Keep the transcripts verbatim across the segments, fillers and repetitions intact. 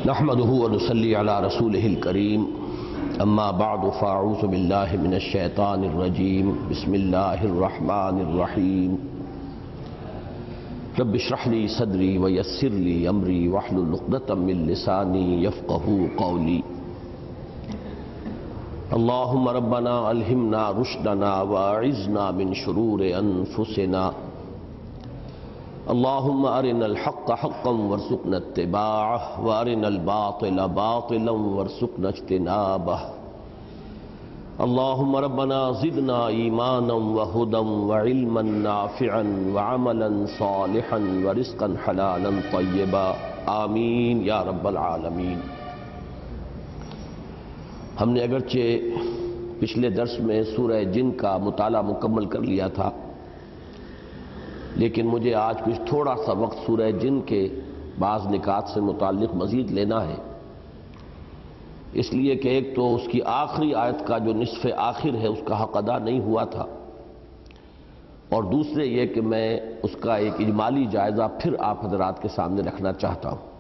نحمده ونصلي على رسوله الكريم اما بعد فاعوذ بالله من الشيطان الرجيم بسم الله الرحمن الرحيم رب اشرح لي صدري ويسر لي امري واحلل عقدة من لساني يفقهوا قولي اللهم ربنا الهمنا رشدنا واعذنا من شرور انفسنا اللهم ارنا الحق حقا وارزقنا اتباعه وارنا الباطل باطلا وارزقنا اجتنابه اللهم ربنا زدنا ایمانا وهدى وعلما نافعا وعملا صالحا ورزقا حلالا طیبا آمین یا رب العالمین۔ ہم نے اگرچہ پچھلے درس میں سورہ جن کا مطالعہ مکمل کر لیا تھا، لیکن مجھے آج کچھ تھوڑا سا وقت سورہ جن کے بعض نکات سے متعلق مزید لینا ہے، اس لیے کہ ایک تو اس کی آخری آیت کا جو نصف آخر ہے اس کا حق ادا نہیں ہوا تھا، اور دوسرے یہ کہ میں اس کا ایک اجمالی جائزہ پھر آپ حضرات کے سامنے رکھنا چاہتا ہوں۔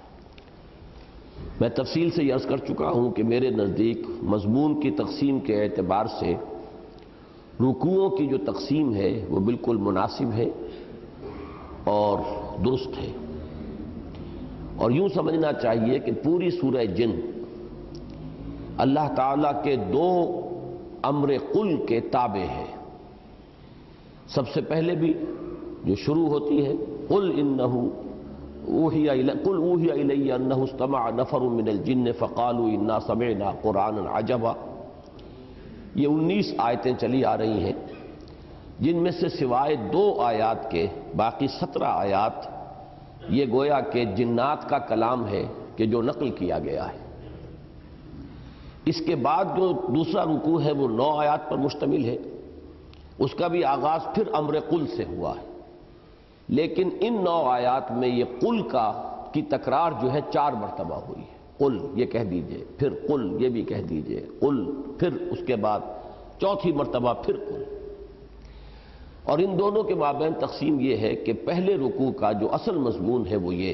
میں تفصیل سے یہ عرض کر چکا ہوں کہ میرے نزدیک مضمون کی تقسیم کے اعتبار سے رکوعوں کی جو تقسیم ہے وہ بالکل مناسب ہے اور درست ہے، اور یوں سمجھنا چاہیے کہ پوری سورہ جن اللہ تعالیٰ کے دو امر قل کے تابع ہے۔ سب سے پہلے بھی جو شروع ہوتی ہے قل انہ اوحی الی قل اوحی الی انہ استمع نفر من الجن فقالوا انا سمعنا قرآنا عجبا، یہ انیس آیتیں چلی آ رہی ہیں، جن میں سے سوائے دو آیات کے باقی سترہ آیات یہ گویا کہ جنات کا کلام ہے کہ جو نقل کیا گیا ہے۔ اس کے بعد جو دوسرا رکوع ہے وہ نو آیات پر مشتمل ہے، اس کا بھی آغاز پھر امر قل سے ہوا ہے، لیکن ان نو آیات میں یہ قل کا کی تکرار جو ہے چار مرتبہ ہوئی ہے۔ قل یہ کہہ دیجئے، پھر قل یہ بھی کہہ دیجئے، قل پھر اس کے بعد چوتھی مرتبہ پھر قل۔ اور ان دونوں کے مابین تقسیم یہ ہے کہ پہلے رکوع کا جو اصل مضمون ہے وہ یہ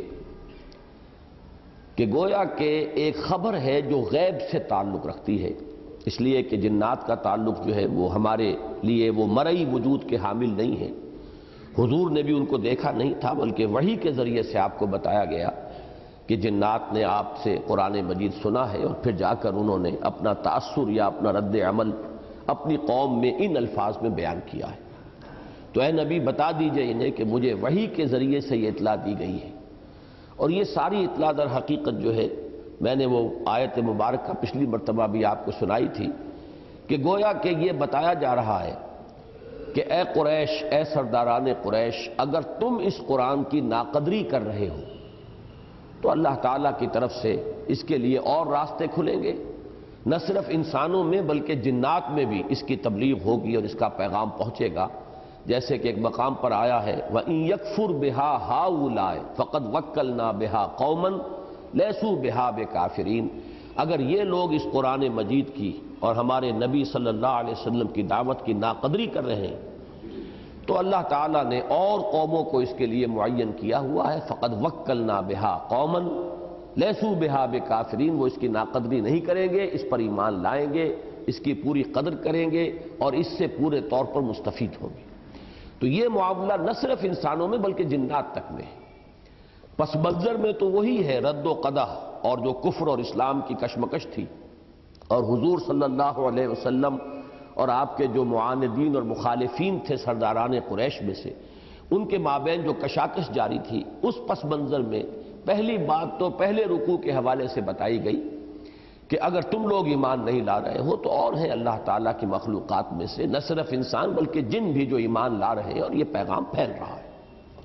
کہ گویا کہ ایک خبر ہے جو غیب سے تعلق رکھتی ہے، اس لیے کہ جنات کا تعلق جو ہے وہ ہمارے لیے وہ مرئی وجود کے حامل نہیں ہے، حضور نے بھی ان کو دیکھا نہیں تھا، بلکہ وحی کے ذریعے سے آپ کو بتایا گیا کہ جنات نے آپ سے قرآن مجید سنا ہے، اور پھر جا کر انہوں نے اپنا تأثر یا اپنا رد عمل اپنی قوم میں ان الفاظ میں بیان کیا ہے۔ تو اے نبی بتا دیجئے انہیں کہ مجھے وحی کے ذریعے سے یہ اطلاع دی گئی ہے، اور یہ ساری اطلاع در حقیقت جو ہے میں نے وہ آیت مبارکہ پچھلی مرتبہ بھی آپ کو سنائی تھی کہ گویا کہ یہ بتایا جا رہا ہے کہ اے قریش، اے سرداران قریش، اگر تم اس قرآن کی ناقدری کر رہے ہو تو اللہ تعالیٰ کی طرف سے اس کے لیے اور راستے کھلیں گے، نہ صرف انسانوں میں بلکہ جنات میں بھی اس کی تبلیغ ہوگی اور اس کا پیغام پہنچے گا، جیسے کہ ایک مقام پر آیا ہے وَإِن يَكْفُرْ بِهَا هَؤُلَاءِ فَقَدْ وَكَّلْنَا بِهَا قَوْمًا لَيْسُوا بِهَا بِكَافِرِينَ، اگر یہ لوگ اس قرآن مجید کی اور ہمارے نبی صلی اللہ علیہ وسلم کی دعوت کی ناقدری کر رہے ہیں تو اللہ تعالیٰ نے اور قوموں کو اس کے لیے معین کیا ہوا ہے، فَقَدْ وَكَّلْنَا بِهَا قَوْمًا لَيْسُوا بِهَا بِكَافِرِينَ، وہ اس کی ناقدری نہیں کریں گے، اس پر ایمان لائیں گے، اس کی پوری قدر کریں گے اور اس سے پورے طور پر مستفید ہوں گے۔ تو یہ معاملہ نہ صرف انسانوں میں بلکہ جنات تک میں ہے۔ پس منظر میں تو وہی ہے رد و قدح اور جو کفر اور اسلام کی کشمکش تھی، اور حضور صلی اللہ علیہ وسلم اور آپ کے جو معاندین اور مخالفین تھے سرداران قریش میں سے، ان کے مابین جو کشاکش جاری تھی، اس پس منظر میں پہلی بات تو پہلے رکوع کے حوالے سے بتائی گئی کہ اگر تم لوگ ایمان نہیں لا رہے ہو تو اور ہیں اللہ تعالیٰ کی مخلوقات میں سے نہ صرف انسان بلکہ جن بھی جو ایمان لا رہے ہیں، اور یہ پیغام پھیل رہا ہے۔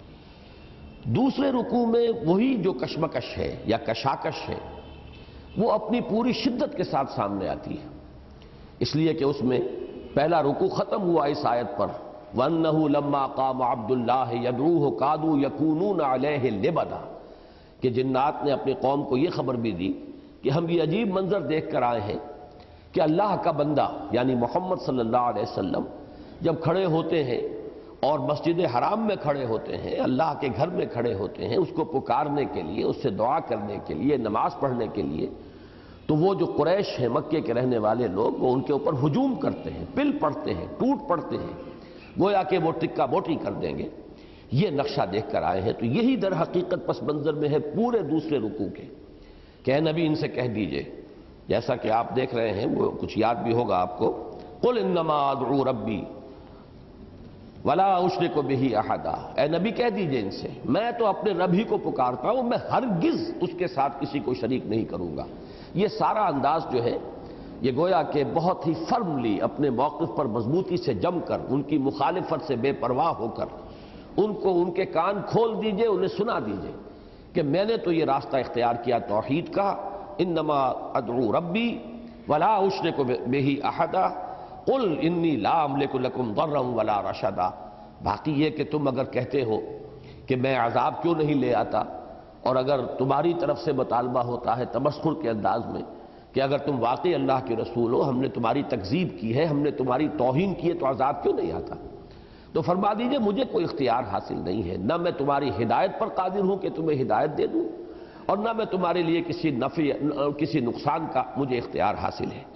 دوسرے رکوع میں وہی جو کشمکش ہے یا کشاکش ہے وہ اپنی پوری شدت کے ساتھ سامنے آتی ہے، اس لیے کہ اس میں پہلا رکوع ختم ہوا اس آیت پر وَأَنَّهُ لَمَّا قَامَ عَبْدُ اللَّهِ يَدْعُوهُ كَادُوا يَكُونُونَ عَلَيْهِ لِبَدًا، کہ جنات نے اپنی قوم کو یہ خبر بھی دی کہ ہم یہ عجیب منظر دیکھ کر آئے ہیں کہ اللہ کا بندہ یعنی محمد صلی اللہ علیہ وسلم جب کھڑے ہوتے ہیں اور مسجد حرام میں کھڑے ہوتے ہیں، اللہ کے گھر میں کھڑے ہوتے ہیں اس کو پکارنے کے لیے، اس سے دعا کرنے کے لیے، نماز پڑھنے کے لیے، تو وہ جو قریش ہیں، مکے کے رہنے والے لوگ، وہ ان کے اوپر ہجوم کرتے ہیں، پل پڑتے ہیں، ٹوٹ پڑتے ہیں، گویا کہ وہ ٹکا بوٹی کر دیں گے۔ یہ نقشہ دیکھ کر آئے ہیں۔ تو یہی در حقیقت پس منظر میں ہے پورے دوسرے رکوع کے کہ اے نبی ان سے کہہ دیجئے، جیسا کہ آپ دیکھ رہے ہیں، وہ کچھ یاد بھی ہوگا آپ کو، قل انما ادعو ربی ولا اشرک بہ احدا، اے نبی کہہ دیجئے ان سے، میں تو اپنے رب ہی کو پکارتا ہوں، میں ہرگز اس کے ساتھ کسی کو شریک نہیں کروں گا۔ یہ سارا انداز جو ہے یہ گویا کہ بہت ہی فرملی اپنے موقف پر مضبوطی سے جم کر، ان کی مخالفت سے بے پرواہ ہو کر ان کو ان کے کان کھول دیجئے، انہیں سنا دیجئے کہ میں نے تو یہ راستہ اختیار کیا توحید کا، انما ادعو ربی ولا اشرک بہ احدا قل انی لا املک لکم ضرا ولا رشدا۔ باقی یہ کہ تم اگر کہتے ہو کہ میں عذاب کیوں نہیں لے آتا، اور اگر تمہاری طرف سے مطالبہ ہوتا ہے تمسخر کے انداز میں کہ اگر تم واقعی اللہ کے رسول ہو، ہم نے تمہاری تکذیب کی ہے، ہم نے تمہاری توہین کی ہے، تو عذاب کیوں نہیں آتا؟ تو فرما دیجئے مجھے کوئی اختیار حاصل نہیں ہے، نہ میں تمہاری ہدایت پر قادر ہوں کہ تمہیں ہدایت دے دوں، اور نہ میں تمہارے لیے کسی نفع کسی نقصان کا مجھے اختیار حاصل ہے۔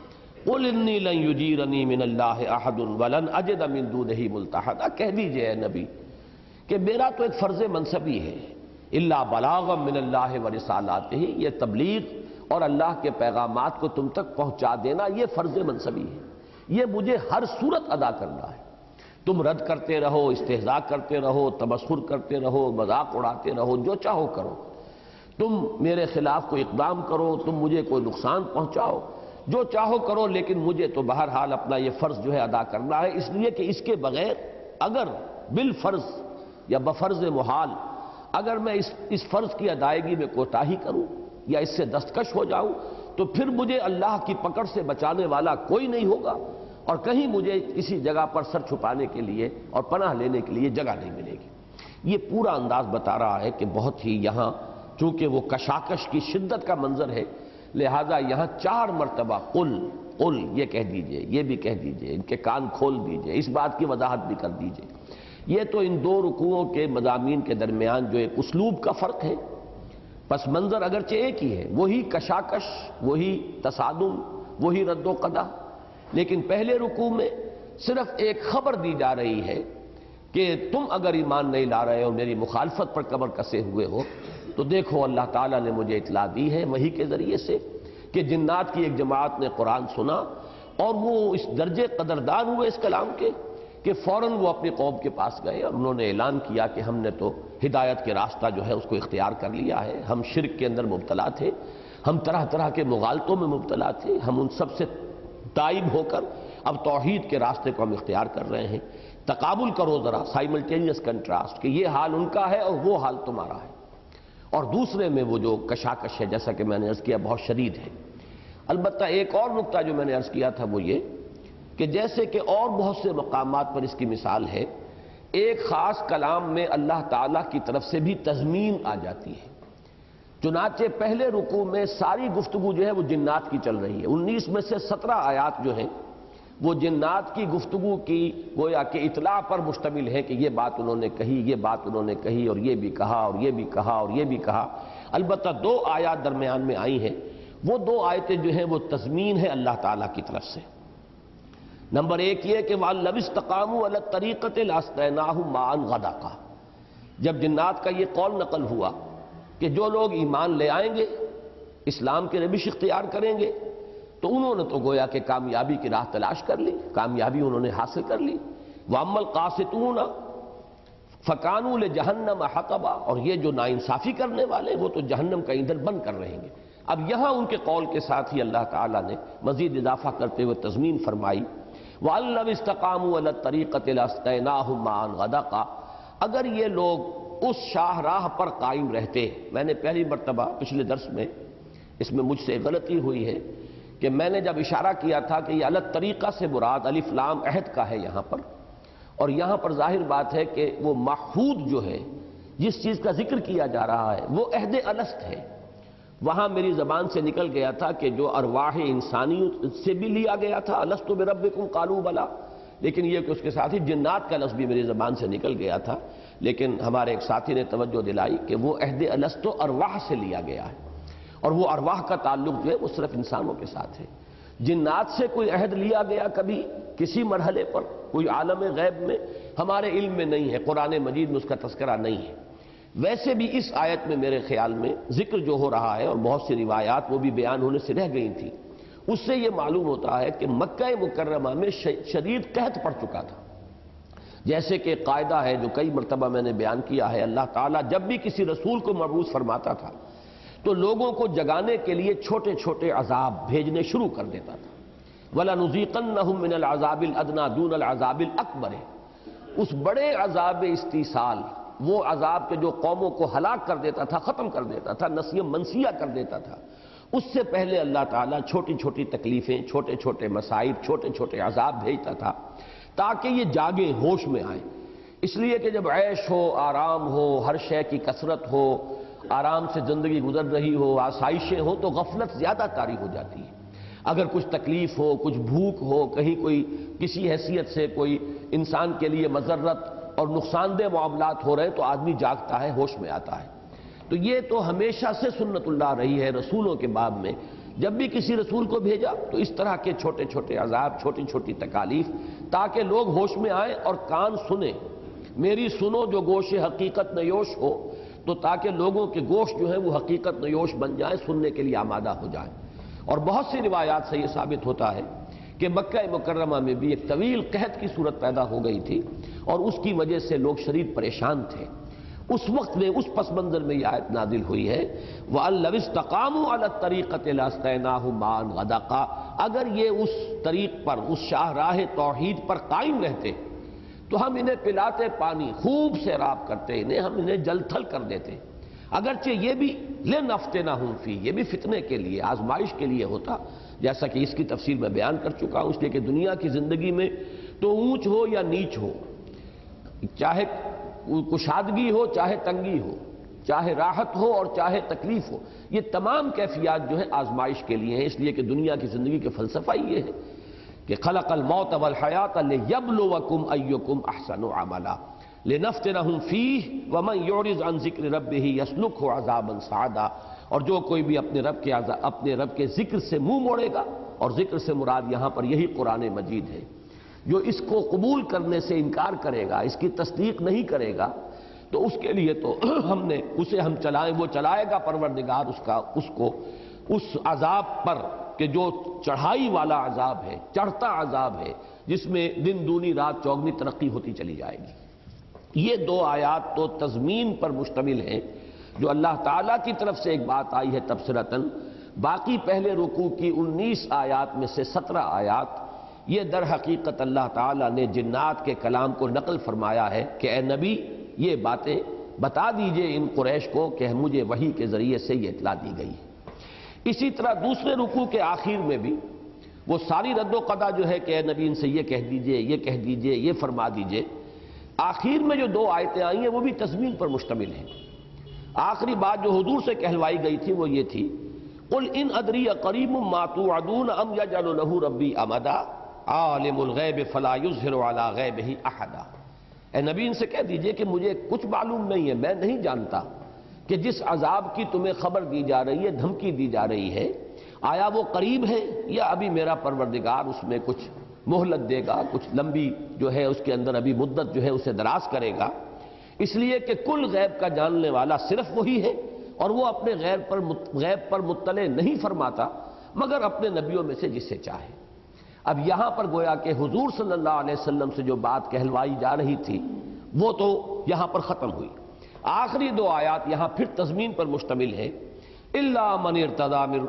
قل انی لن یجیرنی من اللہ احد ولن اجد من دونہ ملتحدا، کہہ دیجئے اے نبی کہ میرا تو ایک فرض منصبی ہے، الا بلاغا من اللہ ورسالاتہ، یہ تبلیغ اور اللہ کے پیغامات کو تم تک پہنچا دینا یہ فرض منصبی ہے، یہ مجھے ہر صورت ادا کرنا ہے۔ تم رد کرتے رہو، استہزاء کرتے رہو، تمسخر کرتے رہو، مذاق اڑاتے رہو، جو چاہو کرو، تم میرے خلاف کوئی اقدام کرو، تم مجھے کوئی نقصان پہنچاؤ، جو چاہو کرو، لیکن مجھے تو بہرحال اپنا یہ فرض جو ہے ادا کرنا ہے، اس لیے کہ اس کے بغیر اگر بالفرض یا بفرض محال اگر میں اس اس فرض کی ادائیگی میں کوتاہی کروں یا اس سے دستکش ہو جاؤں تو پھر مجھے اللہ کی پکڑ سے بچانے والا کوئی نہیں ہوگا، اور کہیں مجھے کسی جگہ پر سر چھپانے کے لیے اور پناہ لینے کے لیے جگہ نہیں ملے گی۔ یہ پورا انداز بتا رہا ہے کہ بہت ہی یہاں چونکہ وہ کشاکش کی شدت کا منظر ہے، لہذا یہاں چار مرتبہ قل قل یہ کہہ دیجئے، یہ بھی کہہ دیجئے، ان کے کان کھول دیجئے، اس بات کی وضاحت بھی کر دیجئے۔ یہ تو ان دو رکوعوں کے مضامین کے درمیان جو ایک اسلوب کا فرق ہے، پس منظر اگرچہ ایک ہی ہے، وہی کشاکش، وہی تصادم، وہی رد و قدح، لیکن پہلے رکوع میں صرف ایک خبر دی جا رہی ہے کہ تم اگر ایمان نہیں لا رہے اور میری مخالفت پر کمر کسے ہوئے ہو تو دیکھو اللہ تعالیٰ نے مجھے اطلاع دی ہے وحی کے ذریعے سے کہ جنات کی ایک جماعت نے قرآن سنا اور وہ اس درجے قدردان ہوئے اس کلام کے کہ فوراً وہ اپنی قوم کے پاس گئے اور انہوں نے اعلان کیا کہ ہم نے تو ہدایت کے راستہ جو ہے اس کو اختیار کر لیا ہے، ہم شرک کے اندر مبتلا تھے، ہم طرح طرح کے مغالطوں میں مبتلا تھے، ہم ان سب سے تائب ہو کر اب توحید کے راستے کو ہم اختیار کر رہے ہیں۔ تقابل کرو ذرا، سائملٹینیس کنٹراسٹ، کہ یہ حال ان کا ہے اور وہ حال تمہارا ہے، اور دوسرے میں وہ جو کشاکش ہے جیسا کہ میں نے عرض کیا بہت شدید ہے۔ البتہ ایک اور نقطہ جو میں نے عرض کیا تھا وہ یہ کہ جیسے کہ اور بہت سے مقامات پر اس کی مثال ہے، ایک خاص کلام میں اللہ تعالیٰ کی طرف سے بھی تضمین آ جاتی ہے۔ چنانچہ پہلے رکوع میں ساری گفتگو جو ہے وہ جنات کی چل رہی ہے، انیس میں سے سترہ آیات جو ہیں وہ جنات کی گفتگو کی گویا کہ اطلاع پر مشتمل ہے کہ یہ بات انہوں نے کہی، یہ بات انہوں نے کہی، اور یہ بھی کہا اور یہ بھی کہا اور یہ بھی کہا۔ البتہ دو آیات درمیان میں آئی ہیں، وہ دو آیتیں جو ہیں وہ تضمین ہے اللہ تعالیٰ کی طرف سے۔ نمبر ایک یہ کہ وَأَن لَوِ اسْتَقَامُوا عَلَى الطَّرِيقَةِ لَأَسْقَيْنَاهُم مَاءً غَدَقًا، جب جنات کا یہ قول نقل ہوا کہ جو لوگ ایمان لے آئیں گے، اسلام کے روش اختیار کریں گے، تو انہوں نے تو گویا کہ کامیابی کی راہ تلاش کر لی، کامیابی انہوں نے حاصل کر لی۔ وَأَمَّا الْقَاسِطُونَ فَكَانُوا لِجَهَنَّمَ حَطَبًا، اور یہ جو ناانصافی کرنے والے وہ تو جہنم کا ایندھن بن کر رہیں گے۔ اب یہاں ان کے قول کے ساتھ ہی اللہ تعالیٰ نے مزید اضافہ کرتے ہوئے تضمین فرمائی، وَأَن لَوِ اسْتَقَامُوا عَلَى الطَّرِيقَةِ لَأَسْقَيْنَاهُم مَاءً غَدَقًا، اگر یہ لوگ اس شاہراہ پر قائم رہتے۔ میں نے پہلی مرتبہ پچھلے درس میں اس میں مجھ سے غلطی ہوئی ہے کہ میں نے جب اشارہ کیا تھا کہ یہ الگ طریقہ سے مراد الف لام عہد کا ہے یہاں پر، اور یہاں پر ظاہر بات ہے کہ وہ معہود جو ہے جس چیز کا ذکر کیا جا رہا ہے وہ عہد الست ہے۔ وہاں میری زبان سے نکل گیا تھا کہ جو ارواح انسانی سے بھی لیا گیا تھا، الست بربکم قالوا بلی، لیکن یہ کہ اس کے ساتھ ہی جنات کا لفظ بھی میری زبان سے نکل گیا تھا، لیکن ہمارے ایک ساتھی نے توجہ دلائی کہ وہ عہد الست ارواح سے لیا گیا ہے، اور وہ ارواح کا تعلق جو ہے وہ صرف انسانوں کے ساتھ ہے۔ جنات سے کوئی عہد لیا گیا کبھی کسی مرحلے پر کوئی عالم غیب میں ہمارے علم میں نہیں ہے، قرآن مجید میں اس کا تذکرہ نہیں ہے۔ ویسے بھی اس آیت میں میرے خیال میں ذکر جو ہو رہا ہے، اور بہت سی روایات وہ بھی بیان ہونے سے رہ گئی تھیں، اس سے یہ معلوم ہوتا ہے کہ مکہ مکرمہ میں شدید قحط پڑ چکا تھا۔ جیسے کہ قاعدہ ہے جو کئی مرتبہ میں نے بیان کیا ہے، اللہ تعالیٰ جب بھی کسی رسول کو مبعوث فرماتا تھا تو لوگوں کو جگانے کے لیے چھوٹے چھوٹے عذاب بھیجنے شروع کر دیتا تھا۔ وَلَنُذِيقَنَّهُم مِّنَ الْعَذَابِ الْأَدْنَىٰ دُونَ الْعَذَابِ الْأَكْبَرِ، اس بڑے عذاب استیصال، وہ عذاب کے جو قوموں کو ہلاک کر دیتا تھا، ختم کر دیتا تھا، نسیہ منسیہ کر دیتا تھا، اس سے پہلے اللہ تعالیٰ چھوٹی چھوٹی تکلیفیں، چھوٹے چھوٹے مصائب، چھوٹے چھوٹے عذاب بھیجتا تھا تاکہ یہ جاگیں، ہوش میں آئیں۔ اس لیے کہ جب عیش ہو، آرام ہو، ہر شے کی کثرت ہو، آرام سے زندگی گزر رہی ہو، آسائشیں ہو، تو غفلت زیادہ طاری ہو جاتی ہے۔ اگر کچھ تکلیف ہو، کچھ بھوک ہو، کہیں کوئی کسی حیثیت سے کوئی انسان کے لیے مضرت اور نقصان دہ معاملات ہو رہے ہیں تو آدمی جاگتا ہے، ہوش میں آتا ہے۔ تو یہ تو ہمیشہ سے سنت اللہ رہی ہے رسولوں کے باب میں، جب بھی کسی رسول کو بھیجا تو اس طرح کے چھوٹے چھوٹے عذاب، چھوٹی چھوٹی تکالیف، تاکہ لوگ ہوش میں آئیں اور کان سنیں۔ میری سنو جو گوش حقیقت نیوش ہو، تو تاکہ لوگوں کے گوشت جو ہے وہ حقیقت نیوش بن جائیں، سننے کے لیے آمادہ ہو جائیں۔ اور بہت سی روایات سے یہ ثابت ہوتا ہے کہ مکہ مکرمہ میں بھی ایک طویل قحط کی صورت پیدا ہو گئی تھی، اور اس کی وجہ سے لوگ شدید پریشان تھے۔ اس وقت میں اس پس منظر میں یہ آیت نازل ہوئی ہے، وَأَن لَّوِ اسْتَقَامُوا عَلَى الطَّرِيقَةِ لَأَسْقَيْنَاهُم مَّاءً غَدَقًا، اگر یہ اس طریق پر، اس شاہراہ توحید پر قائم رہتے تو ہم انہیں پلاتے پانی، خوب سیراب کرتے، انہیں ہم انہیں جل تھل کر دیتے۔ اگرچہ یہ بھی لِنَفْتِنَهُمْ فِيهِ، یہ بھی فتنے کے لیے، آزمائش کے لیے ہوتا، جیسا کہ اس کی تفصیل میں بیان کر چکا ہوں، اس لیے کہ دنیا کی زندگی میں تو اونچ ہو یا نیچ ہو، چاہے کشادگی ہو چاہے تنگی ہو، چاہے راحت ہو اور چاہے تکلیف ہو، یہ تمام کیفیات جو ہیں آزمائش کے لیے ہیں۔ اس لیے کہ دنیا کی زندگی کا فلسفہ یہ ہے کہ خلق الموت والحیات لیبلوکم ایکم احسن عملا لنفتنہم فیہ ومن یعرض عن ذکر ربہ یسلکہ عذابا صعدا، اور جو کوئی بھی اپنے رب کے اپنے رب کے ذکر سے منہ موڑے گا، اور ذکر سے مراد یہاں پر یہی قرآن مجید ہے، جو اس کو قبول کرنے سے انکار کرے گا، اس کی تصدیق نہیں کرے گا، تو اس کے لیے تو ہم نے اسے ہم چلائیں، وہ چلائے گا پروردگار اس کا اس کو اس عذاب پر کہ جو چڑھائی والا عذاب ہے، چڑھتا عذاب ہے، جس میں دن دونی رات چوگنی ترقی ہوتی چلی جائے گی۔ یہ دو آیات تو تضمین پر مشتمل ہیں، جو اللہ تعالیٰ کی طرف سے ایک بات آئی ہے تبصرتاً۔ باقی پہلے رکوع کی انیس آیات میں سے سترہ آیات یہ در حقیقت اللہ تعالیٰ نے جنات کے کلام کو نقل فرمایا ہے کہ اے نبی یہ باتیں بتا دیجئے ان قریش کو کہ مجھے وحی کے ذریعے سے یہ اطلاع دی گئی ہے۔ اسی طرح دوسرے رکوع کے آخر میں بھی وہ ساری رد و قضا جو ہے کہ اے نبی ان سے یہ کہہ دیجئے، یہ کہہ دیجئے، یہ فرما دیجئے، آخر میں جو دو آیتیں آئی ہیں وہ بھی تضمین پر مشتمل ہیں۔ آخری بات جو حضور سے کہلوائی گئی تھی وہ یہ تھی، قل ان ادری قریب ما توعدون ام یجعل له ربی امدا عالم الغیب فلا یظہر علی غیبہ احدا، اے نبی ان سے کہہ دیجئے کہ مجھے کچھ معلوم نہیں ہے، میں نہیں جانتا کہ جس عذاب کی تمہیں خبر دی جا رہی ہے، دھمکی دی جا رہی ہے، آیا وہ قریب ہے یا ابھی میرا پروردگار اس میں کچھ مہلت دے گا، کچھ لمبی جو ہے اس کے اندر ابھی مدت جو ہے اسے دراز کرے گا۔ اس لیے کہ کل غیب کا جاننے والا صرف وہی ہے، اور وہ اپنے غیب پر غیب پر مطلع نہیں فرماتا مگر اپنے نبیوں میں سے جسے چاہے۔ اب یہاں پر گویا کہ حضور صلی اللہ علیہ وسلم سے جو بات کہلوائی جا رہی تھی وہ تو یہاں پر ختم ہوئی۔ آخری دو آیات یہاں پھر تضمین پر مشتمل ہے، الا من ارتضی من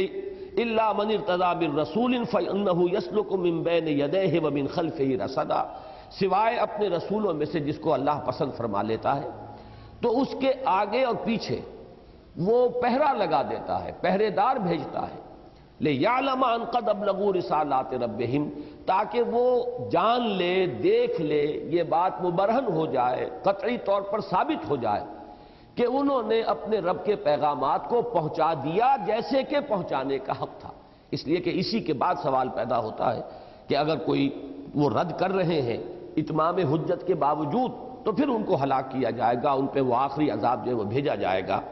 الا من ارتضی من رسول فانہ یسلک من بین یدیہ ومن خلفہ رصدا، سوائے اپنے رسولوں میں سے جس کو اللہ پسند فرما لیتا ہے تو اس کے آگے اور پیچھے وہ پہرا لگا دیتا ہے، پہرے دار بھیجتا ہے، لِيَعْلَمَ أَنْ قَدْ أَبْلَغُوا رِسَالَاتِ رَبِّهِمْ، تاکہ وہ جان لے، دیکھ لے، یہ بات مبرہن ہو جائے، قطعی طور پر ثابت ہو جائے کہ انہوں نے اپنے رب کے پیغامات کو پہنچا دیا جیسے کہ پہنچانے کا حق تھا۔ اس لیے کہ اسی کے بعد سوال پیدا ہوتا ہے کہ اگر کوئی وہ رد کر رہے ہیں اتمام حجت کے باوجود، تو پھر ان کو ہلاک کیا جائے گا، ان پہ وہ آخری عذاب جو ہے وہ بھیجا جائے گا۔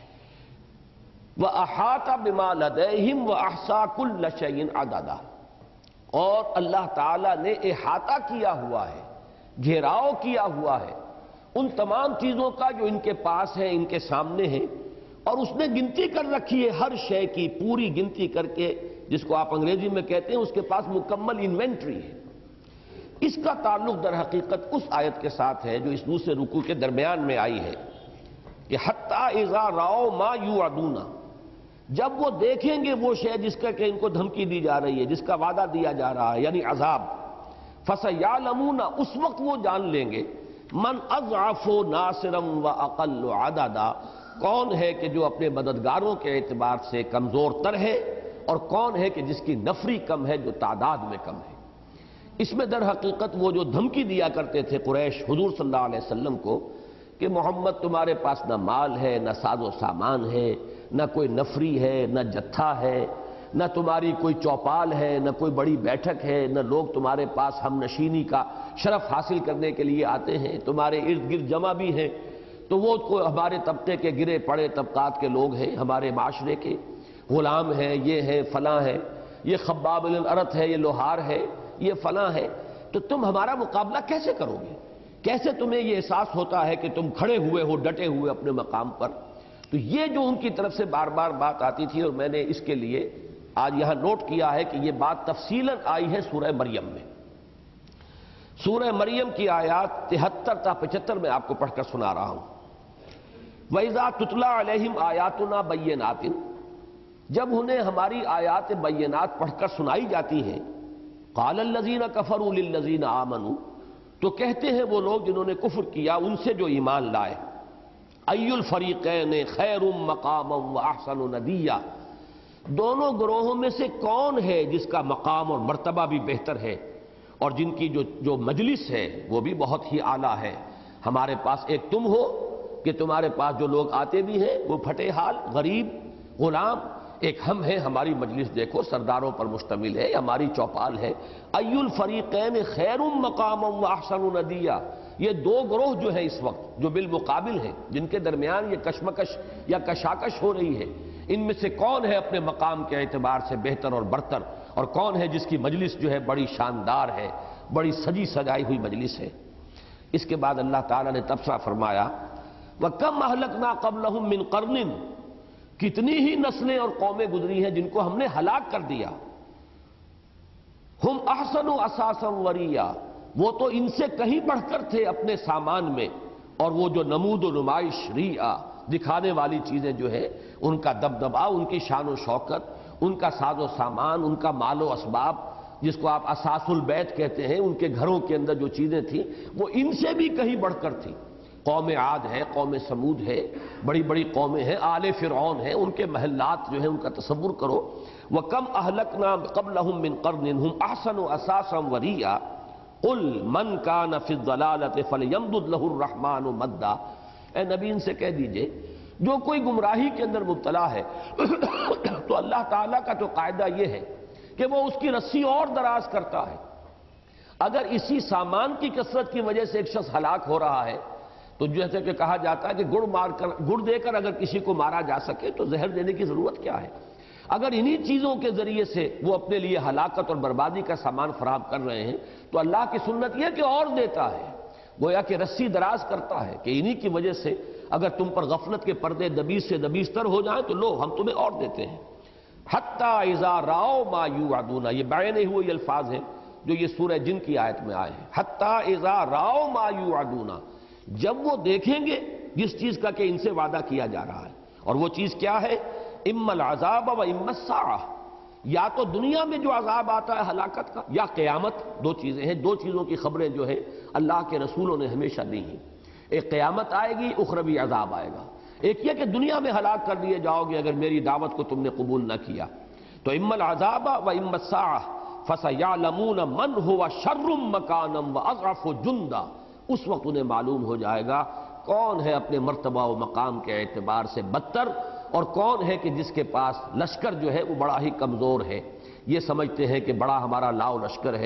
وَأَحَاطَ بِمَا لَدَيْهِمْ وَأَحْصَىٰ كُلَّ شَيْءٍ عَدَدًا، اور اللہ تعالیٰ نے احاطہ کیا ہوا ہے، گھیراؤ کیا ہوا ہے ان تمام چیزوں کا جو ان کے پاس ہے، ان کے سامنے ہے، اور اس نے گنتی کر رکھی ہے ہر شے کی، پوری گنتی کر کے، جس کو آپ انگریزی میں کہتے ہیں اس کے پاس مکمل انوینٹری ہے۔ اس کا تعلق در حقیقت اس آیت کے ساتھ ہے جو اس دوسرے رکوع کے درمیان میں آئی ہے کہ حتیٰ اذا رأوا ما یوعدون، جب وہ دیکھیں گے وہ شے جس کا کہ ان کو دھمکی دی جا رہی ہے، جس کا وعدہ دیا جا رہا ہے، یعنی عذاب، فسیعلمون، اس وقت وہ جان لیں گے، من اضعف ناصرا واقل عددا، کون ہے کہ جو اپنے مددگاروں کے اعتبار سے کمزور تر ہے، اور کون ہے کہ جس کی نفری کم ہے، جو تعداد میں کم ہے۔ اس میں در حقیقت وہ جو دھمکی دیا کرتے تھے قریش حضور صلی اللہ علیہ وسلم کو کہ محمد تمہارے پاس نہ مال ہے، نہ ساز و سامان ہے، نہ کوئی نفری ہے، نہ جتھا ہے، نہ تمہاری کوئی چوپال ہے، نہ کوئی بڑی بیٹھک ہے، نہ لوگ تمہارے پاس ہم نشینی کا شرف حاصل کرنے کے لیے آتے ہیں، تمہارے ارد گرد جمع بھی ہیں، تو وہ ہمارے طبقے کے گرے پڑے طبقات کے لوگ ہیں، ہمارے معاشرے کے غلام ہیں، یہ ہیں، فلاں ہیں، یہ خباب بن الارت ہے، یہ لوہار ہے، یہ فلاں ہے، تو تم ہمارا مقابلہ کیسے کرو گے؟ کیسے تمہیں یہ احساس ہوتا ہے کہ تم کھڑے ہوئے ہو ڈٹے ہوئے اپنے مقام پر؟ تو یہ جو ان کی طرف سے بار بار بات آتی تھی، اور میں نے اس کے لیے آج یہاں نوٹ کیا ہے کہ یہ بات تفصیلاً آئی ہے سورہ مریم میں۔ سورہ مریم کی آیات تہتر تا پچہتر میں آپ کو پڑھ کر سنا رہا ہوں۔ وَإِذَا تُتْلَىٰ عَلَيْهِمْ آيَاتُنَا بَيِّنَاتٍ، جب انہیں ہماری آیات بینات پڑھ کر سنائی جاتی ہیں، قَالَ الَّذِينَ كَفَرُوا لِلَّذِينَ آمَنُوا، تو کہتے ہیں وہ لوگ جنہوں نے کفر کیا ان سے جو ایمان لائے، أَيُّ الْفَرِيقَيْنِ خَيْرٌ مَّقَامًا وَأَحْسَنُ نَدِيًّا، دونوں گروہوں میں سے کون ہے جس کا مقام اور مرتبہ بھی بہتر ہے، اور جن کی جو جو مجلس ہے وہ بھی بہت ہی اعلیٰ ہے۔ ہمارے پاس ایک تم ہو کہ تمہارے پاس جو لوگ آتے بھی ہیں وہ پھٹے حال، غریب، غلام، ایک ہم ہیں، ہماری مجلس دیکھو سرداروں پر مشتمل ہے، ہماری چوپال ہے۔ أَيُّ الْفَرِيقَيْنِ خَيْرٌ مَّقَامًا وَأَحْسَنُ نَدِيًّا، یہ دو گروہ جو ہیں اس وقت جو بالمقابل ہیں، جن کے درمیان یہ کشمکش یا کشاکش ہو رہی ہے، ان میں سے کون ہے اپنے مقام کے اعتبار سے بہتر اور برتر، اور کون ہے جس کی مجلس جو ہے بڑی شاندار ہے، بڑی سجی سجائی ہوئی مجلس ہے۔ اس کے بعد اللہ تعالیٰ نے تبصرہ فرمایا، وَكَمْ أَهْلَكْنَا قَبْلَهُم مِّن قَرْنٍ، کتنی ہی نسلیں اور قومیں گزری ہیں جن کو ہم نے ہلاک کر دیا۔ ہم احسن اساسا وریا، وہ تو ان سے کہیں بڑھ کر تھے اپنے سامان میں، اور وہ جو نمود و نمائش، ریعہ، دکھانے والی چیزیں جو ہے، ان کا دبدبا، ان کی شان و شوکت، ان کا ساز و سامان، ان کا مال و اسباب، جس کو آپ اساس البیت کہتے ہیں، ان کے گھروں کے اندر جو چیزیں تھیں وہ ان سے بھی کہیں بڑھ کر تھیں۔ قوم عاد ہے، قوم سمود ہے، بڑی بڑی قومیں ہیں، آل فرعون ہیں، ان کے محلات جو ہیں ان کا تصور کرو۔ وَكَمْ أَهْلَكْنَا قَبْلَهُم مِّن قَرْنٍ هُمْ أَحْسَنُ أَثَاثًا وَرِئًا قُلْ مَنْ كَانَ فِي الضَّلَالَةِ فَلْيَمْدُدْ لَهُ الرَّحْمَٰنُ مَدًّا، اے نبی ان سے کہہ دیجئے جو کوئی گمراہی کے اندر مبتلا ہے تو اللہ تعالیٰ کا تو قاعدہ یہ ہے کہ وہ اس کی رسی اور دراز کرتا ہے۔ اگر اسی سامان کی کثرت کی وجہ سے ایک شخص ہلاک ہو رہا ہے تو جیسے کہ کہا جاتا ہے کہ گڑ مار کر گڑ دے کر اگر کسی کو مارا جا سکے تو زہر دینے کی ضرورت کیا ہے؟ اگر انہی چیزوں کے ذریعے سے وہ اپنے لیے ہلاکت اور بربادی کا سامان فراہم کر رہے ہیں تو اللہ کی سنت یہ کہ اور دیتا ہے، گویا کہ رسی دراز کرتا ہے کہ انہی کی وجہ سے اگر تم پر غفلت کے پردے دبیز سے دبیز تر ہو جائیں تو لو ہم تمہیں اور دیتے ہیں۔ حتیٰ اذا رأوا ما یوعدون، یہ بیان ہوئے الفاظ ہیں جو یہ سورہ جن کی آیت میں آئے ہیں۔ حتیٰ اذا رأوا ما یوعدون، جب وہ دیکھیں گے جس چیز کا کہ ان سے وعدہ کیا جا رہا ہے، اور وہ چیز کیا ہے؟ اما العذاب و اما الساعہ، یا تو دنیا میں جو عذاب آتا ہے ہلاکت کا، یا قیامت، دو چیزیں ہیں، دو چیزوں کی خبریں جو ہے اللہ کے رسولوں نے ہمیشہ دی ہیں، ایک قیامت آئے گی، اخروی عذاب آئے گا۔ ایک یہ کہ دنیا میں ہلاک کر دیے جاؤ گے اگر میری دعوت کو تم نے قبول نہ کیا، تو اما العذاب و اما الساعہ فسیعلمون من هو شر مکانا واضعف جندا، اس وقت انہیں معلوم ہو جائے گا کون ہے اپنے مرتبہ و مقام کے اعتبار سے بدتر، اور کون ہے کہ جس کے پاس لشکر جو ہے وہ بڑا ہی کمزور ہے۔ یہ سمجھتے ہیں کہ بڑا ہمارا لاؤ لشکر ہے،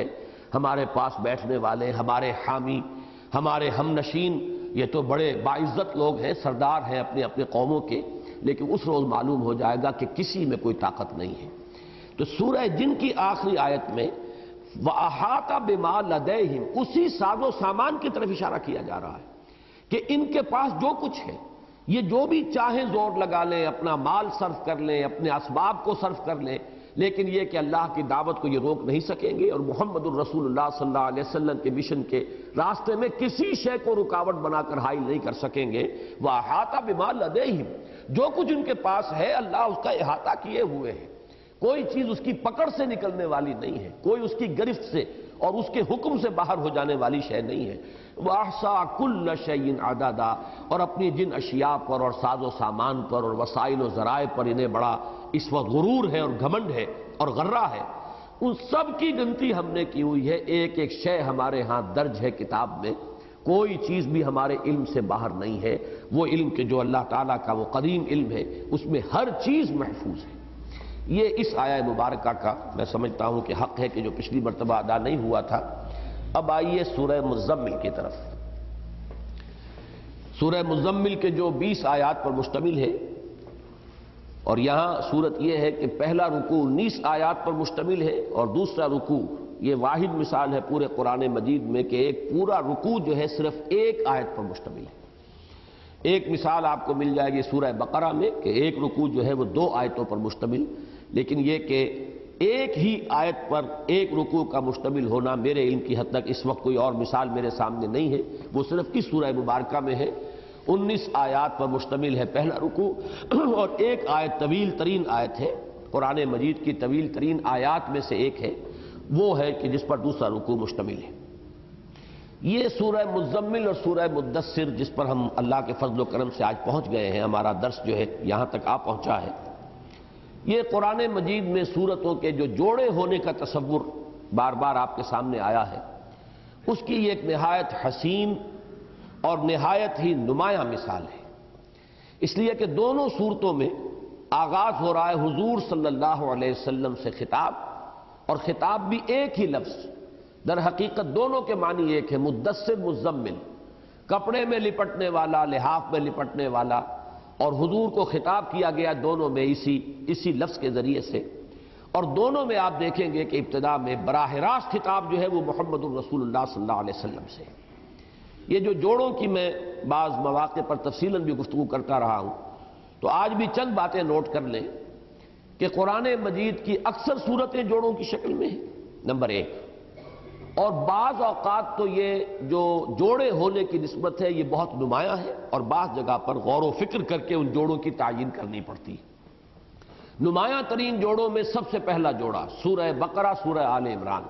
ہمارے پاس بیٹھنے والے، ہمارے حامی، ہمارے ہم نشین، یہ تو بڑے باعزت لوگ ہیں، سردار ہیں اپنے اپنے قوموں کے، لیکن اس روز معلوم ہو جائے گا کہ کسی میں کوئی طاقت نہیں ہے۔ تو سورہ جن کی آخری آیت میں وَأَحَاطَ بِمَا لَدَيْهِمْ، اسی ساز و سامان کی طرف اشارہ کیا جا رہا ہے کہ ان کے پاس جو کچھ ہے، یہ جو بھی چاہیں زور لگا لیں، اپنا مال صرف کر لیں، اپنے اسباب کو صرف کر لیں، لیکن یہ کہ اللہ کی دعوت کو یہ روک نہیں سکیں گے، اور محمد الرسول اللہ صلی اللہ علیہ وسلم کے مشن کے راستے میں کسی شے کو رکاوٹ بنا کر حائل نہیں کر سکیں گے۔ وَأَحَاطَ بِمَا لَدَيْهِمْ، جو کچھ ان کے پاس ہے اللہ اس کا احاطہ کیے ہوئے ہے، کوئی چیز اس کی پکڑ سے نکلنے والی نہیں ہے، کوئی اس کی گرفت سے اور اس کے حکم سے باہر ہو جانے والی شے نہیں ہے۔ وَأَحْصَىٰ كُلَّ شَيْءٍ عَدَدًا، اور اپنی جن اشیاء پر اور ساز و سامان پر اور وسائل و ذرائع پر انہیں بڑا اس وقت غرور ہے اور گھمنڈ ہے اور غرہ ہے، ان سب کی گنتی ہم نے کی ہوئی ہے، ایک ایک شے ہمارے ہاں درج ہے کتاب میں، کوئی چیز بھی ہمارے علم سے باہر نہیں ہے۔ وہ علم کہ جو اللہ تعالیٰ کا وہ قدیم علم ہے، اس میں ہر چیز محفوظ ہے۔ یہ اس آیہ مبارکہ کا میں سمجھتا ہوں کہ حق ہے کہ جو پچھلی مرتبہ ادا نہیں ہوا تھا۔ اب آئیے سورہ مزمل کی طرف۔ سورہ مزمل کے جو بیس آیات پر مشتمل ہے، اور یہاں صورت یہ ہے کہ پہلا رکوع انیس آیات پر مشتمل ہے، اور دوسرا رکوع یہ واحد مثال ہے پورے قرآن مجید میں کہ ایک پورا رکوع جو ہے صرف ایک آیت پر مشتمل ہے۔ ایک مثال آپ کو مل جائے گی سورہ بقرہ میں کہ ایک رکوع جو ہے وہ دو آیتوں پر مشتمل، لیکن یہ کہ ایک ہی آیت پر ایک رکوع کا مشتمل ہونا میرے علم کی حد تک اس وقت کوئی اور مثال میرے سامنے نہیں ہے۔ وہ صرف کس سورہ مبارکہ میں ہے؟ انیس آیات پر مشتمل ہے پہلا رکوع، اور ایک آیت طویل ترین آیت ہے قرآن مجید کی، طویل ترین آیات میں سے ایک ہے، وہ ہے کہ جس پر دوسرا رکوع مشتمل ہے۔ یہ سورہ مزمل اور سورہ مدثر جس پر ہم اللہ کے فضل و کرم سے آج پہنچ گئے ہیں، ہمارا درس جو ہے یہاں تک آ پہنچا ہے، یہ قرآن مجید میں سورتوں کے جو جوڑے ہونے کا تصور بار بار آپ کے سامنے آیا ہے، اس کی یہ ایک نہایت حسین اور نہایت ہی نمایاں مثال ہے، اس لیے کہ دونوں صورتوں میں آغاز ہو رہا ہے حضور صلی اللہ علیہ وسلم سے خطاب، اور خطاب بھی ایک ہی لفظ، در حقیقت دونوں کے معنی ایک ہے، مدثر مزمل، کپڑے میں لپٹنے والا، لحاف میں لپٹنے والا، اور حضور کو خطاب کیا گیا دونوں میں اسی اسی لفظ کے ذریعے سے، اور دونوں میں آپ دیکھیں گے کہ ابتدا میں براہ راست خطاب جو ہے وہ محمد الرسول اللہ صلی اللہ علیہ وسلم سے۔ یہ جو جوڑوں کی میں بعض مواقع پر تفصیلاً بھی گفتگو کرتا رہا ہوں، تو آج بھی چند باتیں نوٹ کر لیں کہ قرآن مجید کی اکثر صورتیں جوڑوں کی شکل میں ہیں، نمبر ایک، اور بعض اوقات تو یہ جو جوڑے ہونے کی نسبت ہے یہ بہت نمایاں ہے، اور بعض جگہ پر غور و فکر کر کے ان جوڑوں کی تعیین کرنی پڑتی ہے۔ نمایاں ترین جوڑوں میں سب سے پہلا جوڑا سورہ بقرہ، سورہ آل عمران،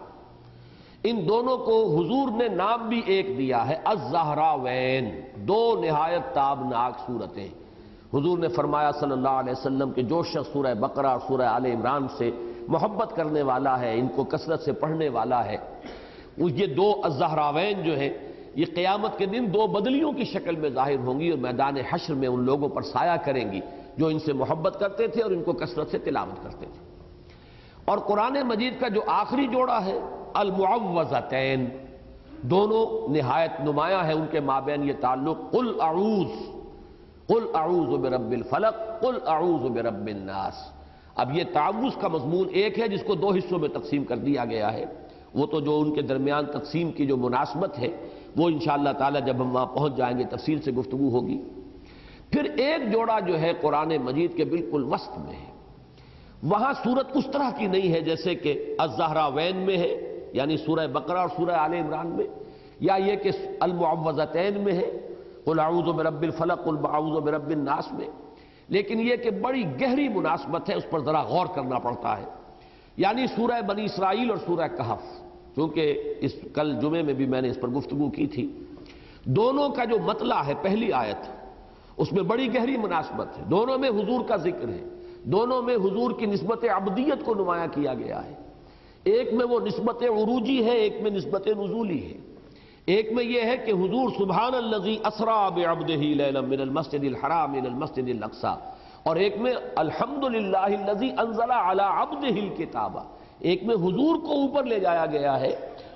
ان دونوں کو حضور نے نام بھی ایک دیا ہے، الزہراوین، دو نہایت تابناک صورتیں۔ حضور نے فرمایا صلی اللہ علیہ وسلم کہ جو شخص سورہ بقرہ اور سورہ آل عمران سے محبت کرنے والا ہے، ان کو کثرت سے پڑھنے والا ہے، یہ دو الزہراوین جو ہیں یہ قیامت کے دن دو بدلیوں کی شکل میں ظاہر ہوں گی، اور میدان حشر میں ان لوگوں پر سایہ کریں گی جو ان سے محبت کرتے تھے اور ان کو کثرت سے تلاوت کرتے تھے۔ اور قرآن مجید کا جو آخری جوڑا ہے المعوذتین، دونوں نہایت نمایاں ہے ان کے مابین یہ تعلق، قل اعوذ قل اعوذ برب الفلق قل اعوذ برب الناس۔ اب یہ تعوذ کا مضمون ایک ہے جس کو دو حصوں میں تقسیم کر دیا گیا ہے، وہ تو جو ان کے درمیان تقسیم کی جو مناسبت ہے وہ انشاءاللہ تعالی جب ہم وہاں پہنچ جائیں گے تفصیل سے گفتگو ہوگی۔ پھر ایک جوڑا جو ہے قرآن مجید کے بالکل وسط میں ہے، وہاں صورت اس طرح کی نہیں ہے جیسے کہ الزہراوین میں ہے، یعنی سورہ بقرہ اور سورہ آل عمران میں، یا یہ کہ المعوذتین میں ہے، قل اعوذ برب الفلق قل اعوذ برب الناس میں، لیکن یہ کہ بڑی گہری مناسبت ہے، اس پر ذرا غور کرنا پڑتا ہے۔ یعنی سورہ بنی اسرائیل اور سورہ کہف، چونکہ اس کل جمعے میں بھی میں نے اس پر گفتگو کی تھی، دونوں کا جو مطلع ہے پہلی آیت اس میں بڑی گہری مناسبت ہے، دونوں میں حضور کا ذکر ہے، دونوں میں حضور کی نسبت عبدیت کو نمایاں کیا گیا ہے، ایک میں وہ نسبت عروجی ہے، ایک میں نسبت نزولی ہے۔ ایک میں یہ ہے کہ حضور سبحان الذی اسریٰ بعبدہ لیلا من المسجد الحرام الى المسجد الاقصی، اور ایک میں الحمدللہ الذی انزل علی عبدہ الکتاب، ایک میں حضور کو اوپر لے جایا گیا ہے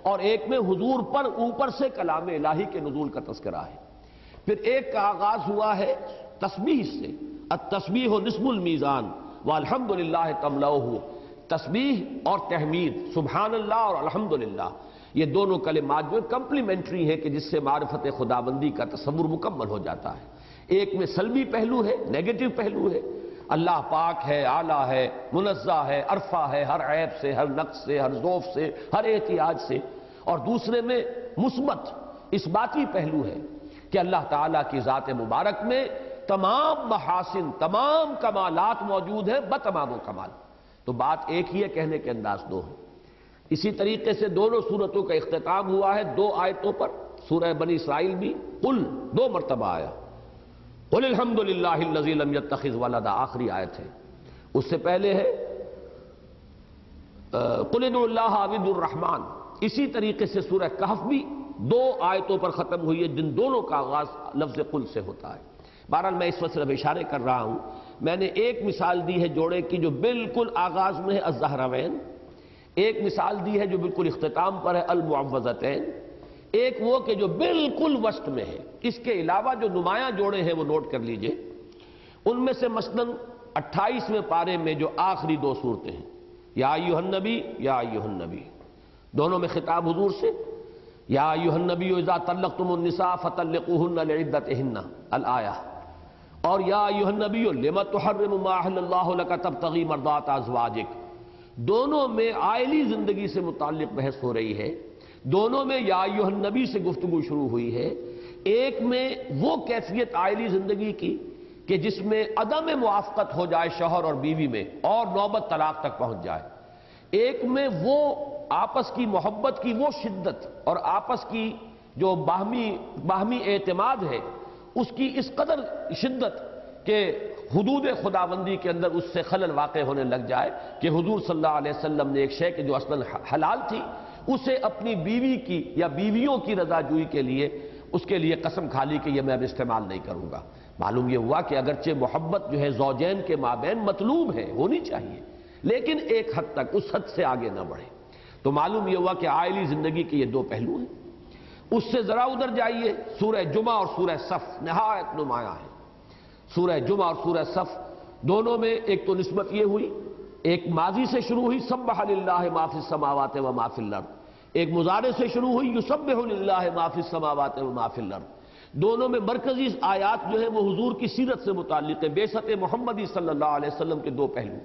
اور ایک میں حضور پر اوپر سے کلام الہی کے نزول کا تذکرہ ہے۔ پھر ایک کا آغاز ہوا ہے تسبیح سے، التسبیح نصف المیزان والحمدللہ تملؤہ، تسبیح اور تحمید، سبحان اللہ اور الحمدللہ، یہ دونوں کلمات جو کمپلیمنٹری ہیں کہ جس سے معرفت خداوندی کا تصور مکمل ہو جاتا ہے۔ ایک میں سلبی پہلو ہے، نیگیٹو پہلو ہے، اللہ پاک ہے، اعلیٰ ہے، منزہ ہے، عرفہ ہے ہر عیب سے، ہر نقص سے، ہر ذوف سے، ہر احتیاج سے، اور دوسرے میں مثبت اثباتی پہلو ہے کہ اللہ تعالیٰ کی ذات مبارک میں تمام محاسن، تمام کمالات موجود ہیں بتمام و کمال۔ تو بات ایک ہی ہے، کہنے کے انداز دو ہیں۔ اسی طریقے سے دونوں سورتوں کا اختتام ہوا ہے دو آیتوں پر، سورہ بنی اسرائیل بھی قل دو مرتبہ آیا، قل الحمدللہ الذی لم یتخذ ولدا، آخری آیت ہے۔ اس سے پہلے ہے قل ادعوا اللہ عبد الرحمن۔ اسی طریقے سے سورہ کہف بھی دو آیتوں پر ختم ہوئی ہے جن دونوں کا آغاز لفظ قل سے ہوتا ہے۔ بہرحال میں اس وقت صرف اشارے کر رہا ہوں، میں نے ایک مثال دی ہے جوڑے کی جو بالکل آغاز میں ہے الزہراوین، ایک مثال دی ہے جو بالکل اختتام پر ہے المعوذتین، ایک وہ کہ جو بالکل وسط میں ہے۔ اس کے علاوہ جو نمایاں جوڑے ہیں وہ نوٹ کر لیجئے، ان میں سے مثلاً اٹھائیسویں پارے میں جو آخری دو صورتیں ہیں، یا ایھا النبی یا ایھا النبی، دونوں میں خطاب حضور سے، یا ایھا النبی اذا طلقتم النساء فطلقوہن لعدتہن الآیہ، اور یا ایھا النبی لم تحرم ما احل اللہ لک تبتغی مرضات ازواجک، دونوں میں عائلی زندگی سے متعلق بحث ہو رہی ہے، دونوں میں یا ایھا النبی سے گفتگو شروع ہوئی ہے۔ ایک میں وہ کیفیت عائلی زندگی کی کہ جس میں عدم موافقت ہو جائے شوہر اور بیوی میں اور نوبت طلاق تک پہنچ جائے، ایک میں وہ آپس کی محبت کی وہ شدت اور آپس کی جو باہمی باہمی اعتماد ہے اس کی اس قدر شدت کہ حدود خداوندی کے اندر اس سے خلل واقع ہونے لگ جائے کہ حضور صلی اللہ علیہ وسلم نے ایک شے کہ جو اصلاً حلال تھی اسے اپنی بیوی کی یا بیویوں کی رضا جوئی کے لیے اس کے لیے قسم کھا لی کہ یہ میں اب استعمال نہیں کروں گا۔ معلوم یہ ہوا کہ اگرچہ محبت جو ہے زوجین کے مابین مطلوب ہے، ہونی چاہیے، لیکن ایک حد تک، اس حد سے آگے نہ بڑھے۔ تو معلوم یہ ہوا کہ عائلی زندگی کے یہ دو پہلو ہیں۔ اس سے ذرا ادھر جائیے، سورہ جمعہ اور سورہ صف نہایت نمایاں ہے۔ سورہ جمعہ اور سورہ صف دونوں میں ایک تو نسبت یہ ہوئی، ایک ماضی سے شروع ہوئی سبح للہ ما فی السماوات و ما فی الارض، ایک مضارع سے شروع ہوئی یسبح للہ ما فی السماوات و ما فی الارض۔ دونوں میں مرکزی آیات جو ہے وہ حضور کی سیرت سے متعلق ہے، بعثت محمدی صلی اللہ علیہ وسلم کے دو پہلو۔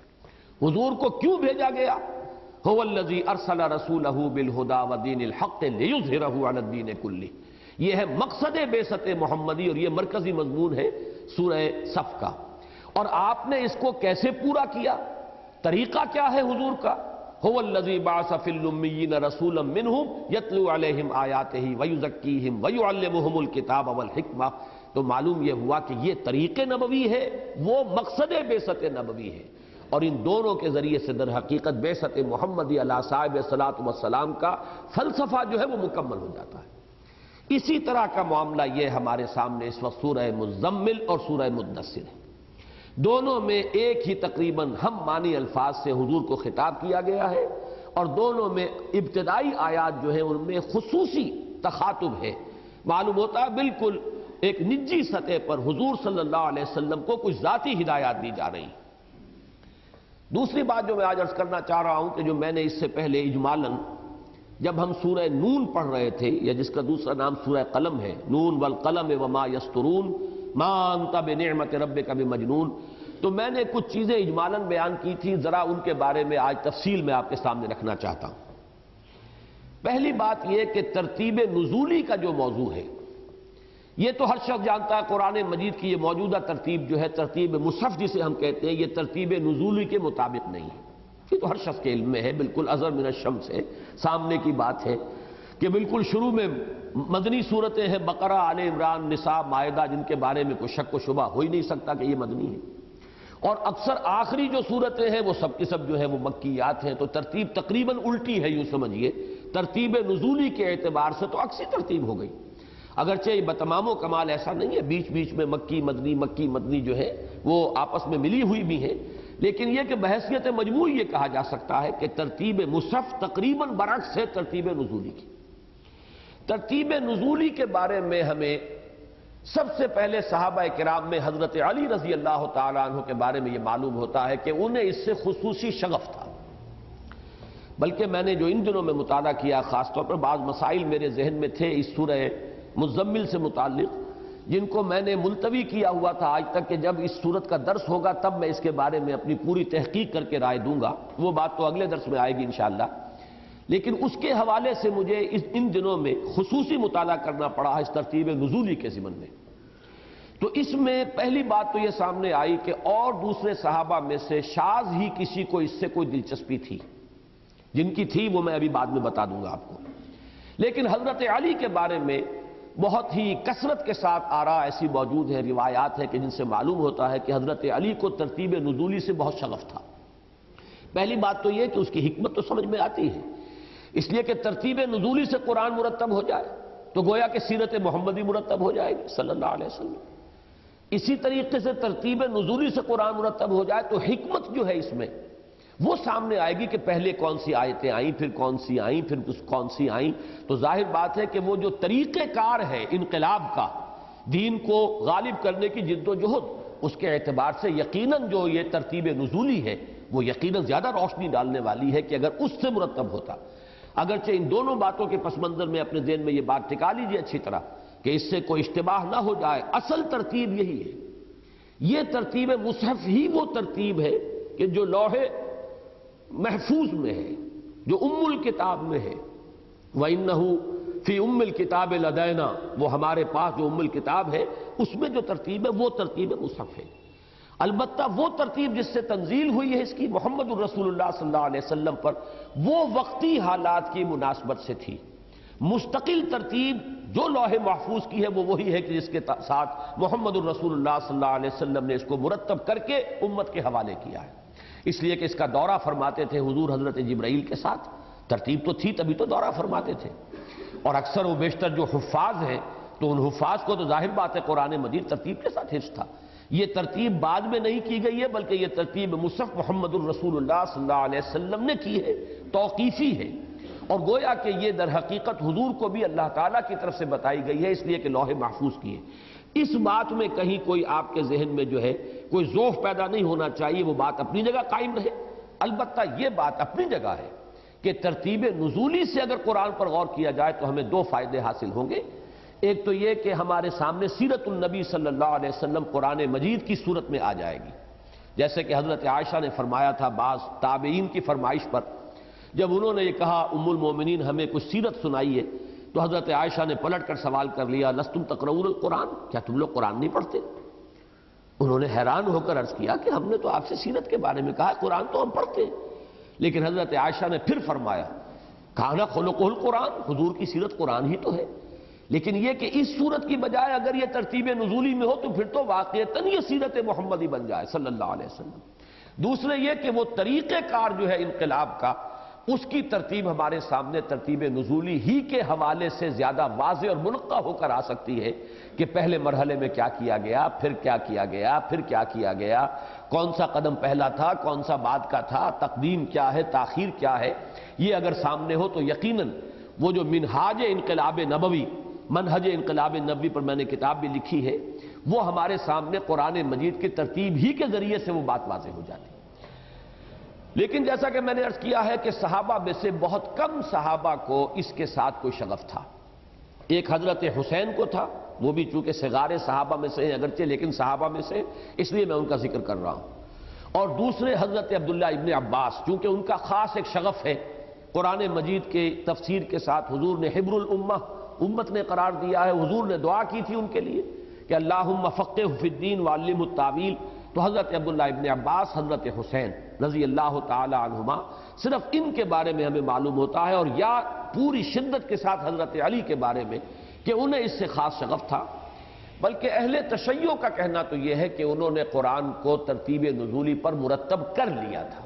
حضور کو کیوں بھیجا گیا؟ هو الذی ارسل رسولہ بالہدی ودین الحق لیظہرہ علی الدین کلہ، یہ ہے مقصد بعثت محمدی اور یہ مرکزی مضمون ہے سورہ صف کا۔ اور آپ نے اس کو کیسے پورا کیا؟ طریقہ کیا ہے حضور کا؟ هو الذی بعث فی الامیین رسولا منہم یتلو علیہم آیاتہ ویزکیہم ویعلمہم الکتاب والحکمہ۔ تو معلوم یہ ہوا کہ یہ طریق نبوی ہے، وہ مقصد بعثت نبوی ہے، اور ان دونوں کے ذریعے سے در حقیقت بعثت محمدی علیہ صاحب صلاۃ والسلام کا فلسفہ جو ہے وہ مکمل ہو جاتا ہے۔ اسی طرح کا معاملہ یہ ہمارے سامنے اس وقت سورہ مزمل اور سورہ مدثر ہے۔ دونوں میں ایک ہی تقریباً ہم معنی الفاظ سے حضور کو خطاب کیا گیا ہے، اور دونوں میں ابتدائی آیات جو ہیں ان میں خصوصی تخاطب ہے۔ معلوم ہوتا ہے بالکل ایک نجی سطح پر حضور صلی اللہ علیہ وسلم کو کچھ ذاتی ہدایات دی جا رہی ہیں۔ دوسری بات جو میں آج عرض کرنا چاہ رہا ہوں کہ جو میں نے اس سے پہلے اجمالاً جب ہم سورہ نون پڑھ رہے تھے، یا جس کا دوسرا نام سورہ قلم ہے، نون والقلم وما یسطرون ما انت بنعمت ربک بمجنون، تو میں نے کچھ چیزیں اجمالاً بیان کی تھی، ذرا ان کے بارے میں آج تفصیل میں آپ کے سامنے رکھنا چاہتا ہوں۔ پہلی بات یہ کہ ترتیب نزولی کا جو موضوع ہے، یہ تو ہر شخص جانتا ہے قرآن مجید کی یہ موجودہ ترتیب جو ہے، ترتیب مصحف جسے ہم کہتے ہیں، یہ ترتیب نزولی کے مطابق نہیں ہے۔ یہ تو ہر شخص کے علم میں ہے، بالکل ازہر من الشمس ہے، سامنے کی بات ہے کہ بالکل شروع میں مدنی صورتیں ہیں، بقرہ، آل عمران، نساء، مائدہ، جن کے بارے میں کوئی شک و شبہ ہو ہی نہیں سکتا کہ یہ مدنی ہے، اور اکثر آخری جو صورتیں ہیں وہ سب کی سب جو ہے وہ مکیات ہیں۔ تو ترتیب تقریباً الٹی ہے، یوں سمجھیے ترتیب نزولی کے اعتبار سے تو عکسی ترتیب ہو گئی، اگرچہ یہ بتمام و کمال ایسا نہیں ہے، بیچ بیچ میں مکی مدنی مکی مدنی جو ہے وہ آپس میں ملی ہوئی بھی ہیں، لیکن یہ کہ بحیثیت مجموعی یہ کہا جا سکتا ہے کہ ترتیب مصحف تقریباً برعکس ہے ترتیب نزولی کی۔ ترتیب نزولی کے بارے میں ہمیں سب سے پہلے صحابہ کرام میں حضرت علی رضی اللہ تعالیٰ عنہ کے بارے میں یہ معلوم ہوتا ہے کہ انہیں اس سے خصوصی شغف تھا۔ بلکہ میں نے جو ان دنوں میں مطالعہ کیا، خاص طور پر بعض مسائل میرے ذہن میں تھے اس سورہ مزمل سے متعلق، جن کو میں نے ملتوی کیا ہوا تھا آج تک کہ جب اس سورت کا درس ہوگا تب میں اس کے بارے میں اپنی پوری تحقیق کر کے رائے دوں گا، وہ بات تو اگلے درس میں آئے گی انشاءاللہ۔ لیکن اس کے حوالے سے مجھے اس ان دنوں میں خصوصی مطالعہ کرنا پڑا اس ترتیب نزولی کے ضمن میں۔ تو اس میں پہلی بات تو یہ سامنے آئی کہ اور دوسرے صحابہ میں سے شاذ ہی کسی کو اس سے کوئی دلچسپی تھی، جن کی تھی وہ میں ابھی بعد میں بتا دوں گا آپ کو۔ لیکن حضرت علی کے بارے میں بہت ہی کثرت کے ساتھ آراء ایسی موجود ہیں، روایات ہیں کہ جن سے معلوم ہوتا ہے کہ حضرت علی کو ترتیب نزولی سے بہت شغف تھا۔ پہلی بات تو یہ کہ اس کی حکمت تو سمجھ میں آتی ہے، اس لیے کہ ترتیب نزولی سے قرآن مرتب ہو جائے تو گویا کہ سیرت محمدی مرتب ہو جائے گی صلی اللہ علیہ وسلم۔ اسی طریقے سے ترتیب نزولی سے قرآن مرتب ہو جائے تو حکمت جو ہے اس میں وہ سامنے آئے گی کہ پہلے کون سی آیتیں آئیں، پھر کون سی آئیں، پھر کون سی آئیں۔ تو ظاہر بات ہے کہ وہ جو طریقہ کار ہے انقلاب کا، دین کو غالب کرنے کی جد و جہد، اس کے اعتبار سے یقیناً جو یہ ترتیب نزولی ہے وہ یقیناً زیادہ روشنی ڈالنے والی ہے کہ اگر اس سے مرتب ہوتا۔ اگرچہ ان دونوں باتوں کے پس منظر میں اپنے ذہن میں یہ بات ٹکا لیجئے اچھی طرح کہ اس سے کوئی اشتباہ نہ ہو جائے، اصل ترتیب یہی ہے۔ یہ ترتیب مصحف ہی وہ ترتیب ہے کہ جو لوح محفوظ میں ہے، جو ام الکتاب میں ہے۔ وَإِنَّهُ فِي أُمِّ الْكِتَابِ لَدَيْنَا، وہ ہمارے پاس جو ام الکتاب ہے اس میں جو ترتیب ہے وہ ترتیب مصحف ہے۔ البتہ وہ ترتیب جس سے تنزیل ہوئی ہے اس کی محمد الرسول اللہ صلی اللہ علیہ وسلم پر، وہ وقتی حالات کی مناسبت سے تھی۔ مستقل ترتیب جو لوح محفوظ کی ہے وہ وہی ہے کہ جس کے ساتھ محمد الرسول اللہ صلی اللہ علیہ وسلم نے اس کو مرتب کر کے امت کے حوالے کیا ہے۔ اس لیے کہ اس کا دورہ فرماتے تھے حضور حضرت جبرائیل کے ساتھ، ترتیب تو تھی تبھی تو دورہ فرماتے تھے۔ اور اکثر و بیشتر جو حفاظ ہیں تو ان حفاظ کو تو ظاہر بات ہے قرآن مجید ترتیب کے ساتھ حفظ تھا۔ یہ ترتیب بعد میں نہیں کی گئی ہے بلکہ یہ ترتیب مصحف محمد الرسول اللہ صلی اللہ علیہ وسلم نے کی ہے، توقیفی ہے، اور گویا کہ یہ در حقیقت حضور کو بھی اللہ تعالیٰ کی طرف سے بتائی گئی ہے، اس لیے کہ لوح محفوظ کی ہے۔ اس بات میں کہیں کوئی آپ کے ذہن میں جو ہے کوئی ذوف پیدا نہیں ہونا چاہیے، وہ بات اپنی جگہ قائم رہے۔ البتہ یہ بات اپنی جگہ ہے کہ ترتیب نزولی سے اگر قرآن پر غور کیا جائے تو ہمیں دو فائدے حاصل ہوں گے۔ ایک تو یہ کہ ہمارے سامنے سیرت النبی صلی اللہ علیہ وسلم قرآن مجید کی صورت میں آ جائے گی، جیسے کہ حضرت عائشہ نے فرمایا تھا بعض تابعین کی فرمائش پر، جب انہوں نے یہ کہا ام المومنین ہمیں کچھ سیرت سنائیے، تو حضرت عائشہ نے پلٹ کر سوال کر لیا لستم تقرؤون القرآن، کیا تم لوگ قرآن نہیں پڑھتے؟ انہوں نے حیران ہو کر عرض کیا کہ ہم نے تو آپ سے سیرت کے بارے میں کہا قرآن تو ہم پڑھتے ہیں۔ لیکن حضرت عائشہ نے پھر فرمایا کان خلقہ القرآن، حضور کی سیرت قرآن ہی تو ہے، لیکن یہ کہ اس صورت کی بجائے اگر یہ ترتیب نزولی میں ہو تو پھر تو واقعتاً یہ سیرت محمدی بن جائے صلی اللہ علیہ وسلم۔ دوسرے یہ کہ وہ طریقہ کار جو ہے انقلاب کا، اس کی ترتیب ہمارے سامنے ترتیب نزولی ہی کے حوالے سے زیادہ واضح اور منقع ہو کر آ سکتی ہے کہ پہلے مرحلے میں کیا کیا گیا، پھر کیا کیا گیا، پھر کیا کیا گیا، کون سا قدم پہلا تھا، کون سا بعد کا تھا، تقدیم کیا ہے، تاخیر کیا ہے۔ یہ اگر سامنے ہو تو یقیناً وہ جو منہاج انقلاب نبوی، منہج انقلاب نبوی پر میں نے کتاب بھی لکھی ہے، وہ ہمارے سامنے قرآن مجید کی ترتیب ہی کے ذریعے سے وہ بات واضح ہو جاتی ہے۔ لیکن جیسا کہ میں نے عرض کیا ہے کہ صحابہ میں سے بہت کم صحابہ کو اس کے ساتھ کوئی شغف تھا۔ ایک حضرت حسین کو تھا، وہ بھی چونکہ صغار صحابہ میں سے ہیں اگرچہ لیکن صحابہ میں سے، اس لیے میں ان کا ذکر کر رہا ہوں۔ اور دوسرے حضرت عبداللہ ابن عباس، چونکہ ان کا خاص ایک شغف ہے قرآن مجید کے تفسیر کے ساتھ، حضور نے حبر الامہ امت نے قرار دیا ہے، حضور نے دعا کی تھی ان کے لیے کہ اللہم فقہہ فی الدین وعلمہ التاویل، تو حضرت عبداللہ ابن عباس، حضرت حسین رضی اللہ تعالی عنہما، صرف ان کے بارے میں ہمیں معلوم ہوتا ہے، اور یا پوری شدت کے ساتھ حضرت علی کے بارے میں کہ انہیں اس سے خاص شغف تھا۔ بلکہ اہل تشیع کا کہنا تو یہ ہے کہ انہوں نے قرآن کو ترتیب نزولی پر مرتب کر لیا تھا،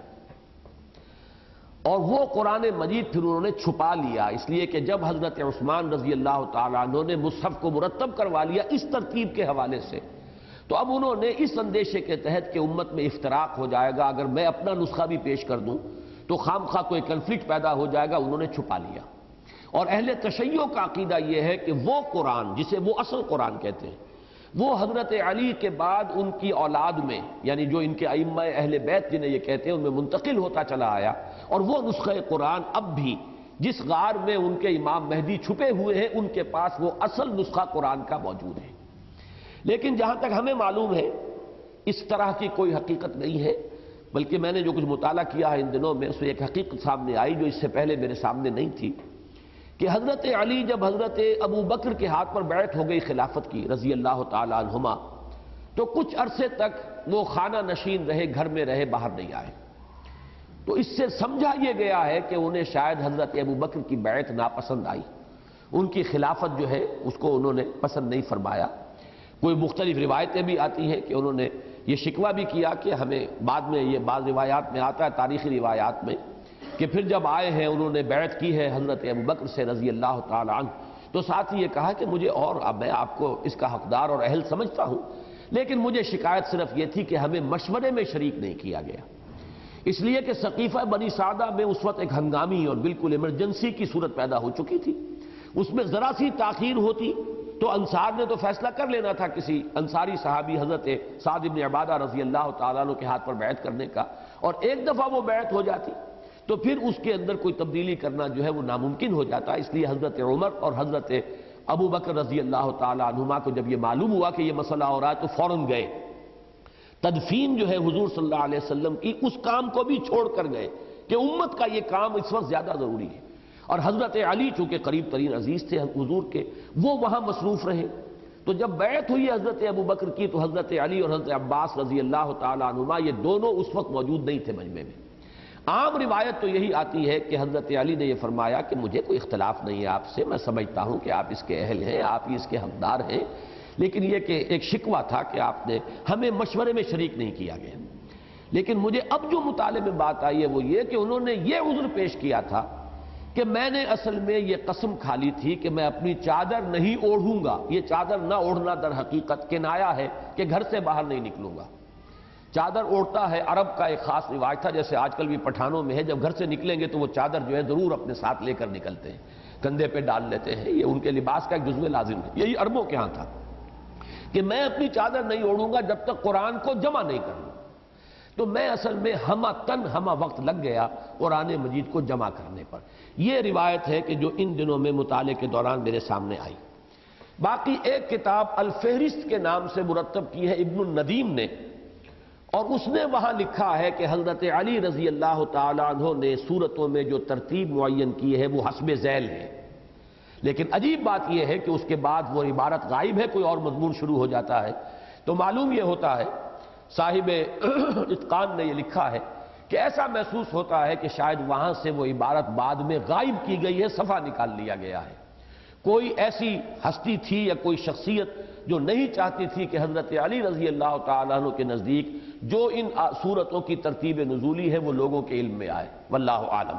اور وہ قرآن مجید پھر انہوں نے چھپا لیا، اس لیے کہ جب حضرت عثمان رضی اللہ تعالیٰ عنہ نے مصحف کو مرتب کروا لیا اس ترتیب کے حوالے سے، تو اب انہوں نے اس اندیشے کے تحت کہ امت میں افتراق ہو جائے گا، اگر میں اپنا نسخہ بھی پیش کر دوں تو خام خواہ کوئی کنفلکٹ پیدا ہو جائے گا، انہوں نے چھپا لیا۔ اور اہل تشیع کا عقیدہ یہ ہے کہ وہ قرآن جسے وہ اصل قرآن کہتے ہیں، وہ حضرت علی کے بعد ان کی اولاد میں، یعنی جو ان کے ائمہ اہل بیت جنہیں یہ کہتے ہیں، ان میں منتقل ہوتا چلا آیا، اور وہ نسخہ قرآن اب بھی جس غار میں ان کے امام مہدی چھپے ہوئے ہیں ان کے پاس وہ اصل نسخہ قرآن کا موجود ہے۔ لیکن جہاں تک ہمیں معلوم ہے اس طرح کی کوئی حقیقت نہیں ہے، بلکہ میں نے جو کچھ مطالعہ کیا ہے ان دنوں میں اس میں ایک حقیقت سامنے آئی جو اس سے پہلے میرے سامنے نہیں تھی، کہ حضرت علی جب حضرت ابو بکر کے ہاتھ پر بیعت ہو گئی خلافت کی رضی اللہ تعالی عنہما، تو کچھ عرصے تک وہ خانہ نشین رہے، گھر میں رہے، باہر نہیں آئے۔ تو اس سے سمجھا یہ گیا ہے کہ انہیں شاید حضرت ابو بکر کی بیعت ناپسند آئی، ان کی خلافت جو ہے اس کو انہوں نے پسند نہیں فرمایا۔ کوئی مختلف روایتیں بھی آتی ہیں کہ انہوں نے یہ شکوہ بھی کیا کہ ہمیں بعد میں یہ بعض روایات میں آتا ہے، تاریخی روایات میں، کہ پھر جب آئے ہیں انہوں نے بیعت کی ہے حضرت ابو بکر سے رضی اللہ تعالی عنہ، تو ساتھ ہی یہ کہا کہ مجھے اور اب میں آپ کو اس کا حقدار اور اہل سمجھتا ہوں، لیکن مجھے شکایت صرف یہ تھی کہ ہمیں مشورے میں شریک نہیں کیا گیا، اس لیے کہ سقیفہ بنی سعدہ میں اس وقت ایک ہنگامی اور بالکل ایمرجنسی کی صورت پیدا ہو چکی تھی، اس میں ذرا سی تاخیر ہوتی تو انصار نے تو فیصلہ کر لینا تھا کسی انصاری صحابی حضرت سعد بن عبادہ رضی اللہ تعالیٰ عنہ کے ہاتھ پر بیعت کرنے کا، اور ایک دفعہ وہ بیعت ہو جاتی تو پھر اس کے اندر کوئی تبدیلی کرنا جو ہے وہ ناممکن ہو جاتا۔ اس لیے حضرت عمر اور حضرت ابو بکر رضی اللہ تعالی عنہما کو جب یہ معلوم ہوا کہ یہ مسئلہ ہو رہا ہے تو فوراً گئے، تدفین جو ہے حضور صلی اللہ علیہ وسلم کی اس کام کو بھی چھوڑ کر گئے کہ امت کا یہ کام اس وقت زیادہ ضروری ہے، اور حضرت علی چونکہ قریب ترین عزیز تھے حضور کے، وہ وہاں مصروف رہے۔ تو جب بیعت ہوئی حضرت ابو بکر کی تو حضرت علی اور حضرت عباس رضی اللہ تعالی عنہما یہ دونوں اس وقت موجود نہیں تھے مجمع میں۔ عام روایت تو یہی آتی ہے کہ حضرت علی نے یہ فرمایا کہ مجھے کوئی اختلاف نہیں ہے آپ سے، میں سمجھتا ہوں کہ آپ اس کے اہل ہیں، آپ ہی اس کے حقدار ہیں، لیکن یہ کہ ایک شکوہ تھا کہ آپ نے ہمیں مشورے میں شریک نہیں کیا گیا۔ لیکن مجھے اب جو مطالعے میں بات آئی ہے وہ یہ کہ انہوں نے یہ عذر پیش کیا تھا کہ میں نے اصل میں یہ قسم کھا لی تھی کہ میں اپنی چادر نہیں اوڑھوں گا۔ یہ چادر نہ اوڑھنا در حقیقت کنایا ہے کہ گھر سے باہر نہیں نکلوں گا۔ چادر اوڑھتا ہے عرب کا ایک خاص رواج تھا، جیسے آج کل بھی پٹھانوں میں ہے، جب گھر سے نکلیں گے تو وہ چادر جو ہے ضرور اپنے ساتھ لے کر نکلتے ہیں، کندھے پہ ڈال لیتے ہیں، یہ ان کے لباس کا ایک جزو لازم ہے۔ یہی عربوں کے ہاں تھا کہ میں اپنی چادر نہیں اوڑھوں گا جب تک قرآن کو جمع نہیں کروں۔ تو میں اصل میں ہمہ تن ہمہ وقت لگ گیا قرآن مجید کو جمع کرنے پر۔ یہ روایت ہے کہ جو ان دنوں میں مطالعے کے دوران میرے سامنے آئی۔ باقی ایک کتاب الفہرست کے نام سے مرتب کی ہے ابن الندیم نے، اور اس نے وہاں لکھا ہے کہ حضرت علی رضی اللہ تعالی عنہ نے سورتوں میں جو ترتیب معین کی ہے وہ حسب ذیل ہے، لیکن عجیب بات یہ ہے کہ اس کے بعد وہ عبارت غائب ہے، کوئی اور مضمون شروع ہو جاتا ہے۔ تو معلوم یہ ہوتا ہے، صاحب اتقان نے یہ لکھا ہے کہ ایسا محسوس ہوتا ہے کہ شاید وہاں سے وہ عبارت بعد میں غائب کی گئی ہے، صفحہ نکال لیا گیا ہے۔ کوئی ایسی ہستی تھی یا کوئی شخصیت جو نہیں چاہتی تھی کہ حضرت علی رضی اللہ تعالیٰ عنہ کے نزدیک جو ان صورتوں کی ترتیب نزولی ہے وہ لوگوں کے علم میں آئے، واللہ عالم۔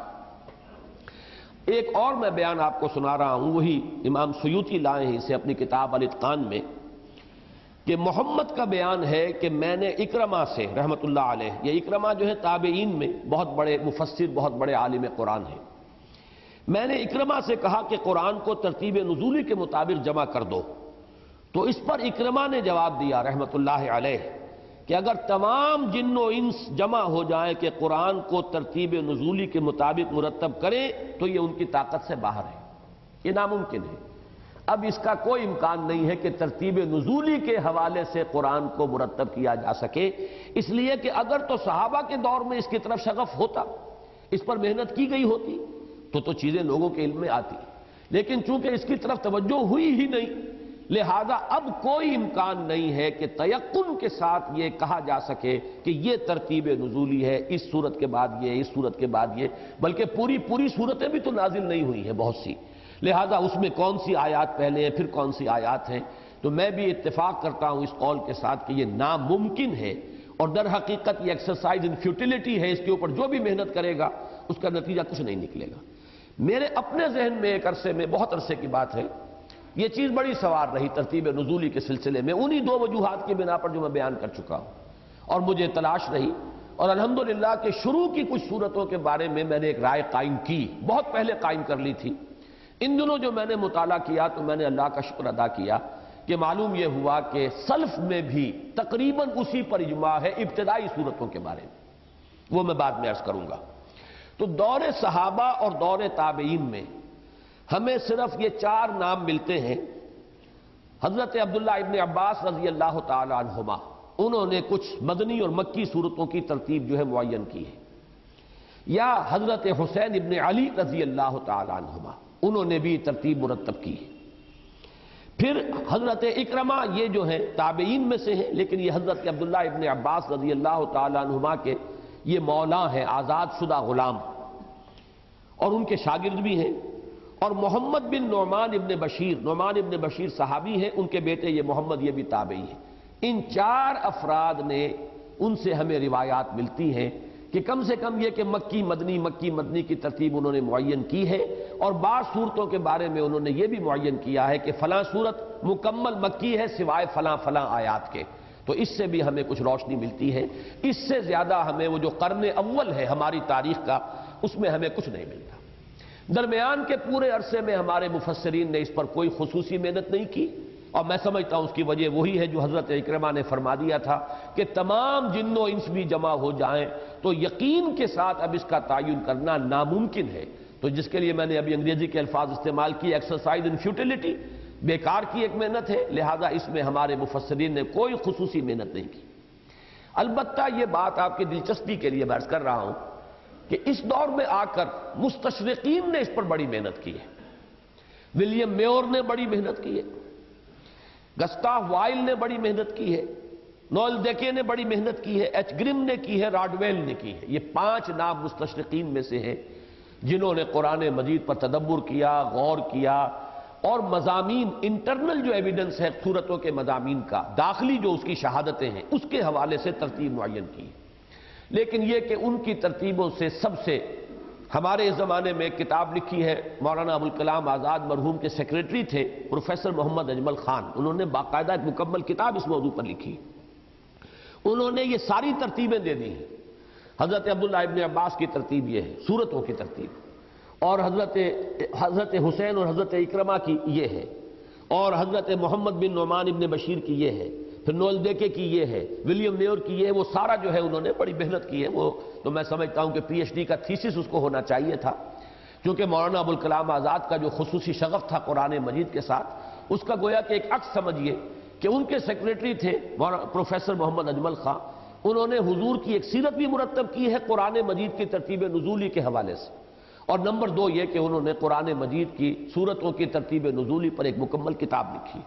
ایک اور میں بیان آپ کو سنا رہا ہوں، وہی امام سیوطی لائے ہیں اسے اپنی کتاب الاتقان میں، کہ محمد کا بیان ہے کہ میں نے اکرمہ سے رحمت اللہ علیہ، یہ اکرمہ جو ہے تابعین میں بہت بڑے مفسر، بہت بڑے عالم قرآن ہیں، میں نے اکرمہ سے کہا کہ قرآن کو ترتیب نزولی کے مطابق جمع کر دو، تو اس پر اکرمہ نے جواب دیا رحمت اللہ علیہ کہ اگر تمام جن و انس جمع ہو جائیں کہ قرآن کو ترتیب نزولی کے مطابق مرتب کریں تو یہ ان کی طاقت سے باہر ہے، یہ ناممکن ہے۔ اب اس کا کوئی امکان نہیں ہے کہ ترتیب نزولی کے حوالے سے قرآن کو مرتب کیا جا سکے، اس لیے کہ اگر تو صحابہ کے دور میں اس کی طرف شغف ہوتا، اس پر محنت کی گئی ہوتی تو تو چیزیں لوگوں کے علم میں آتی، لیکن چونکہ اس کی طرف توجہ ہوئی ہی نہیں، لہذا اب کوئی امکان نہیں ہے کہ تیقن کے ساتھ یہ کہا جا سکے کہ یہ ترتیب نزولی ہے، اس صورت کے بعد یہ، اس صورت کے بعد یہ، بلکہ پوری پوری صورتیں بھی تو نازل نہیں ہوئی ہیں بہت سی، لہذا اس میں کون سی آیات پہلے ہیں پھر کون سی آیات ہیں۔ تو میں بھی اتفاق کرتا ہوں اس قول کے ساتھ کہ یہ ناممکن ہے، اور در حقیقت یہ ایکسرسائز ان فیوٹیلیٹی ہے، اس کے اوپر جو بھی محنت کرے گا اس کا نتیجہ کچھ نہیں نکلے گا۔ میرے اپنے ذہن میں ایک عرصے میں، بہت عرصے کی بات ہے، یہ چیز بڑی سوار رہی ترتیب نزولی کے سلسلے میں، انہی دو وجوہات کی بنا پر جو میں بیان کر چکا ہوں، اور مجھے تلاش رہی، اور الحمدللہ کہ شروع کی کچھ صورتوں کے بارے میں میں نے ایک رائے قائم کی، بہت پہلے قائم کر لی تھی۔ ان دنوں جو میں نے مطالعہ کیا تو میں نے اللہ کا شکر ادا کیا کہ معلوم یہ ہوا کہ سلف میں بھی تقریباً اسی پر اجماع ہے ابتدائی صورتوں کے بارے میں، وہ میں بعد میں عرض کروں گا۔ تو دور صحابہ اور دور تابعین میں ہمیں صرف یہ چار نام ملتے ہیں۔ حضرت عبداللہ ابن عباس رضی اللہ تعالی عنہما، انہوں نے کچھ مدنی اور مکی صورتوں کی ترتیب جو ہے معین کی ہے، یا حضرت حسین ابن علی رضی اللہ تعالی عنہما، انہوں نے بھی ترتیب مرتب کی ہے۔ پھر حضرت اکرمہ، یہ جو ہیں تابعین میں سے ہیں، لیکن یہ حضرت عبداللہ ابن عباس رضی اللہ تعالی عنہما کے یہ مولا ہیں، آزاد شدہ غلام، اور ان کے شاگرد بھی ہیں۔ اور محمد بن نعمان ابن بشیر، نعمان ابن بشیر صحابی ہیں، ان کے بیٹے یہ محمد، یہ بھی تابعی ہیں۔ ان چار افراد نے، ان سے ہمیں روایات ملتی ہیں کہ کم سے کم یہ کہ مکی مدنی مکی مدنی کی ترتیب انہوں نے معین کی ہے، اور بعض صورتوں کے بارے میں انہوں نے یہ بھی معین کیا ہے کہ فلاں صورت مکمل مکی ہے سوائے فلاں فلاں آیات کے، تو اس سے بھی ہمیں کچھ روشنی ملتی ہے۔ اس سے زیادہ ہمیں وہ جو قرن اول ہے ہماری تاریخ کا، اس میں ہمیں کچھ نہیں ملتا۔ درمیان کے پورے عرصے میں ہمارے مفسرین نے اس پر کوئی خصوصی محنت نہیں کی، اور میں سمجھتا ہوں اس کی وجہ وہی ہے جو حضرت اکرمہ نے فرما دیا تھا کہ تمام جن و انس بھی جمع ہو جائیں تو یقین کے ساتھ اب اس کا تعین کرنا ناممکن ہے، تو جس کے لیے میں نے ابھی انگریزی کے الفاظ استعمال کیے، ایکسرسائز ان فیوٹیلیٹی، بیکار کی ایک محنت ہے، لہذا اس میں ہمارے مفسرین نے کوئی خصوصی محنت نہیں کی۔ البتہ یہ بات آپ کی دلچسپی کے لیے میں عرض کر رہا ہوں کہ اس دور میں آ کر مستشرقین نے اس پر بڑی محنت کی ہے۔ ولیم میور نے بڑی محنت کی ہے، گسٹاف وائل نے بڑی محنت کی ہے، نوئل ڈیکے نے بڑی محنت کی ہے، ایچ گرم نے کی ہے، راڈویل نے کی ہے۔ یہ پانچ نام مستشرقین میں سے ہیں جنہوں نے قرآن مجید پر تدبر کیا، غور کیا، اور مضامین، انٹرنل جو ایویڈنس ہے صورتوں کے مضامین کا، داخلی جو اس کی شہادتیں ہیں، اس کے حوالے سے ترتیب معین کی۔ لیکن یہ کہ ان کی ترتیبوں سے سب سے ہمارے اس زمانے میں ایک کتاب لکھی ہے، مولانا ابوالکلام آزاد مرحوم کے سیکریٹری تھے پروفیسر محمد اجمل خان، انہوں نے باقاعدہ ایک مکمل کتاب اس موضوع پر لکھی۔ انہوں نے یہ ساری ترتیبیں دے دی ہیں۔ حضرت عبداللہ ابن عباس کی ترتیب یہ ہے، صورتوں کی ترتیب، اور حضرت حضرت حسین اور حضرت اکرمہ کی یہ ہے، اور حضرت محمد بن نعمان ابن بشیر کی یہ ہے، پھر نوئل ڈیکے کی یہ ہے، ولیم میور کی یہ ہے۔ وہ سارا جو ہے انہوں نے بڑی محنت کی ہے، وہ تو میں سمجھتا ہوں کہ پی ایچ ڈی کا تھیسس اس کو ہونا چاہیے تھا، کیونکہ مولانا ابوالکلام آزاد کا جو خصوصی شغف تھا قرآن مجید کے ساتھ، اس کا گویا کہ ایک عکس سمجھیے کہ ان کے سیکریٹری تھے پروفیسر محمد اجمل خان، انہوں نے حضور کی ایک سیرت بھی مرتب کی ہے قرآن مجید کی ترتیب نزولی کے حوالے سے، اور نمبر دو یہ کہ انہوں نے قرآن مجید کی صورتوں کی ترتیب نزولی پر ایک مکمل کتاب لکھی۔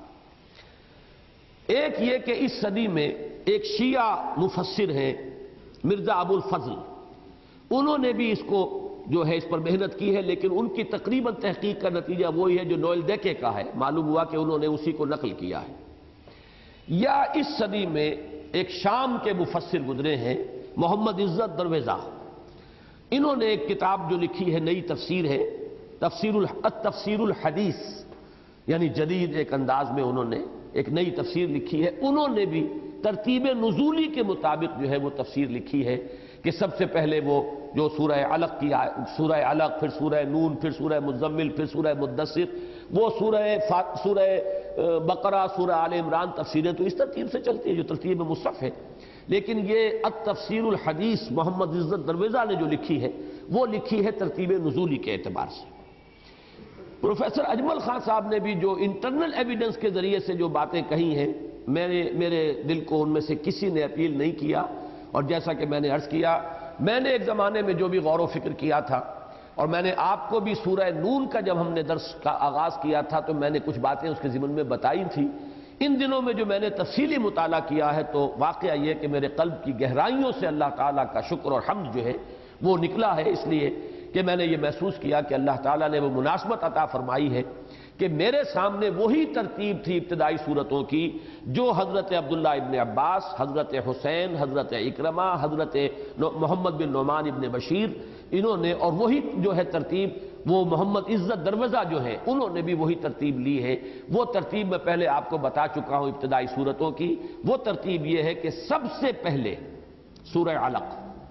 ایک یہ کہ اس صدی میں ایک شیعہ مفسر ہیں مرزا ابو الفضل، انہوں نے بھی اس کو جو ہے اس پر محنت کی ہے، لیکن ان کی تقریباً تحقیق کا نتیجہ وہی ہے جو نوئل ڈیکے کا ہے، معلوم ہوا کہ انہوں نے اسی کو نقل کیا ہے۔ یا اس صدی میں ایک شام کے مفسر گزرے ہیں محمد عزت درویزہ، انہوں نے ایک کتاب جو لکھی ہے، نئی تفسیر ہے، تفسیر التفسیر الحدیث، یعنی جدید ایک انداز میں انہوں نے ایک نئی تفسیر لکھی ہے۔ انہوں نے بھی ترتیب نزولی کے مطابق جو ہے وہ تفسیر لکھی ہے کہ سب سے پہلے وہ جو سورہ علق کی سورہ علق، پھر سورہ نون، پھر سورہ مزمل، پھر سورہ مدثر، وہ سورہ سورہ بقرہ، سورہ آل عمران تفسیریں تو اس ترتیب سے چلتی ہے جو ترتیب مصحف ہے، لیکن یہ التفسیر الحدیث محمد عزت درویزہ نے جو لکھی ہے وہ لکھی ہے ترتیب نزولی کے اعتبار سے۔ پروفیسر اجمل خان صاحب نے بھی جو انٹرنل ایویڈنس کے ذریعے سے جو باتیں کہی ہیں، میں نے میرے دل کو ان میں سے کسی نے اپیل نہیں کیا، اور جیسا کہ میں نے عرض کیا، میں نے ایک زمانے میں جو بھی غور و فکر کیا تھا، اور میں نے آپ کو بھی سورہ نون کا جب ہم نے درس کا آغاز کیا تھا تو میں نے کچھ باتیں اس کے ضمن میں بتائی تھی۔ ان دنوں میں جو میں نے تفصیلی مطالعہ کیا ہے تو واقعہ یہ کہ میرے قلب کی گہرائیوں سے اللہ تعالیٰ کا شکر اور حمد جو ہے وہ نکلا ہے، اس لیے کہ میں نے یہ محسوس کیا کہ اللہ تعالیٰ نے وہ مناسبت عطا فرمائی ہے کہ میرے سامنے وہی ترتیب تھی ابتدائی صورتوں کی جو حضرت عبداللہ ابن عباس، حضرت حسین، حضرت اکرمہ، حضرت محمد بن نعمان ابن بشیر انہوں نے، اور وہی جو ہے ترتیب وہ محمد عزت درویزہ جو ہے انہوں نے بھی وہی ترتیب لی ہے۔ وہ ترتیب میں پہلے آپ کو بتا چکا ہوں ابتدائی صورتوں کی۔ وہ ترتیب یہ ہے کہ سب سے پہلے سورہ علق،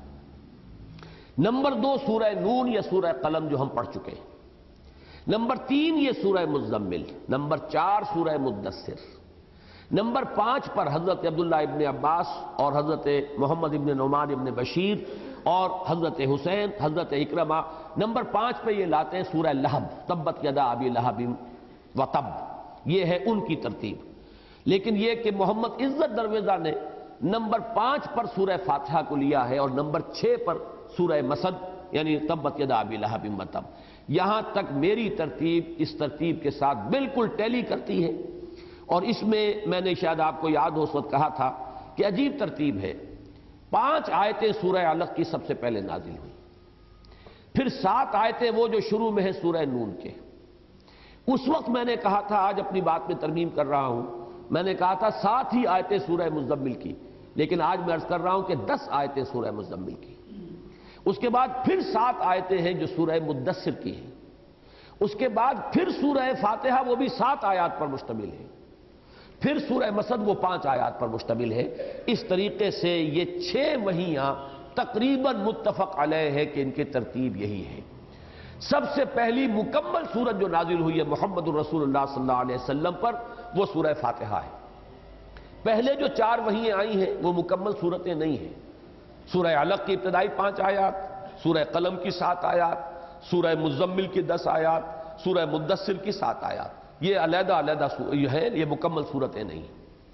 نمبر دو سورہ نون یا سورہ قلم جو ہم پڑھ چکے ہیں، نمبر تین یہ سورہ مزمل، نمبر چار سورہ مدثر، نمبر پانچ پر حضرت عبداللہ ابن عباس اور حضرت محمد ابن نعمان ابن بشیر اور حضرت حسین، حضرت اکرمہ، نمبر پانچ پہ یہ لاتے ہیں سورہ لہب، تبت یدا ابی لہب وتب، یہ ہے ان کی ترتیب۔ لیکن یہ کہ محمد عزت درویزہ نے نمبر پانچ پر سورہ فاتحہ کو لیا ہے اور نمبر چھ پر سورہ مسد یعنی تبت یدا ابی لہب وتب۔ یہاں تک میری ترتیب اس ترتیب کے ساتھ بالکل ٹیلی کرتی ہے، اور اس میں میں نے شاید آپ کو یاد ہو اس وقت کہا تھا کہ عجیب ترتیب ہے۔ پانچ آیتیں سورہ علق کی سب سے پہلے نازل ہوئی، پھر سات آیتیں وہ جو شروع میں ہے سورہ نون کے۔ اس وقت میں نے کہا تھا، آج اپنی بات میں ترمیم کر رہا ہوں، میں نے کہا تھا سات ہی آیتیں سورہ مزمل کی، لیکن آج میں عرض کر رہا ہوں کہ دس آیتیں سورہ مزمل کی۔ اس کے بعد پھر سات آیتیں ہیں جو سورہ مدثر کی ہیں، اس کے بعد پھر سورہ فاتحہ وہ بھی سات آیات پر مشتمل ہے، پھر سورہ مسد وہ پانچ آیات پر مشتمل ہے۔ اس طریقے سے یہ چھ وحیاں تقریباً متفق علیہ ہے کہ ان کی ترتیب یہی ہے۔ سب سے پہلی مکمل سورت جو نازل ہوئی ہے محمد الرسول اللہ صلی اللہ علیہ وسلم پر، وہ سورہ فاتحہ ہے۔ پہلے جو چار وحیاں آئی ہیں وہ مکمل سورتیں نہیں ہیں۔ سورہ علق کی ابتدائی پانچ آیات، سورہ قلم کی سات آیات، سورہ مزمل کی دس آیات، سورہ مدثر کی سات آیات، یہ علیحدہ علیحدہ ہے، یہ مکمل صورتیں نہیں۔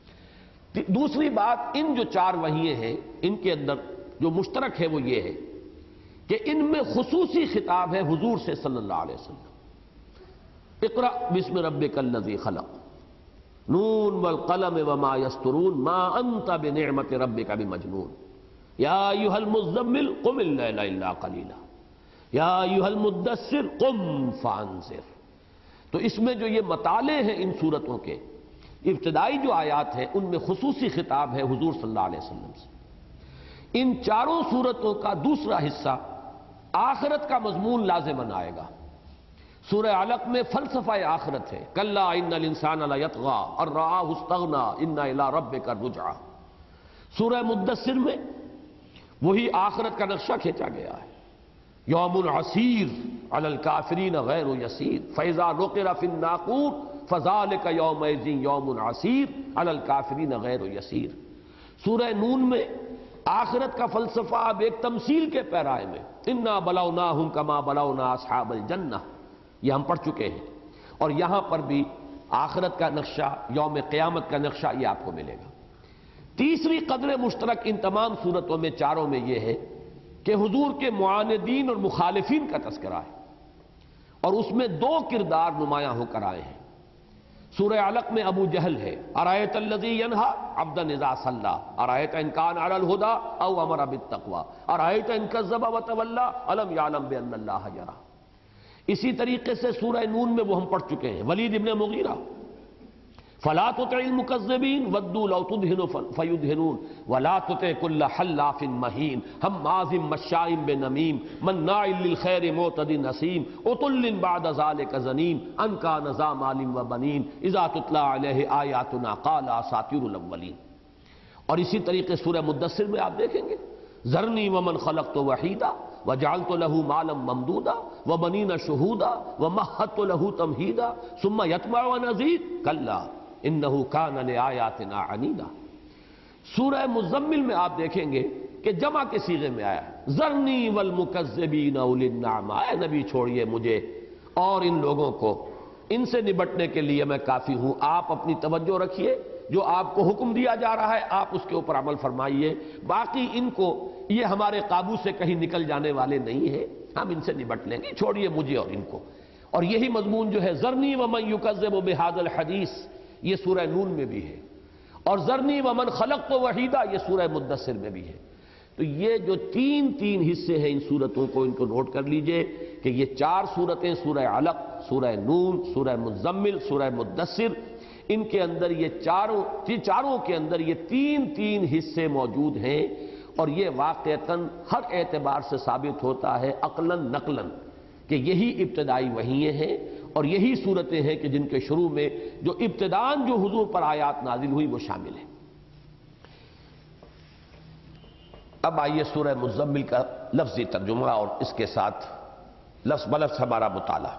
دوسری بات، ان جو چار وحییں ہیں ان کے اندر جو مشترک ہے وہ یہ ہے کہ ان میں خصوصی خطاب ہے حضور سے صلی اللہ علیہ وسلم۔ اقرأ بسم ربک الذی خلق، نون والقلم وما یسطرون ما انت بنعمت ربک بمجنون، یا ایھا المزمل قم اللیل الا قلیلا، یا ایھا المدثر قم فانذر۔ تو اس میں جو یہ مطالع ہیں ان صورتوں کے، ابتدائی جو آیات ہیں ان میں خصوصی خطاب ہے حضور صلی اللہ علیہ وسلم سے۔ ان چاروں صورتوں کا دوسرا حصہ آخرت کا مضمون لازماً آئے گا۔ سورہ علق میں فلسفہ آخرت ہے، کلا ان الانسان لیطغی ان رآہ استغنی ان الی ربک الرجعی۔ سورہ مدثر میں وہی آخرت کا نقشہ کھینچا گیا ہے، یوم عسیر علی الکافرین غیر یسیر فاذا نقر فی الناقور فذلک یومئذ یوم عسیر علی الکافرین غیر یسیر۔ سورہ نون میں آخرت کا فلسفہ اب ایک تمثیل کے پیرائے میں، انا بلوناہم کما بلونا اصحاب الجنہ، یہ ہم پڑھ چکے ہیں، اور یہاں پر بھی آخرت کا نقشہ، یوم قیامت کا نقشہ یہ آپ کو ملے گا۔ تیسری قدر مشترک ان تمام صورتوں میں، چاروں میں یہ ہے کہ حضور کے معاندین اور مخالفین کا تذکرہ ہے، اور اس میں دو کردار نمایاں ہو کر آئے ہیں۔ سورہ علق میں ابو جہل ہے، ارایت الذی ینہا عبدا اذا صلی، ارایت ان کان علی الہدی او امر بالتقوی، ارایت ان کذب وتولی الم یعلم بان اللہ یری۔ اسی طریقے سے سورہ نون میں وہ ہم پڑھ چکے ہیں، ولید ابن مغیرہ، فلا تطع المکذبین ودوا لو تدہن فیدہنون ولا تطع کل حلاف مہین ہماز مشاء بنمیم مناع للخیر معتد نسیم عتل بعد ذلک زنیم ان کان ذا مال وبنین اذا تتلی علیہ آیاتنا قال اساطیر الاولین۔ اور اسی طریقے سورہ مدثر میں آپ دیکھیں گے، ذرنی ومن خلقت وحیدا وجعلت له مالا ممدودا وبنین شہودا ومہدت له تمہیدا ثم یطمع ونزید کلا انہو کان لآیاتنا عنیدا۔ سورہ مزمل میں آپ دیکھیں گے کہ جمع کے صیغے میں آیا ہے، ذرنی والمکذبین اولی النعمہ، اے نبی چھوڑیے مجھے اور ان لوگوں کو، ان سے نبٹنے کے لیے میں کافی ہوں، آپ اپنی توجہ رکھیے، جو آپ کو حکم دیا جا رہا ہے آپ اس کے اوپر عمل فرمائیے، باقی ان کو، یہ ہمارے قابو سے کہیں نکل جانے والے نہیں ہیں، ہم ان سے نبٹ لیں گے، چھوڑیے مجھے اور ان کو۔ اور یہی مضمون جو ہے ذرنی ومن یکذب بہذا الحدیث، یہ سورہ نون میں بھی ہے، اور ذرنی ومن خلقت وحیدا یہ سورہ مدثر میں بھی ہے۔ تو یہ جو تین تین حصے ہیں ان صورتوں کو، ان کو نوٹ کر لیجئے کہ یہ چار صورتیں، سورہ علق، سورہ نون، سورہ مزمل، سورہ مدثر، ان کے اندر یہ چاروں چاروں کے اندر یہ تین تین حصے موجود ہیں، اور یہ واقعتاً ہر اعتبار سے ثابت ہوتا ہے عقلاً نقلاً کہ یہی ابتدائی وحییں ہیں اور یہی صورتیں ہیں کہ جن کے شروع میں جو ابتداً جو حضور پر آیات نازل ہوئی وہ شامل ہیں۔ اب آئیے سورہ مزمل کا لفظی ترجمہ اور اس کے ساتھ لفظ بلفظ ہمارا مطالعہ۔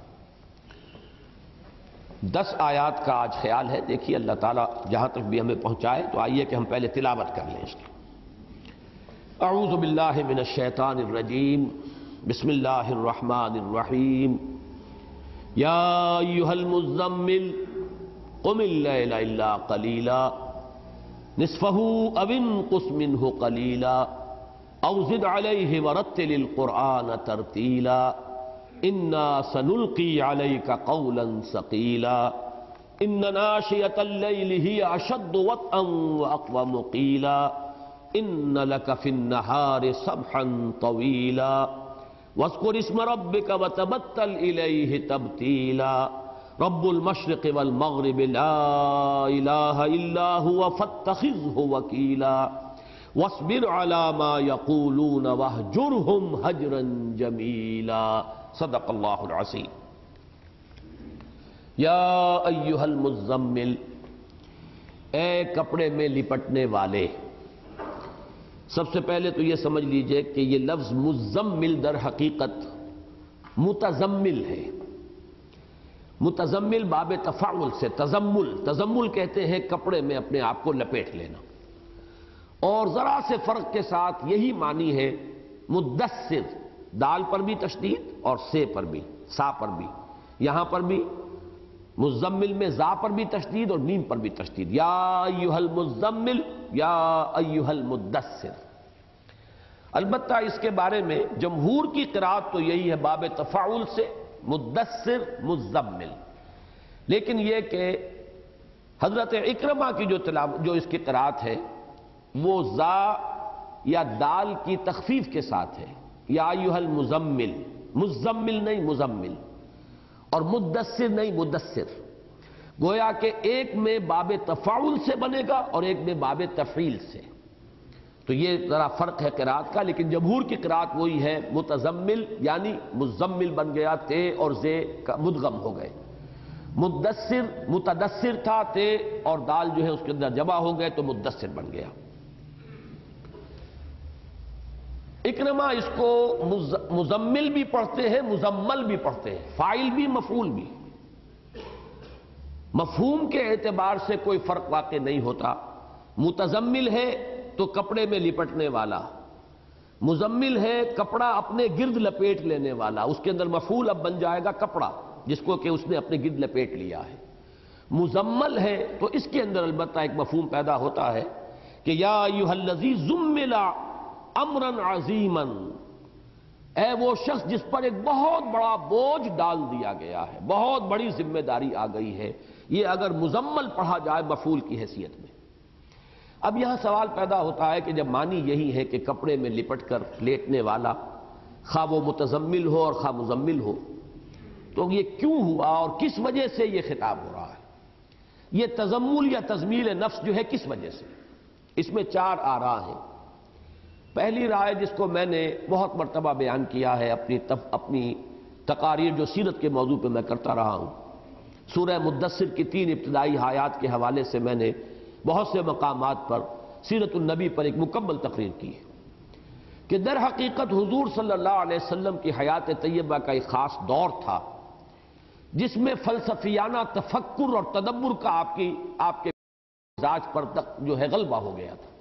دس آیات کا آج خیال ہے، دیکھیے اللہ تعالیٰ جہاں تک بھی ہمیں پہنچائے، تو آئیے کہ ہم پہلے تلاوت کر لیں اس کی۔ اعوذ باللہ من الشیطان الرجیم، بسم اللہ الرحمن الرحیم، یا ایھا المزمل قم اللیل الا قلیلا نصفہ او انقص منہ قلیلا او زد علیہ ورتل القرآن ترتیلا انا سنلقی علیک قولا ثقیلا ان ناشئۃ اللیل ہی اشد وطئا واقوم قیلا ان لک فی النہار سبحا طویلا واذکر اسم ربک وتبتل الیہ تبتیلا رب المشرق والمغرب لا الہ الا هو فاتخذہ وکیلا واصبر علی ما یقولون واہجرہم ہجرا جمیلا۔ صدق اللہ العظیم۔ یا ایھا المزمل، اے کپڑے میں لپٹنے والے۔ سب سے پہلے تو یہ سمجھ لیجئے کہ یہ لفظ مزمل در حقیقت متزمل ہے۔ متزمل باب تفاعل سے تزمل، تزمل کہتے ہیں کپڑے میں اپنے آپ کو لپیٹ لینا، اور ذرا سے فرق کے ساتھ یہی معنی ہے مدثر، دال پر بھی تشدید اور سے پر بھی، سا پر بھی، یہاں پر بھی مزمل میں زا پر بھی تشدید اور میم پر بھی تشدید، یا ایھا المزمل یا ایھا المدثر۔ البتہ اس کے بارے میں جمہور کی قرات تو یہی ہے باب تفاعل سے مدثر مزمل، لیکن یہ کہ حضرت اکرمہ کی جو تلاوت جو اس کی قرات ہے وہ زا یا دال کی تخفیف کے ساتھ ہے، یا ایھا المزمل، مزمل نہیں مزمل، اور مدثر نہیں مدثر، گویا کہ ایک میں باب تفاعل سے بنے گا اور ایک میں باب تفعیل سے، تو یہ ذرا فرق ہے قرات کا، لیکن جمہور کی قرات وہی ہے متزمل، یعنی مزمل بن گیا، تے اور زے کا مدغم ہو گئے، مدثر متدثر تھا، تے اور دال جو ہے اس کے اندر جمع ہو گئے تو مدثر بن گیا۔ اکرمہ اس کو مزمل بھی پڑھتے ہیں، مزمل بھی پڑھتے ہیں، فاعل بھی مفعول بھی، مفہوم کے اعتبار سے کوئی فرق واقع نہیں ہوتا۔ متزمل ہے تو کپڑے میں لپٹنے والا، مزمل ہے کپڑا اپنے گرد لپیٹ لینے والا، اس کے اندر مفعول اب بن جائے گا کپڑا جس کو کہ اس نے اپنے گرد لپیٹ لیا ہے۔ مزمل ہے تو اس کے اندر البتہ ایک مفہوم پیدا ہوتا ہے کہ یا ایھا الذی زمل امرا عظیما، اے وہ شخص جس پر ایک بہت بڑا بوجھ ڈال دیا گیا ہے، بہت بڑی ذمہ داری آ گئی ہے، یہ اگر مزمل پڑھا جائے مفعول کی حیثیت میں۔ اب یہاں سوال پیدا ہوتا ہے کہ جب معنی یہی ہے کہ کپڑے میں لپٹ کر لیٹنے والا، خواہ وہ متزمل ہو اور خواہ مزمل ہو، تو یہ کیوں ہوا اور کس وجہ سے یہ خطاب ہو رہا ہے؟ یہ تزمل یا تزمیل نفس جو ہے کس وجہ سے؟ اس میں چار آراء ہیں۔ پہلی رائے جس کو میں نے بہت مرتبہ بیان کیا ہے اپنی اپنی تقاریر جو سیرت کے موضوع پہ میں کرتا رہا ہوں، سورہ مدثر کی تین ابتدائی آیات کے حوالے سے میں نے بہت سے مقامات پر سیرت النبی پر ایک مکمل تقریر کی ہے کہ در حقیقت حضور صلی اللہ علیہ وسلم کی حیات طیبہ کا ایک خاص دور تھا جس میں فلسفیانہ تفکر اور تدبر کا آپ کی آپ کے مزاج پر تک جو ہے غلبہ ہو گیا تھا۔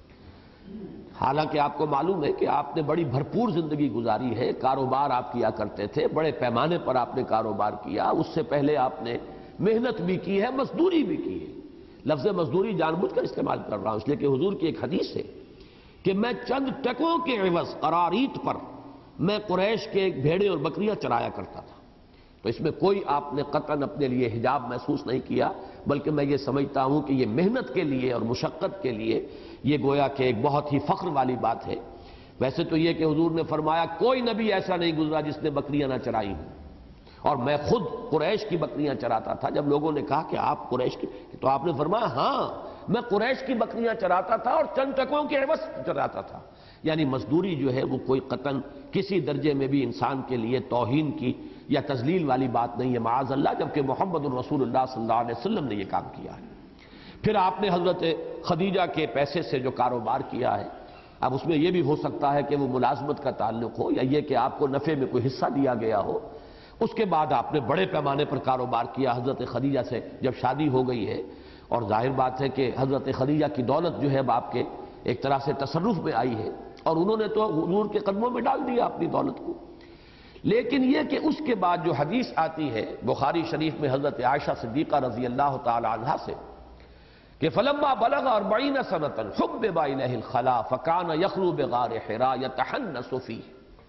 حالانکہ آپ کو معلوم ہے کہ آپ نے بڑی بھرپور زندگی گزاری ہے، کاروبار آپ کیا کرتے تھے، بڑے پیمانے پر آپ نے کاروبار کیا، اس سے پہلے آپ نے محنت بھی کی ہے، مزدوری بھی کی ہے۔ لفظ مزدوری جان بوجھ کر استعمال کر رہا ہوں اس لیے کہ حضور کی ایک حدیث ہے کہ میں چند ٹکوں کے عوض قراریط پر میں قریش کے بھیڑے اور بکریاں چرایا کرتا تھا، تو اس میں کوئی آپ نے قطعاً اپنے لیے حجاب محسوس نہیں کیا، بلکہ میں یہ سمجھتا ہوں کہ یہ محنت کے لیے اور مشقت کے لیے یہ گویا کہ ایک بہت ہی فخر والی بات ہے۔ ویسے تو یہ کہ حضور نے فرمایا کوئی نبی ایسا نہیں گزرا جس نے بکریاں نہ چرائی ہوں، اور میں خود قریش کی بکریاں چراتا تھا۔ جب لوگوں نے کہا کہ آپ قریش کی، تو آپ نے فرمایا ہاں میں قریش کی بکریاں چراتا تھا اور چند ٹکوں کے عوض چراتا تھا، یعنی مزدوری جو ہے وہ کوئی قطعاً کسی درجے میں بھی انسان کے لیے توہین کی یا تذلیل والی بات نہیں ہے معاذ اللہ، جبکہ محمد الرسول اللہ صلی اللہ علیہ وسلم نے یہ کام کیا ہے۔ پھر آپ نے حضرت خدیجہ کے پیسے سے جو کاروبار کیا ہے، اب اس میں یہ بھی ہو سکتا ہے کہ وہ ملازمت کا تعلق ہو یا یہ کہ آپ کو نفع میں کوئی حصہ دیا گیا ہو، اس کے بعد آپ نے بڑے پیمانے پر کاروبار کیا حضرت خدیجہ سے جب شادی ہو گئی ہے، اور ظاہر بات ہے کہ حضرت خدیجہ کی دولت جو ہے اب آپ کے ایک طرح سے تصرف میں آئی ہے، اور انہوں نے تو حضور کے قدموں میں ڈال دیا اپنی دولت کو۔ لیکن یہ کہ اس کے بعد جو حدیث آتی ہے بخاری شریف میں حضرت عائشہ صدیقہ رضی اللہ تعالی عنہا سے کہ فلما بلغ اربعین سنۃ حبب الیہ الخلاء فکان یخلو بغار حراء یتحنث فیہ،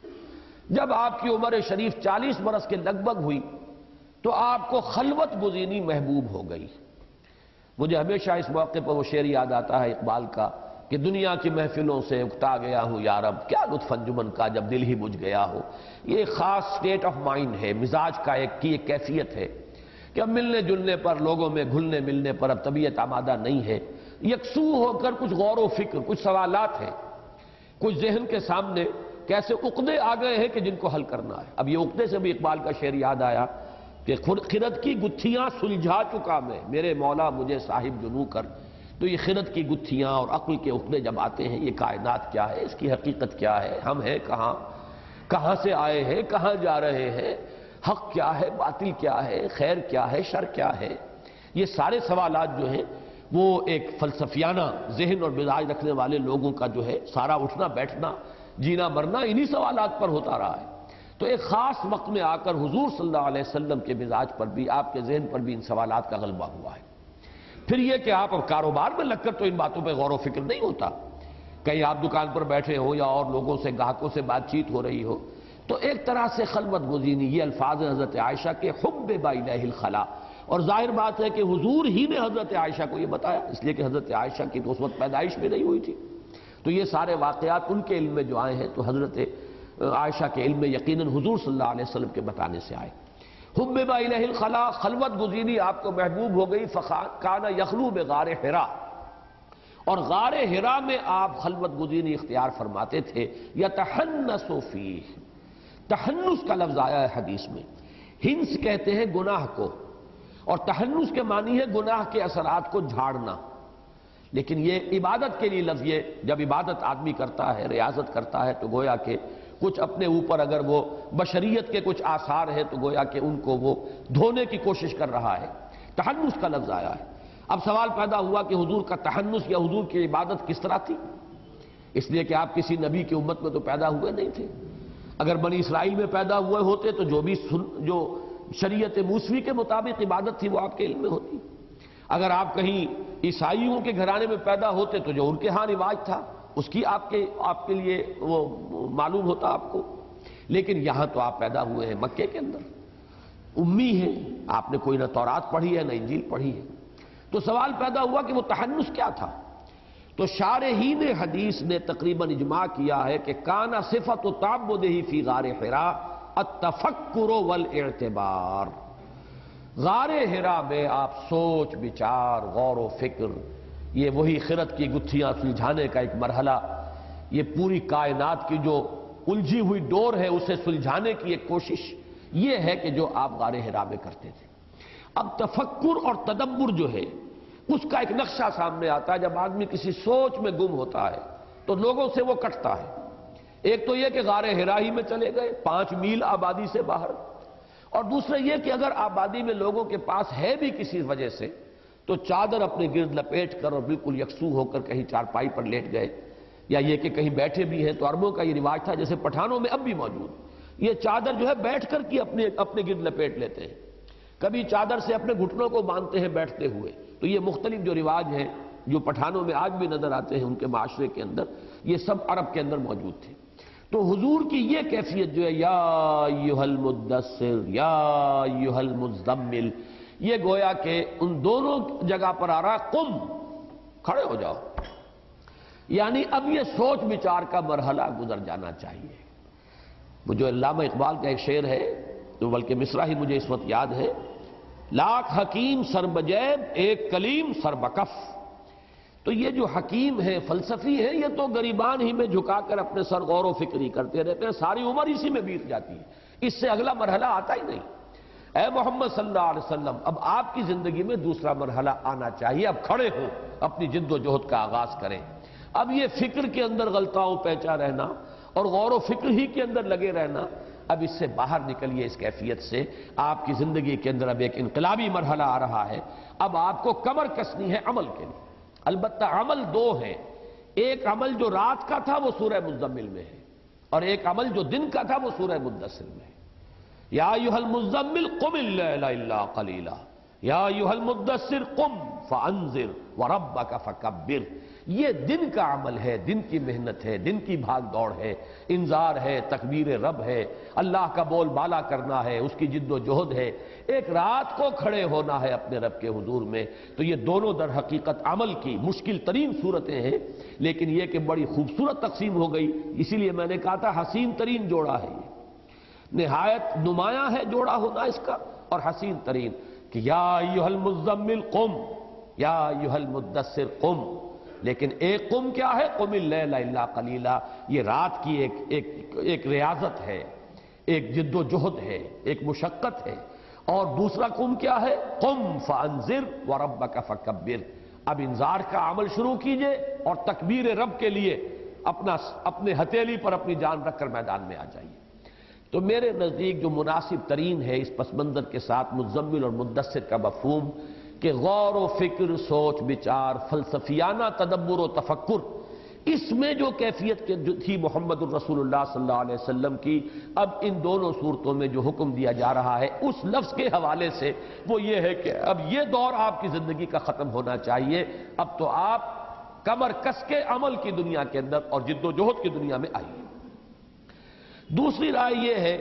جب آپ کی عمر شریف چالیس برس کے لگ بھگ ہوئی تو آپ کو خلوت گزینی محبوب ہو گئی۔ مجھے ہمیشہ اس موقع پر وہ شعر یاد آتا ہے اقبال کا کہ دنیا کی محفلوں سے اکتا گیا ہوں یا رب، کیا لطف انجمن کا جب دل ہی بجھ گیا ہو۔ یہ ایک خاص سٹیٹ آف مائنڈ ہے، مزاج کا ایک کی ایک کیفیت ہے کہ اب ملنے جلنے پر، لوگوں میں گھلنے ملنے پر اب طبیعت آمادہ نہیں ہے، یکسو ہو کر کچھ غور و فکر، کچھ سوالات ہیں، کچھ ذہن کے سامنے کیسے عقدے آ گئے ہیں کہ جن کو حل کرنا ہے۔ اب یہ عقدے سے بھی اقبال کا شعر یاد آیا کہ خرد کی گتھیاں سلجھا چکا میں، میرے مولا مجھے صاحب جنوں کر۔ تو یہ خرد کی گتھیاں اور عقل کے عقدے جب آتے ہیں، یہ کائنات کیا ہے، اس کی حقیقت کیا ہے، ہم ہیں کہاں، کہاں سے آئے ہیں، کہاں جا رہے ہیں، حق کیا ہے، باطل کیا ہے، خیر کیا ہے، شر کیا ہے، یہ سارے سوالات جو ہیں وہ ایک فلسفیانہ ذہن اور مزاج رکھنے والے لوگوں کا جو ہے سارا اٹھنا بیٹھنا، جینا مرنا انہی سوالات پر ہوتا رہا ہے۔ تو ایک خاص وقت میں آ کر حضور صلی اللہ علیہ وسلم کے مزاج پر بھی، آپ کے ذہن پر بھی ان سوالات کا غلبہ ہوا ہے۔ پھر یہ کہ آپ اب کاروبار میں لگ کر تو ان باتوں پہ غور و فکر نہیں ہوتا، کہیں آپ دکان پر بیٹھے ہو یا اور لوگوں سے، گاہکوں سے بات چیت ہو رہی ہو، تو ایک طرح سے خلوت گزینی، یہ الفاظ حضرت عائشہ کے حبب الیہ الخلاء، اور ظاہر بات ہے کہ حضور ہی نے حضرت عائشہ کو یہ بتایا، اس لیے کہ حضرت عائشہ کی تو اس وقت پیدائش بھی نہیں ہوئی تھی، تو یہ سارے واقعات ان کے علم میں جو آئے ہیں تو حضرت عائشہ کے علم میں یقیناً حضور صلی اللہ علیہ وسلم کے بتانے سے آئے۔ حبب الیہ الخلاء، خلوت گزینی آپ کو محبوب ہو گئی، فکان یخلو بغار حراء، اور غار حراء میں آپ خلوت گزینی اختیار فرماتے تھے، یتحنث فیہ، تحنث کا لفظ آیا ہے حدیث میں، ہنس کہتے ہیں گناہ کو، اور تحنث کے معنی ہے گناہ کے اثرات کو جھاڑنا، لیکن یہ عبادت کے لیے لفظ، یہ جب عبادت آدمی کرتا ہے، ریاضت کرتا ہے، تو گویا کہ کچھ اپنے اوپر اگر وہ بشریت کے کچھ آثار ہیں تو گویا کہ ان کو وہ دھونے کی کوشش کر رہا ہے، تحنث کا لفظ آیا ہے۔ اب سوال پیدا ہوا کہ حضور کا تحنث یا حضور کی عبادت کس طرح تھی، اس لیے کہ آپ کسی نبی کی امت میں تو پیدا ہوئے نہیں تھے، اگر بنی اسرائیل میں پیدا ہوئے ہوتے تو جو بھی جو شریعت موسوی کے مطابق عبادت تھی وہ آپ کے علم میں ہوتی، اگر آپ کہیں عیسائیوں کے گھرانے میں پیدا ہوتے تو جو ان کے ہاں رواج تھا اس کی آپ کے آپ کے لیے وہ معلوم ہوتا آپ کو، لیکن یہاں تو آپ پیدا ہوئے ہیں مکے کے اندر، امی ہیں، آپ نے کوئی نہ تورات پڑھی ہے نہ انجیل پڑھی ہے، تو سوال پیدا ہوا کہ وہ تحنث کیا تھا، تو شارحین حدیث نے تقریباً اجماع کیا ہے کہ کانا صفت تعبدہ فی غار حراء التفکر والاعتبار، غار حراء میں آپ سوچ بچار، غور و فکر، یہ وہی خرد کی گتھیاں سلجھانے کا ایک مرحلہ، یہ پوری کائنات کی جو الجھی ہوئی ڈور ہے اسے سلجھانے کی ایک کوشش، یہ ہے کہ جو آپ غار حراء میں کرتے تھے۔ اب تفکر اور تدبر جو ہے اس کا ایک نقشہ سامنے آتا ہے، جب آدمی کسی سوچ میں گم ہوتا ہے تو لوگوں سے وہ کٹتا ہے، ایک تو یہ کہ غار حراء ہی میں چلے گئے پانچ میل آبادی سے باہر، اور دوسرا یہ کہ اگر آبادی میں لوگوں کے پاس ہے بھی کسی وجہ سے تو چادر اپنے گرد لپیٹ کر اور بالکل یکسو ہو کر کہیں چارپائی پر لیٹ گئے، یا یہ کہ کہیں بیٹھے بھی ہیں تو عربوں کا یہ رواج تھا جیسے پٹھانوں میں اب بھی موجود، یہ چادر جو ہے بیٹھ کر کی اپنے اپنے گرد لپیٹ لیتے ہیں، کبھی چادر سے اپنے گھٹنوں کو باندھتے ہیں بیٹھتے ہوئے، تو یہ مختلف جو رواج ہیں جو پٹھانوں میں آج بھی نظر آتے ہیں ان کے معاشرے کے اندر، یہ سب عرب کے اندر موجود تھے۔ تو حضور کی یہ کیفیت جو ہے یا ایھا المدثر یا ایھا المزمل، یہ گویا کہ ان دونوں جگہ پر آ رہا، قم، کھڑے ہو جاؤ، یعنی اب یہ سوچ بچار کا مرحلہ گزر جانا چاہیے۔ مجھے علامہ اقبال کا ایک شعر ہے تو بلکہ مصرع ہی مجھے اس وقت یاد ہے، لاکھ حکیم سر بجیب ایک کلیم سر بکف، تو یہ جو حکیم ہیں، فلسفی ہیں، یہ تو گریبان ہی میں جھکا کر اپنے سر غور و فکری کرتے رہتے ہیں، ساری عمر اسی میں بیت جاتی ہے، اس سے اگلا مرحلہ آتا ہی نہیں۔ اے محمد صلی اللہ علیہ وسلم، اب آپ کی زندگی میں دوسرا مرحلہ آنا چاہیے، اب کھڑے ہو، اپنی جد و جہد کا آغاز کریں۔ اب یہ فکر کے اندر غلطاؤں پیچا رہنا اور غور و فکر ہی کے اندر لگے رہنا، اب اس سے باہر نکلیے، اس کیفیت سے۔ آپ کی زندگی کے اندر اب ایک انقلابی مرحلہ آ رہا ہے، اب آپ کو کمر کسنی ہے عمل کے لیے۔ البتہ عمل دو ہیں، ایک عمل جو رات کا تھا وہ سورہ مزمل میں ہے، اور ایک عمل جو دن کا تھا وہ سورہ مدثر میں ہے۔ یا ایھا المزمل قم اللیل الا قلیلا یا ایھا المدثر قم فانذر وربک فکبر۔ یہ دن کا عمل ہے، دن کی محنت ہے، دن کی بھاگ دوڑ ہے، انذار ہے، تکبیر رب ہے، اللہ کا بول بالا کرنا ہے، اس کی جد و جہد ہے، ایک رات کو کھڑے ہونا ہے اپنے رب کے حضور میں۔ تو یہ دونوں در حقیقت عمل کی مشکل ترین صورتیں ہیں، لیکن یہ کہ بڑی خوبصورت تقسیم ہو گئی، اسی لیے میں نے کہا تھا حسین ترین جوڑا ہے، یہ نہایت نمایاں ہے جوڑا ہونا اس کا، اور حسین ترین کہ یا ایھا المزمل قم یا ایھا المدثر قم۔ لیکن ایک قم کیا ہے؟ قم اللیل الا قلیلا، یہ رات کی ایک ایک ایک ریاضت ہے، ایک جد و جہد ہے، ایک مشقت ہے۔ اور دوسرا قم کیا ہے؟ قم فانذر وربک فکبر۔ اب انذار کا عمل شروع کیجئے اور تکبیر رب کے لیے اپنا اپنے ہتھیلی پر اپنی جان رکھ کر میدان میں آ جائیے۔ تو میرے نزدیک جو مناسب ترین ہے اس پس منظر کے ساتھ مزمل اور مدثر کا مفہوم کہ غور و فکر، سوچ بچار، فلسفیانہ تدبر و تفکر، اس میں جو کیفیت جو تھی محمد الرسول اللہ صلی اللہ علیہ وسلم کی، اب ان دونوں صورتوں میں جو حکم دیا جا رہا ہے اس لفظ کے حوالے سے وہ یہ ہے کہ اب یہ دور آپ کی زندگی کا ختم ہونا چاہیے، اب تو آپ کمر کس کے عمل کی دنیا کے اندر اور جد و جہد کی دنیا میں آئیے۔ دوسری رائے یہ ہے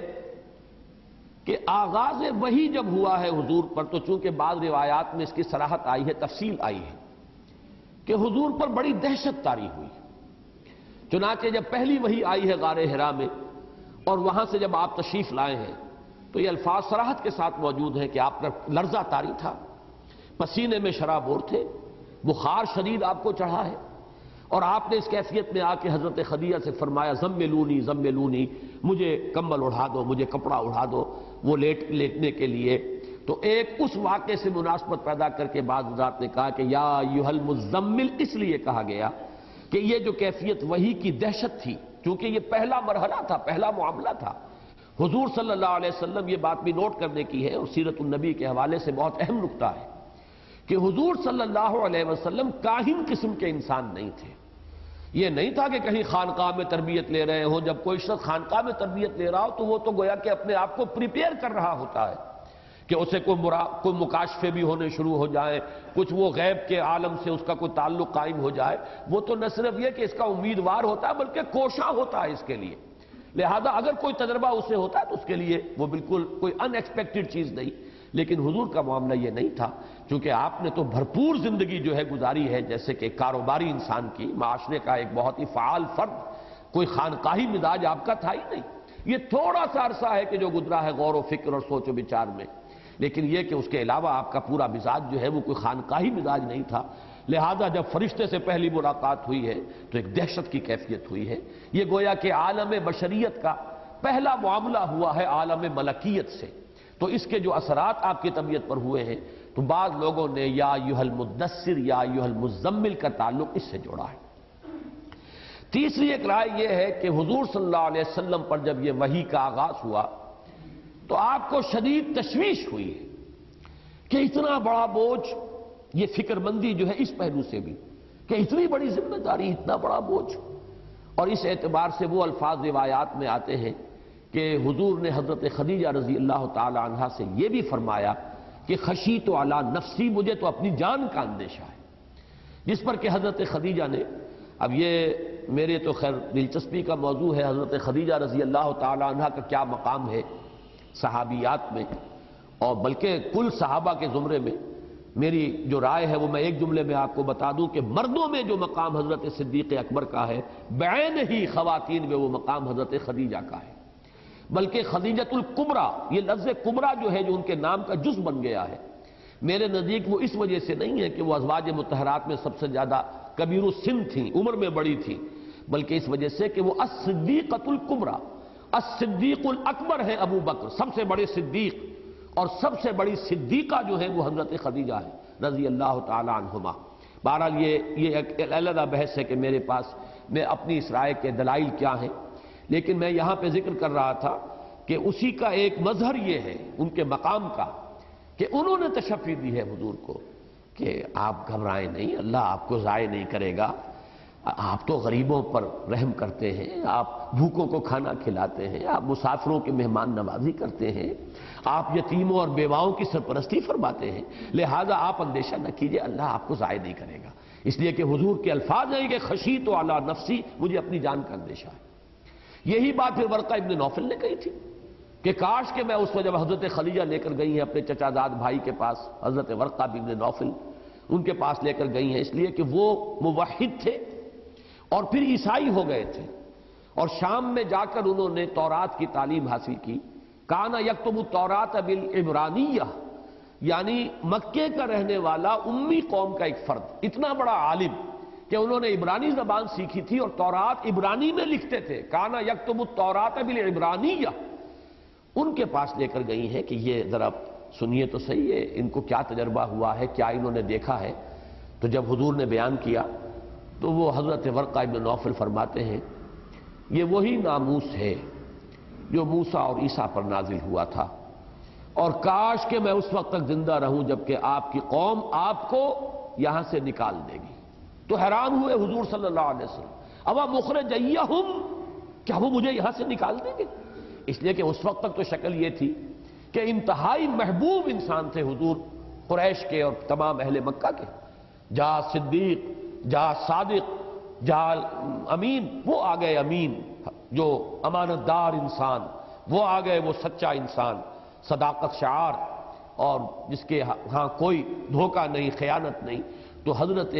کہ آغاز وحی جب ہوا ہے حضور پر، تو چونکہ بعض روایات میں اس کی صراحت آئی ہے، تفصیل آئی ہے کہ حضور پر بڑی دہشت طاری ہوئی۔ چنانچہ جب پہلی وحی آئی ہے غار حرا میں اور وہاں سے جب آپ تشریف لائے ہیں تو یہ الفاظ صراحت کے ساتھ موجود ہیں کہ آپ کا لرزہ طاری تھا، پسینے میں شرابور تھے، بخار شدید آپ کو چڑھا ہے، اور آپ نے اس کیفیت میں آ کے حضرت خدیجہ سے فرمایا زملونی زملونی، مجھے کمبل اڑھا دو، مجھے کپڑا اڑھا دو، وہ لیٹ لیٹنے کے لیے۔ تو ایک اس واقعے سے مناسبت پیدا کر کے بعض حضرات نے کہا کہ یا ایھا المزمل اس لیے کہا گیا کہ یہ جو کیفیت وحی کی دہشت تھی، چونکہ یہ پہلا مرحلہ تھا، پہلا معاملہ تھا۔ حضور صلی اللہ علیہ وسلم، یہ بات بھی نوٹ کرنے کی ہے اور سیرت النبی کے حوالے سے بہت اہم نکتہ ہے کہ حضور صلی اللہ علیہ وسلم کاہن قسم کے انسان نہیں تھے۔ یہ نہیں تھا کہ کہیں خانقاہ میں تربیت لے رہے ہوں، جب کوئی شخص خانقاہ میں تربیت لے رہا ہو تو وہ تو گویا کہ اپنے آپ کو پریپیئر کر رہا ہوتا ہے کہ اسے کوئی مرا کوئی مکاشفے بھی ہونے شروع ہو جائیں، کچھ وہ غیب کے عالم سے اس کا کوئی تعلق قائم ہو جائے۔ وہ تو نہ صرف یہ کہ اس کا امیدوار ہوتا ہے بلکہ کوشاں ہوتا ہے اس کے لیے، لہذا اگر کوئی تجربہ اسے ہوتا ہے تو اس کے لیے وہ بالکل کوئی ان ایکسپیکٹڈ چیز نہیں۔ لیکن حضور کا معاملہ یہ نہیں تھا، چونکہ آپ نے تو بھرپور زندگی جو ہے گزاری ہے، جیسے کہ کاروباری انسان کی، معاشرے کا ایک بہت ہی فعال فرد، کوئی خانقاہی مزاج آپ کا تھا ہی نہیں۔ یہ تھوڑا سا عرصہ ہے کہ جو گزرا ہے غور و فکر اور سوچ و بچار میں، لیکن یہ کہ اس کے علاوہ آپ کا پورا مزاج جو ہے وہ کوئی خانقاہی مزاج نہیں تھا۔ لہذا جب فرشتے سے پہلی ملاقات ہوئی ہے تو ایک دہشت کی کیفیت ہوئی ہے۔ یہ گویا کہ عالم بشریت کا پہلا معاملہ ہوا ہے عالم ملکیت سے، تو اس کے جو اثرات آپ کی طبیعت پر ہوئے ہیں تو بعض لوگوں نے یا ایھا المدثر یا ایھا المزمل کا تعلق اس سے جوڑا ہے۔ تیسری ایک رائے یہ ہے کہ حضور صلی اللہ علیہ وسلم پر جب یہ وحی کا آغاز ہوا تو آپ کو شدید تشویش ہوئی ہے کہ اتنا بڑا بوجھ، یہ فکر مندی جو ہے اس پہلو سے بھی کہ اتنی بڑی ذمہ داری، اتنا بڑا بوجھ، اور اس اعتبار سے وہ الفاظ روایات میں آتے ہیں کہ حضور نے حضرت خدیجہ رضی اللہ تعالی عنہا سے یہ بھی فرمایا کہ خشیت علی نفسی، مجھے تو اپنی جان کا اندیشہ ہے، جس پر کہ حضرت خدیجہ نے، اب یہ میرے تو خیر دلچسپی کا موضوع ہے حضرت خدیجہ رضی اللہ تعالی عنہا کا کیا مقام ہے صحابیات میں اور بلکہ کل صحابہ کے زمرے میں۔ میری جو رائے ہے وہ میں ایک جملے میں آپ کو بتا دوں کہ مردوں میں جو مقام حضرت صدیق اکبر کا ہے، بعین ہی خواتین میں وہ مقام حضرت خدیجہ کا ہے، بلکہ خدیجۃ الکبریٰ، یہ لفظ کبریٰ جو ہے جو ان کے نام کا جز بن گیا ہے، میرے نزدیک وہ اس وجہ سے نہیں ہے کہ وہ ازواج مطہرات میں سب سے زیادہ کبیر السن تھیں، عمر میں بڑی تھی، بلکہ اس وجہ سے کہ وہ الصدیقۃ الکبریٰ، الصدیق الاکبر ہے ابو بکر، سب سے بڑے صدیق، اور سب سے بڑی صدیقہ جو ہے وہ حضرت خدیجہ ہے رضی اللہ تعالی عنہما۔ بہرحال یہ یہ ایک علیحدہ بحث ہے کہ میرے پاس میں اپنی اس رائے کے دلائل کیا ہیں، لیکن میں یہاں پہ ذکر کر رہا تھا کہ اسی کا ایک مظہر یہ ہے ان کے مقام کا کہ انہوں نے تشفی دی ہے حضور کو کہ آپ گھبرائیں نہیں، اللہ آپ کو ضائع نہیں کرے گا، آپ تو غریبوں پر رحم کرتے ہیں، آپ بھوکوں کو کھانا کھلاتے ہیں، آپ مسافروں کی مہمان نوازی کرتے ہیں، آپ یتیموں اور بیواؤں کی سرپرستی فرماتے ہیں، لہذا آپ اندیشہ نہ کیجئے، اللہ آپ کو ضائع نہیں کرے گا۔ اس لیے کہ حضور کے الفاظ ہیں کہ خشیت علی نفسی، مجھے اپنی جان کا اندیشہ ہے۔ یہی بات پھر ورقہ ابن نوفل نے کہی تھی کہ کاش کہ میں اس وقت جب حضرت خدیجہ لے کر گئی ہیں اپنے چچا زاد بھائی کے پاس، حضرت ورقہ ابن نوفل ان کے پاس لے کر گئی ہیں، اس لیے کہ وہ موحد تھے اور پھر عیسائی ہو گئے تھے، اور شام میں جا کر انہوں نے تورات کی تعلیم حاصل کی۔ کانا یکتب التوراۃ بالعبرانیہ، یعنی مکے کا رہنے والا امی قوم کا ایک فرد، اتنا بڑا عالم کہ انہوں نے عبرانی زبان سیکھی تھی اور تورات عبرانی میں لکھتے تھے۔ کانا یکتب التوراۃ بالعبرانیہ، ان کے پاس لے کر گئی ہیں کہ یہ ذرا سنیے تو صحیح ہے، ان کو کیا تجربہ ہوا ہے، کیا انہوں نے دیکھا ہے۔ تو جب حضور نے بیان کیا تو وہ حضرت ورقہ ابن نوفل فرماتے ہیں یہ وہی ناموس ہے جو موسیٰ اور عیسیٰ پر نازل ہوا تھا، اور کاش کہ میں اس وقت تک زندہ رہوں جبکہ آپ کی قوم آپ کو یہاں سے نکال دے گی۔ تو حیران ہوئے حضور صلی اللہ علیہ وسلم، اوا مخرجیہم، کیا وہ مجھے یہاں سے نکال دیں گے؟ اس لیے کہ اس وقت تک تو شکل یہ تھی کہ انتہائی محبوب انسان تھے حضور قریش کے اور تمام اہل مکہ کے، جا صدیق، جا صادق، جا امین، وہ آ گئے امین جو امانت دار انسان، وہ آ گئے وہ سچا انسان، صداقت شعار، اور جس کے ہاں کوئی دھوکہ نہیں، خیانت نہیں۔ تو حضرت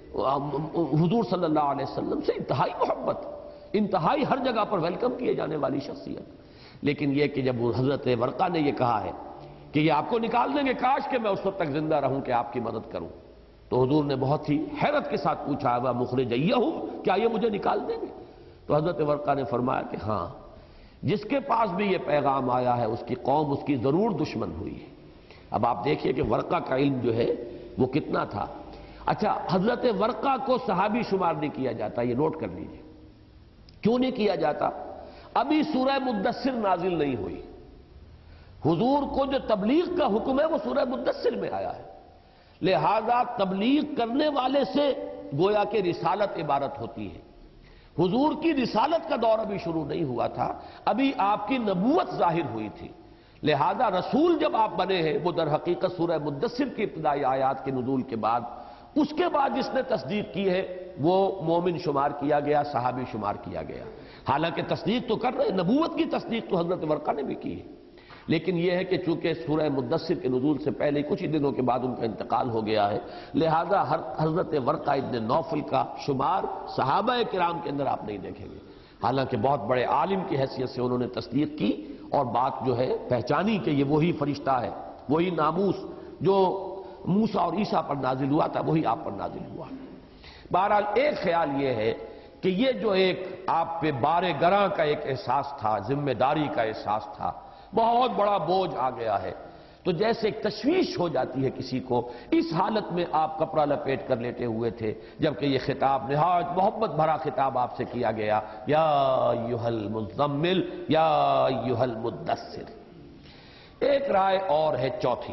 حضور صلی اللہ علیہ وسلم سے انتہائی محبت، انتہائی ہر جگہ پر ویلکم کیے جانے والی شخصیت۔ لیکن یہ کہ جب حضرت ورقہ نے یہ کہا ہے کہ یہ آپ کو نکال دیں گے، کاش کہ میں اس وقت تک زندہ رہوں کہ آپ کی مدد کروں، تو حضور نے بہت ہی حیرت کے ساتھ پوچھا ہے وہ مخرجیہم، کیا یہ مجھے نکال دیں گے؟ تو حضرت ورقہ نے فرمایا کہ ہاں، جس کے پاس بھی یہ پیغام آیا ہے اس کی قوم اس کی ضرور دشمن ہوئی ہے۔ اب آپ دیکھیے کہ ورقہ کا علم جو ہے وہ کتنا تھا۔ اچھا، حضرت ورقہ کو صحابی شمار نہیں کیا جاتا، یہ نوٹ کر لیجئے۔ کیوں نہیں کیا جاتا؟ ابھی سورہ مدثر نازل نہیں ہوئی، حضور کو جو تبلیغ کا حکم ہے وہ سورہ مدثر میں آیا ہے، لہذا تبلیغ کرنے والے سے گویا کہ رسالت عبارت ہوتی ہے۔ حضور کی رسالت کا دور ابھی شروع نہیں ہوا تھا، ابھی آپ کی نبوت ظاہر ہوئی تھی، لہذا رسول جب آپ بنے ہیں وہ در حقیقت سورہ مدثر کی ابتدائی آیات کے نزول کے بعد، اس کے بعد جس نے تصدیق کی ہے وہ مومن شمار کیا گیا، صحابی شمار کیا گیا۔ حالانکہ تصدیق تو کر رہے، نبوت کی تصدیق تو حضرت ورقہ نے بھی کی ہے، لیکن یہ ہے کہ چونکہ سورہ مدثر کے نزول سے پہلے کچھ ہی دنوں کے بعد ان کا انتقال ہو گیا ہے، لہذا حضرت ورقہ ابن نوفل کا شمار صحابہ کرام کے اندر آپ نہیں دیکھیں گے، حالانکہ بہت بڑے عالم کی حیثیت سے انہوں نے تصدیق کی اور بات جو ہے پہچانی کہ یہ وہی فرشتہ ہے، وہی ناموس جو موسیٰ اور عیسیٰ پر نازل ہوا تھا وہی آپ پر نازل ہوا۔ بہرحال ایک خیال یہ ہے کہ یہ جو ایک آپ پہ بار گراں کا ایک احساس تھا، ذمہ داری کا احساس تھا، بہت بڑا بوجھ آ گیا ہے، تو جیسے ایک تشویش ہو جاتی ہے کسی کو، اس حالت میں آپ کپڑا لپیٹ کر لیٹے ہوئے تھے جبکہ یہ خطاب نہایت محبت بھرا خطاب آپ سے کیا گیا، یا ایھا المزمل یا ایھا المدثر۔ ایک رائے اور ہے چوتھی،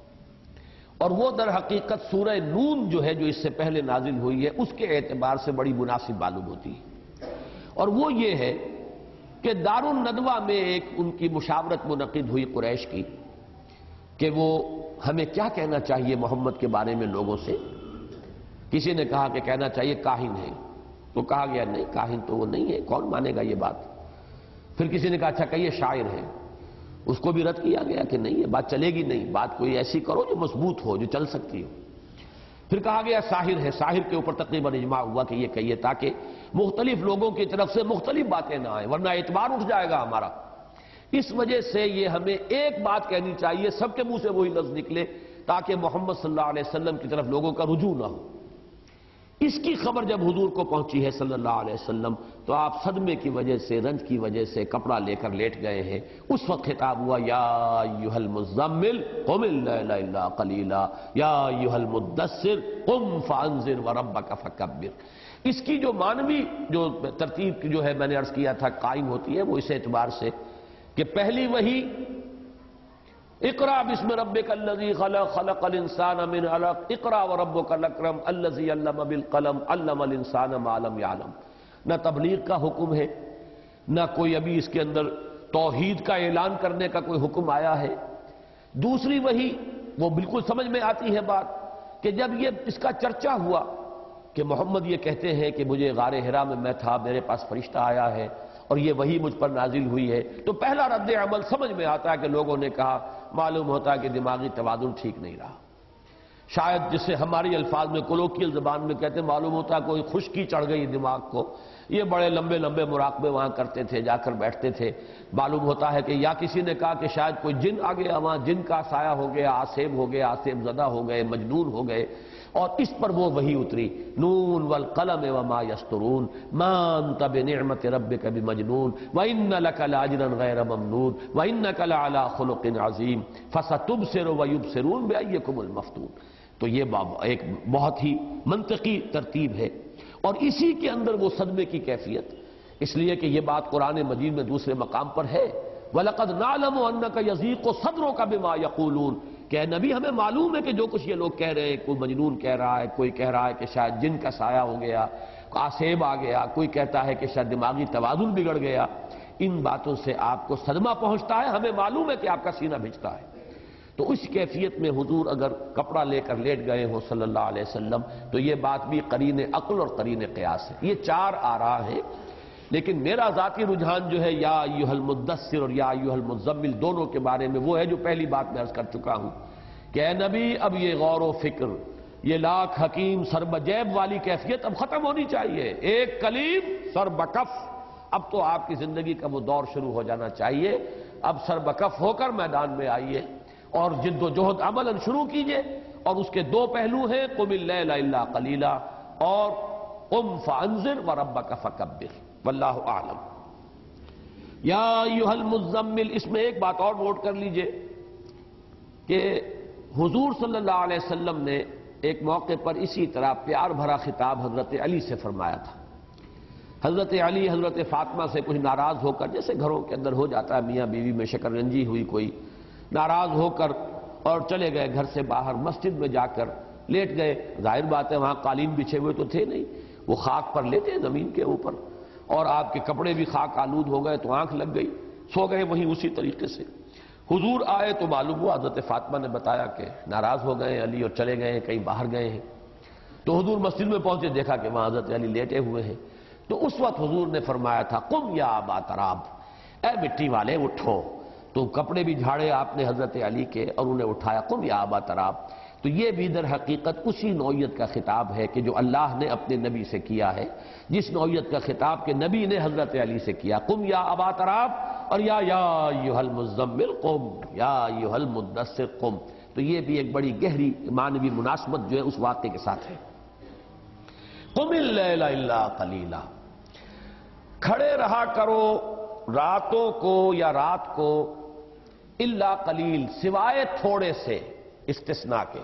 اور وہ در حقیقت سورہ نون جو ہے جو اس سے پہلے نازل ہوئی ہے اس کے اعتبار سے بڑی مناسب معلوم ہوتی ہے، اور وہ یہ ہے کہ دار الندوہ میں ایک ان کی مشاورت منعقد ہوئی قریش کی کہ وہ ہمیں کیا کہنا چاہیے محمد کے بارے میں لوگوں سے۔ کسی نے کہا کہ کہنا چاہیے کاہن ہے، تو کہا گیا نہیں، کاہن تو وہ نہیں ہے، کون مانے گا یہ بات۔ پھر کسی نے کہا اچھا کہیے شاعر ہے، اس کو بھی رد کیا گیا کہ نہیں، یہ بات چلے گی نہیں، بات کوئی ایسی کرو جو مضبوط ہو، جو چل سکتی ہو۔ پھر کہا گیا ساحر ہے، ساحر کے اوپر تقریباً اجماع ہوا کہ یہ کہیے تاکہ مختلف لوگوں کی طرف سے مختلف باتیں نہ آئیں ورنہ اعتبار اٹھ جائے گا ہمارا، اس وجہ سے یہ ہمیں ایک بات کہنی چاہیے، سب کے منہ سے وہی لفظ نکلے تاکہ محمد صلی اللہ علیہ وسلم کی طرف لوگوں کا رجوع نہ ہو۔ اس کی خبر جب حضور کو پہنچی ہے صلی اللہ علیہ وسلم تو آپ صدمے کی وجہ سے، رنج کی وجہ سے کپڑا لے کر لیٹ گئے ہیں۔ اس وقت خطاب ہوا یا ایھا المزمل قم اللیل الا قلیلا یا ایھا المدثر قم فانذر وربک فکبر۔ اس کی جو معنوی جو ترتیب جو ہے میں نے عرض کیا تھا قائم ہوتی ہے وہ اس اعتبار سے کہ پہلی وحی اقرا بسم ربک الذی خلق خلق الانسان من علق اقرا وربک الاکرم الذی علم بالقلم علم الانسان ما لم یعلم۔ نہ تبلیغ کا حکم ہے، نہ کوئی ابھی اس کے اندر توحید کا اعلان کرنے کا کوئی حکم آیا ہے۔ دوسری وحی وہ بالکل سمجھ میں آتی ہے بات کہ جب یہ اس کا چرچا ہوا کہ محمد یہ کہتے ہیں کہ مجھے غار حرا میں میں تھا، میرے پاس فرشتہ آیا ہے اور یہ وحی مجھ پر نازل ہوئی ہے، تو پہلا رد عمل سمجھ میں آتا ہے کہ لوگوں نے کہا معلوم ہوتا ہے کہ دماغی توازن ٹھیک نہیں رہا۔ شاید جسے ہماری الفاظ میں کولوکیل زبان میں کہتے ہیں معلوم ہوتا ہے کوئی خشکی چڑھ گئی دماغ کو۔ یہ بڑے لمبے لمبے مراقبے وہاں کرتے تھے، جا کر بیٹھتے تھے۔ معلوم ہوتا ہے کہ یا کسی نے کہا کہ شاید کوئی جن آ گیا، وہاں جن کا سایہ ہو گیا، آسیب ہو گیا، آسیب زدہ ہو گئے، مجنون ہو گئے، اور اس پر وہ وحی اتری نون والقلم وما یسطرون ما انت بنعمت ربک بمجنون وان لک لاجرا غیر ممنون وانک لعلی خلق عظیم فستبصر ویبصرون بایکم المفتون۔ تو یہ ایک بہت ہی منطقی ترتیب ہے، اور اسی کے اندر وہ صدمے کی کیفیت، اس لیے کہ یہ بات قرآن مجید میں دوسرے مقام پر ہے وَلَقَدْ نَعْلَمُ أَنَّكَ يَضِيقُ صَدْرُكَ بِمَا يَقُولُونَ کہ اے نبی ہمیں معلوم ہے کہ جو کچھ یہ لوگ کہہ رہے ہیں، کوئی مجنون کہہ رہا ہے، کوئی کہہ رہا ہے کہ شاید جن کا سایہ ہو گیا، آسیب آ گیا، کوئی کہتا ہے کہ شاید دماغی توازن بگڑ گیا، ان باتوں سے آپ کو صدمہ پہنچتا ہے، ہمیں معلوم ہے کہ آپ کا سینہ بھیجتا ہے۔ تو اس کیفیت میں حضور اگر کپڑا لے کر لیٹ گئے ہوں صلی اللہ علیہ وسلم تو یہ بات بھی قرین عقل اور قرین قیاس ہے۔ یہ چار آراء ہیں، لیکن میرا ذاتی رجحان جو ہے یا ایھا المدثر اور یا ایھا المزمل دونوں کے بارے میں وہ ہے جو پہلی بات میں عرض کر چکا ہوں کہ اے نبی اب یہ غور و فکر، یہ لاکھ حکیم سر بجیب والی کیفیت اب ختم ہونی چاہیے۔ ایک کلیم سر بکف، اب تو آپ کی زندگی کا وہ دور شروع ہو جانا چاہیے۔ اب سر بکف ہو کر میدان میں آئیے اور جد و جہد عملاً شروع کیجئے، اور اس کے دو پہلو ہیں قم اللیل الا قلیلا اور قم فانذر وربک فکبر۔ واللہ اعلم۔ یا ایھا المزمل، اس میں ایک بات اور نوٹ کر لیجئے کہ حضور صلی اللہ علیہ وسلم نے ایک موقع پر اسی طرح پیار بھرا خطاب حضرت علی سے فرمایا تھا۔ حضرت علی حضرت فاطمہ سے کچھ ناراض ہو کر، جیسے گھروں کے اندر ہو جاتا ہے، میاں بیوی میں شکر رنجی ہوئی، کوئی ناراض ہو کر اور چلے گئے گھر سے باہر، مسجد میں جا کر لیٹ گئے۔ ظاہر بات ہے وہاں قالین بچھے ہوئے تو تھے نہیں، وہ خاک پر لیتے ہیں زمین کے اوپر، اور آپ کے کپڑے بھی خاک آلود ہو گئے تو آنکھ لگ گئی، سو گئے وہیں اسی طریقے سے۔ حضور آئے تو معلوم ہوا، حضرت فاطمہ نے بتایا کہ ناراض ہو گئے علی اور چلے گئے ہیں، کہیں باہر گئے ہیں۔ تو حضور مسجد میں پہنچے، دیکھا کہ وہاں حضرت علی لیٹے ہوئے ہیں۔ تو اس وقت حضور نے فرمایا تھا قم یا ابا تراب، اے مٹی والے اٹھو۔ تو کپڑے بھی جھاڑے آپ نے حضرت علی کے اور انہیں اٹھایا، قم یا ابا تراب۔ تو یہ بھی در حقیقت اسی نوعیت کا خطاب ہے کہ جو اللہ نے اپنے نبی سے کیا ہے، جس نوعیت کا خطاب کہ نبی نے حضرت علی سے کیا، قم یا ابا تراب اور یا یا ایھا المزمل قم یا ایھا المدثر قم۔ تو یہ بھی ایک بڑی گہری معنوی مناسبت جو ہے اس واقعے کے ساتھ ہے۔ قم اللیل الا قلیلا، کھڑے رہا کرو راتوں کو یا رات کو، الا قلیل سوائے تھوڑے سے، استثناء کے۔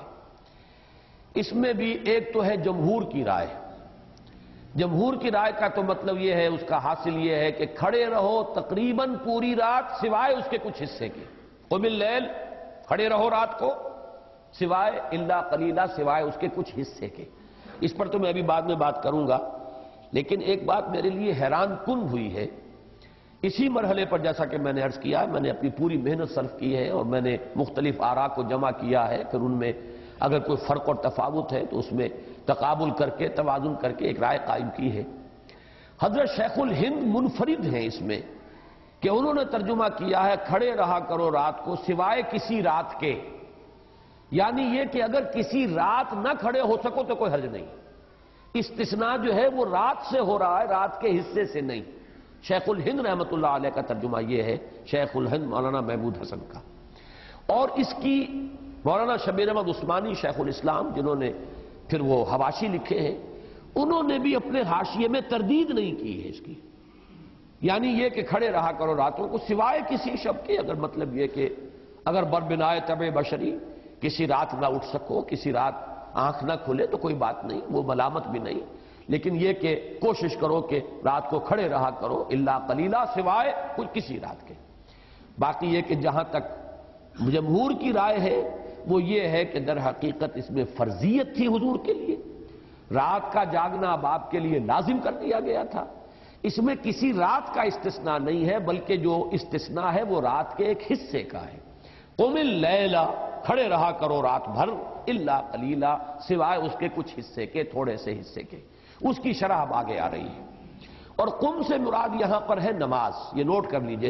اس میں بھی ایک تو ہے جمہور کی رائے، جمہور کی رائے کا تو مطلب یہ ہے، اس کا حاصل یہ ہے کہ کھڑے رہو تقریباً پوری رات سوائے اس کے کچھ حصے کے۔ قم اللیل، کھڑے رہو رات کو، سوائے الا قلیلا سوائے اس کے کچھ حصے کے۔ اس پر تو میں ابھی بعد میں بات کروں گا، لیکن ایک بات میرے لیے حیران کن ہوئی ہے اسی مرحلے پر، جیسا کہ میں نے عرض کیا، میں نے اپنی پوری محنت صرف کی ہے اور میں نے مختلف آراء کو جمع کیا ہے، پھر ان میں اگر کوئی فرق اور تفاوت ہے تو اس میں تقابل کر کے توازن کر کے ایک رائے قائم کی ہے۔ حضرت شیخ الہند منفرد ہیں اس میں کہ انہوں نے ترجمہ کیا ہے کھڑے رہا کرو رات کو سوائے کسی رات کے، یعنی یہ کہ اگر کسی رات نہ کھڑے ہو سکو تو کوئی حرج نہیں۔ استثناء جو ہے وہ رات سے ہو رہا ہے، رات کے حصے سے نہیں۔ شیخ الہند رحمۃ اللہ علیہ کا ترجمہ یہ ہے، شیخ الہند مولانا محمود حسن کا، اور اس کی مولانا شبیر احمد عثمانی شیخ الاسلام جنہوں نے پھر وہ حواشی لکھے ہیں، انہوں نے بھی اپنے حاشیے میں تردید نہیں کی ہے اس کی، یعنی یہ کہ کھڑے رہا کرو راتوں کو سوائے کسی شب کے، اگر مطلب یہ کہ اگر بربنائے طبع بشری کسی رات نہ اٹھ سکو، کسی رات آنکھ نہ کھلے تو کوئی بات نہیں، وہ ملامت بھی نہیں، لیکن یہ کہ کوشش کرو کہ رات کو کھڑے رہا کرو الا قلیلا، سوائے کوئی کسی رات کے۔ باقی یہ کہ جہاں تک جمہور کی رائے ہے وہ یہ ہے کہ در حقیقت اس میں فرضیت تھی حضور کے لیے، رات کا جاگنا اب آپ کے لیے لازم کر دیا گیا تھا، اس میں کسی رات کا استثناء نہیں ہے، بلکہ جو استثناء ہے وہ رات کے ایک حصے کا ہے۔ قم اللیل، کھڑے رہا کرو رات بھر، الا قلیلا، سوائے اس کے کچھ حصے کے، تھوڑے سے حصے کے، اس کی شرح اب آگے آ رہی ہے۔ اور قم سے مراد یہاں پر ہے نماز، یہ نوٹ کر لیجئے،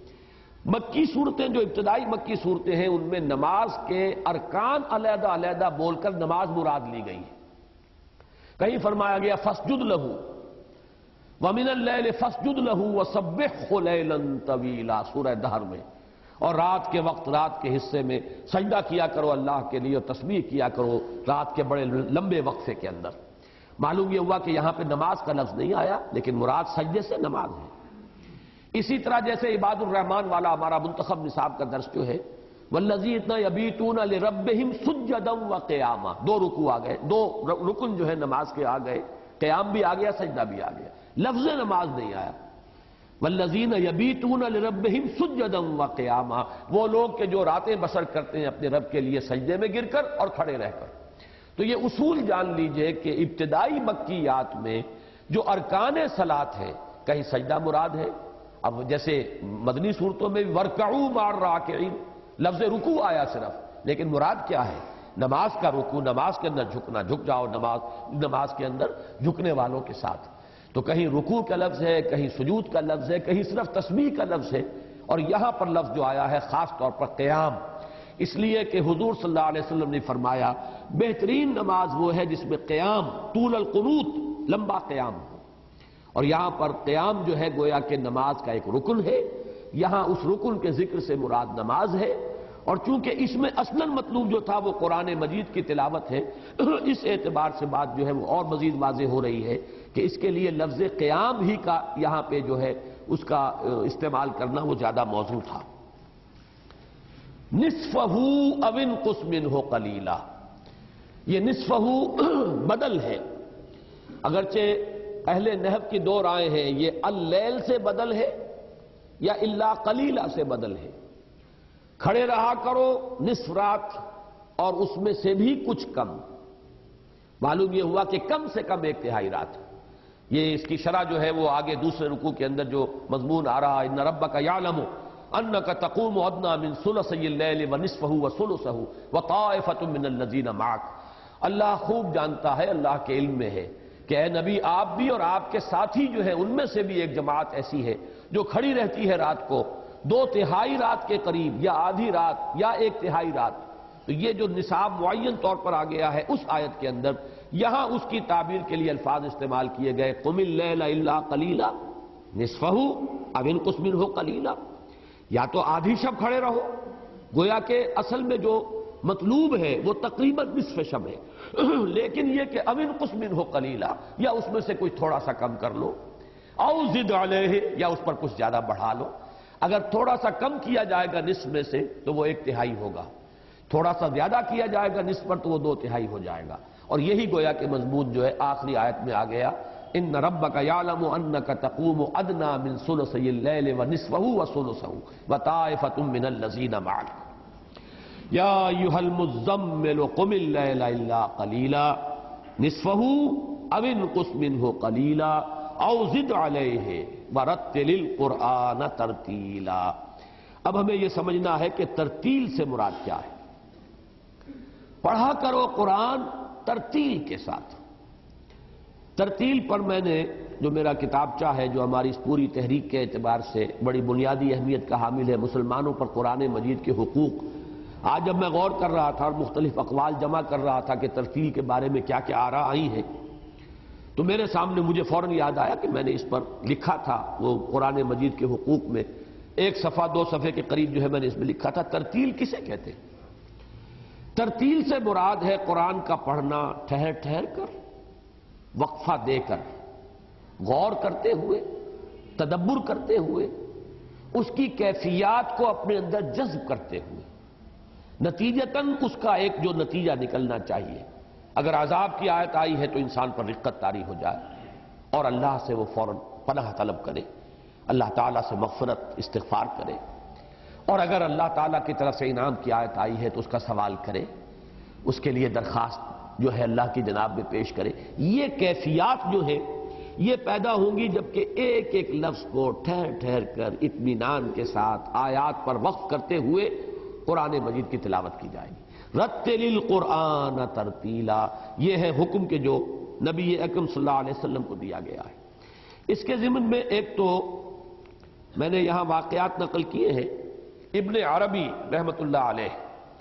مکی صورتیں جو ابتدائی مکی صورتیں ہیں ان میں نماز کے ارکان علیحدہ علیحدہ بول کر نماز مراد لی گئی ہے۔ کہیں فرمایا گیا فَاسْجُدْ لَهُ وَمِنَ اللَّيْلِ فَاسْجُدْ لَهُ وَسَبِّحْهُ لَيْلًا طَوِيلًا، سورہ دہر میں، اور رات کے وقت، رات کے حصے میں سجدہ کیا کرو اللہ کے لیے اور تسبیح کیا کرو رات کے بڑے لمبے وقفے کے اندر۔ معلوم یہ ہوا کہ یہاں پہ نماز کا لفظ نہیں آیا، لیکن مراد سجدے سے نماز ہے۔ اسی طرح جیسے عباد الرحمن والا ہمارا منتخب نصاب کا درس جو ہے وَالَّذِينَ يَبِيتُونَ لِرَبِّهِمْ سُجَّدًا وَقِيَامًا، دو رکوع آ گئے، دو رکن جو ہے نماز کے آ گئے، قیام بھی آ گیا، سجدہ بھی آ گیا، لفظ نماز نہیں آیا۔ وَالَّذِينَ يَبِيتُونَ لِرَبِّهِمْ سُجَّدًا وَقِيَامًا، وہ لوگ کہ جو راتیں بسر کرتے ہیں اپنے رب کے لیے سجدے میں گر کر اور کھڑے رہ کر۔ تو یہ اصول جان لیجئے کہ ابتدائی مکیات میں جو ارکان صلاۃ ہے، کہیں سجدہ مراد ہے، اب جیسے مدنی صورتوں میں وَارْكَعُوا مَعَ الرَّاكِعِينَ، لفظ رکوع آیا صرف، لیکن مراد کیا ہے؟ نماز کا رکوع، نماز کے اندر جھکنا، جھک جاؤ نماز نماز کے اندر جھکنے والوں کے ساتھ۔ تو کہیں رکوع کا لفظ ہے، کہیں سجود کا لفظ ہے، کہیں صرف تسبیح کا لفظ ہے، اور یہاں پر لفظ جو آیا ہے خاص طور پر قیام، اس لیے کہ حضور صلی اللہ علیہ وسلم نے فرمایا بہترین نماز وہ ہے جس میں قیام، طول القنوت، لمبا قیام ہو، اور یہاں پر قیام جو ہے گویا کہ نماز کا ایک رکن ہے، یہاں اس رکن کے ذکر سے مراد نماز ہے، اور چونکہ اس میں اصلاً مطلوب جو تھا وہ قرآن مجید کی تلاوت ہے، اس اعتبار سے بات جو ہے وہ اور مزید واضح ہو رہی ہے کہ اس کے لیے لفظ قیام ہی کا یہاں پہ جو ہے اس کا استعمال کرنا وہ زیادہ موزوں تھا۔ نصفہ او انقص منہ قلیلا، یہ نصفہ بدل ہے، اگرچہ اہل نحو کی دو رائے ہیں، یہ اللیل سے بدل ہے یا الا قلیلا سے بدل ہے۔ کھڑے رہا کرو نصف رات اور اس میں سے بھی کچھ کم، معلوم یہ ہوا کہ کم سے کم ایک تہائی رات۔ یہ اس کی شرح جو ہے وہ آگے دوسرے رکوع کے اندر جو مضمون آ رہا ہے ان ربک یعلم انک تقوم ادنی من ثلثی اللیل ونصفہ وثلثہ وطائفۃ من الذین معک، اللہ خوب جانتا ہے، اللہ کے علم میں ہے کہ اے نبی آپ بھی اور آپ کے ساتھی جو ہے ان میں سے بھی ایک جماعت ایسی ہے جو کھڑی رہتی ہے رات کو دو تہائی رات کے قریب، یا آدھی رات یا ایک تہائی رات۔ تو یہ جو نصاب معین طور پر آ گیا ہے اس آیت کے اندر، یہاں اس کی تعبیر کے لیے الفاظ استعمال کیے گئے قم اللیل الا قلیلا نصفہ او انقص منہ قلیلا، یا تو آدھی شب کھڑے رہو، گویا کہ اصل میں جو مطلوب ہے وہ تقریباً نصف شب ہے، لیکن یہ کہ او انقص منہ قلیلا، یا اس میں سے کوئی تھوڑا سا کم کر لو، او زد علیہ، یا اس پر کچھ زیادہ بڑھا لو۔ اگر تھوڑا سا کم کیا جائے گا نصف میں سے تو وہ ایک تہائی ہوگا، تھوڑا سا زیادہ کیا جائے گا نصف پر تو وہ دو تہائی ہو جائے گا، اور یہی گویا کہ مضمون جو ہے آخری آیت میں آ گیا ان ربک یعلم انک تقوم ادنی من ثلثی اللیل ونصفہ وثلثہ وطائفۃ من الذین معک یا ایھا المزمل قم اللیل الا قلیلا نصفہ او انقص منہ قلیلا او زد علیہ ورتل القرآن ترتیلا۔ اب ہمیں یہ سمجھنا ہے کہ ترتیل سے مراد کیا ہے۔ پڑھا کرو قرآن ترتیل کے ساتھ۔ ترتیل پر میں نے جو میرا کتابچہ ہے جو ہماری اس پوری تحریک کے اعتبار سے بڑی بنیادی اہمیت کا حامل ہے، مسلمانوں پر قرآن مجید کے حقوق، آج جب میں غور کر رہا تھا اور مختلف اقوال جمع کر رہا تھا کہ ترتیل کے بارے میں کیا کیا آراء آئی ہیں، تو میرے سامنے مجھے فوراً یاد آیا کہ میں نے اس پر لکھا تھا وہ قرآن مجید کے حقوق میں ایک صفحہ دو صفحے کے قریب جو ہے میں نے اس میں لکھا تھا ترتیل کسے کہتے ہیں۔ ترتیل سے مراد ہے قرآن کا پڑھنا ٹھہر ٹھہر کر، وقفہ دے کر غور کرتے ہوئے تدبر کرتے ہوئے اس کی کیفیات کو اپنے اندر جذب کرتے ہوئے نتیجتاً اس کا ایک جو نتیجہ نکلنا چاہیے، اگر عذاب کی آیت آئی ہے تو انسان پر رقت طاری ہو جائے اور اللہ سے وہ فوراً پناہ طلب کرے، اللہ تعالیٰ سے مغفرت استغفار کرے، اور اگر اللہ تعالیٰ کی طرف سے انعام کی آیت آئی ہے تو اس کا سوال کرے، اس کے لیے درخواست جو ہے اللہ کی جناب میں پیش کرے۔ یہ کیفیات جو ہے یہ پیدا ہوں گی جبکہ ایک ایک لفظ کو ٹھہر ٹھہر کر اطمینان کے ساتھ آیات پر وقف کرتے ہوئے قرآن مجید کی تلاوت کی جائے گی۔ رتل القرآن ترتیلا، یہ ہے حکم کے جو نبی اکرم صلی اللہ علیہ وسلم کو دیا گیا ہے۔ اس کے ضمن میں ایک تو میں نے یہاں واقعات نقل کیے ہیں ابن عربی رحمت اللہ علیہ۔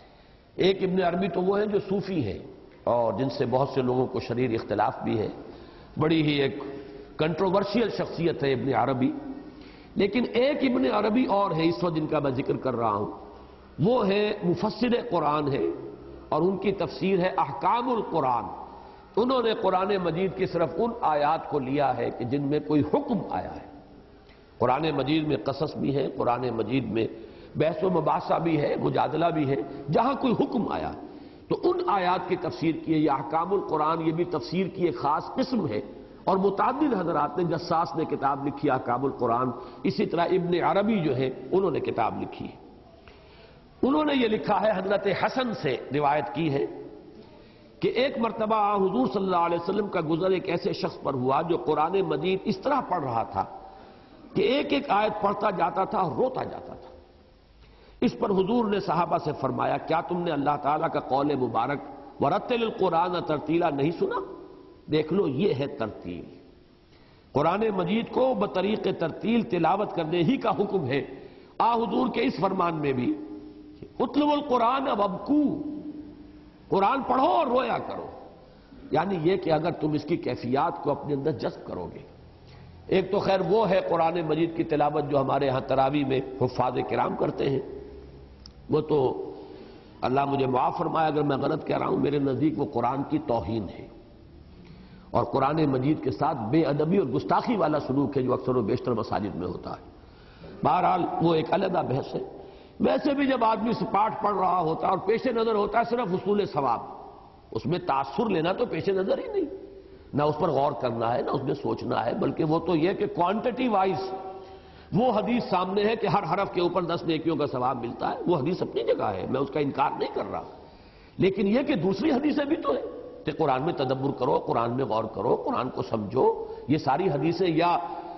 ایک ابن عربی تو وہ ہیں جو صوفی ہیں اور جن سے بہت سے لوگوں کو شریر اختلاف بھی ہے، بڑی ہی ایک کنٹروورشیل شخصیت ہے ابن عربی۔ لیکن ایک ابن عربی اور ہے اس وقت جن کا میں ذکر کر رہا ہوں، وہ ہے مفسر قرآن ہے اور ان کی تفسیر ہے احکام القرآن۔ انہوں نے قرآن مجید کی صرف ان آیات کو لیا ہے کہ جن میں کوئی حکم آیا ہے۔ قرآن مجید میں قصص بھی ہے، قرآن مجید میں بحث و مباحثہ بھی ہے، مجادلہ بھی ہے، جہاں کوئی حکم آیا تو ان آیات کی تفسیر کی ہے۔ یہ احکام القرآن یہ بھی تفسیر کی ایک خاص قسم ہے، اور متعدد حضرات نے، جساس نے کتاب لکھی احکام القرآن، اسی طرح ابن عربی جو ہے انہوں نے کتاب لکھی ہے۔ انہوں نے یہ لکھا ہے، حضرت حسن سے روایت کی ہے کہ ایک مرتبہ حضور صلی اللہ علیہ وسلم کا گزر ایک ایسے شخص پر ہوا جو قرآن مجید اس طرح پڑھ رہا تھا کہ ایک ایک آیت پڑھتا جاتا تھا اور روتا جاتا تھا۔ اس پر حضور نے صحابہ سے فرمایا، کیا تم نے اللہ تعالیٰ کا قول مبارک وَرَتِّلِ الْقُرْآنَ تَرْتِیلًا نہیں سنا؟ دیکھ لو، یہ ہے ترتیل۔ قرآن مجید کو بطریق ترتیل تلاوت کرنے ہی کا حکم ہے۔ آ حضور کے اس فرمان میں بھی اطلبوا القرآن وابکو، قرآن پڑھو اور رویا کرو، یعنی یہ کہ اگر تم اس کی کیفیات کو اپنے اندر جذب کرو گے۔ ایک تو خیر وہ ہے قرآن مجید کی تلاوت جو ہمارے ہاں تراویح میں حفاظ کرام کرتے ہیں، وہ تو اللہ مجھے معاف فرمائے اگر میں غلط کہہ رہا ہوں، میرے نزدیک وہ قرآن کی توہین ہے اور قرآن مجید کے ساتھ بے ادبی اور گستاخی والا سلوک ہے جو اکثر و بیشتر مساجد میں ہوتا ہے۔ بہرحال وہ ایک علیحدہ بحث ہے۔ ویسے بھی جب آدمی سے پاٹھ پڑھ رہا ہوتا ہے اور پیش نظر ہوتا ہے صرف حصول ثواب، اس میں تاثر لینا تو پیش نظر ہی نہیں، نہ اس پر غور کرنا ہے نہ اس میں سوچنا ہے، بلکہ وہ تو یہ کہ کوانٹٹی وائز وہ حدیث سامنے ہے کہ ہر حرف کے اوپر دس نیکیوں کا ثواب ملتا ہے، وہ حدیث اپنی جگہ ہے، میں اس کا انکار نہیں کر رہا، لیکن یہ کہ دوسری حدیثیں بھی تو ہے کہ قرآن میں تدبر کرو، قرآن میں غور کرو، قرآن کو سمجھو۔ یہ ساری حدیثیں، یا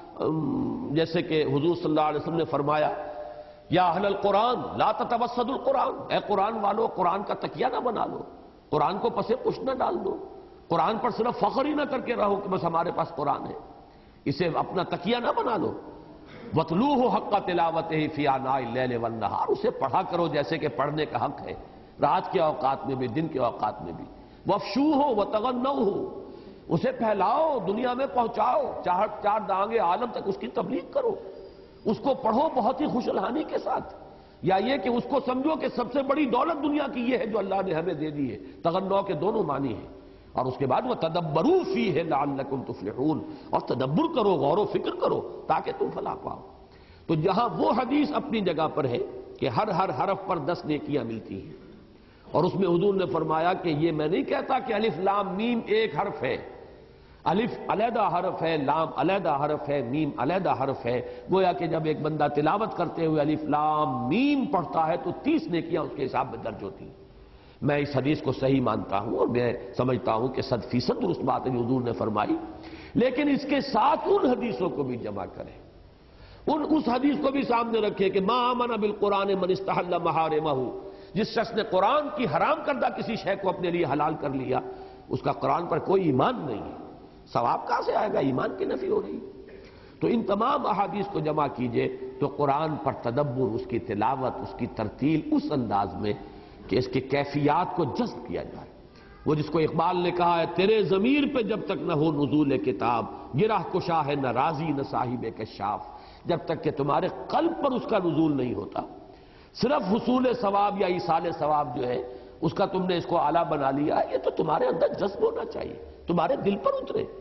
جیسے کہ حضور صلی اللہ علیہ وسلم نے فرمایا یا اہل القرآن لا تتوسدوا القرآن، اے قرآن والو قرآن کا تکیہ نہ بنا لو، قرآن کو پس پش نہ ڈال دو، قرآن پر صرف فخر ہی نہ کر کے رہو کہ بس ہمارے پاس قرآن ہے، اسے اپنا تکیہ نہ بنا لو۔ وَاتْلُوهُ حَقَّ تِلَاوَتِهِ فِي آنَاءِ اللَّيْلِ وَالنَّهَارِ، اسے پڑھا کرو جیسے کہ پڑھنے کا حق ہے، رات کے اوقات میں بھی دن کے اوقات میں بھی۔ وَافْشُوهُ وَتَغَنَّوْهُ، اسے پھیلاؤ، دنیا میں پہنچاؤ، چار چار دانگے عالم تک اس کی تبلیغ کرو، اس کو پڑھو بہت ہی خوش الحانی کے ساتھ، یا یہ کہ اس کو سمجھو کہ سب سے بڑی دولت دنیا کی یہ ہے جو اللہ نے ہمیں دے دی ہے۔ تغنّو کے دونوں معنی ہیں۔ اور اس کے بعد وَتَدَبَّرُوا فِيهِ لَعَلَّكُمْ تُفْلِحُونَ، اور تدبر کرو، غور و فکر کرو تاکہ تم فلاح پاؤ۔ تو جہاں وہ حدیث اپنی جگہ پر ہے کہ ہر ہر حرف پر دس نیکیاں ملتی ہیں، اور اس میں حضور نے فرمایا کہ یہ میں نہیں کہتا کہ الف لام میم ایک حرف ہے، الف علیحدہ حرف ہے، لام علیحدہ حرف ہے، میم علیحدہ حرف ہے، گویا کہ جب ایک بندہ تلاوت کرتے ہوئے الف لام میم پڑھتا ہے تو تیس نیکیاں اس کے حساب میں درج ہوتی ہیں۔ میں اس حدیث کو صحیح مانتا ہوں اور میں سمجھتا ہوں کہ صد فیصد درست بات ہے جو حضور نے فرمائی، لیکن اس کے ساتھ ان حدیثوں کو بھی جمع کریں، ان اس حدیث کو بھی سامنے رکھے کہ ما آمن بالقرآن من استحل محارمہ، جس شخص نے قرآن کی حرام کردہ کسی شے کو اپنے لیے حلال کر لیا اس کا قرآن پر کوئی ایمان نہیں ہے، ثواب کہاں سے آئے گا؟ ایمان کی نفی ہو رہی۔ تو ان تمام احادیث کو جمع کیجئے تو قرآن پر تدبر، اس کی تلاوت، اس کی ترتیل اس انداز میں کہ اس کی کیفیات کو جذب کیا جائے۔ وہ جس کو اقبال نے کہا ہے تیرے ضمیر پہ جب تک نہ ہو نزول کتاب، گرہ کشا ہے نہ راضی نہ صاحب کشاف، جب تک کہ تمہارے قلب پر اس کا نزول نہیں ہوتا، صرف حصول ثواب یا ایصال ثواب جو ہے اس کا تم نے اس کو اعلیٰ بنا لیا، یہ تو تمہارے اندر جذب ہونا چاہیے، تمہارے دل پر اترے۔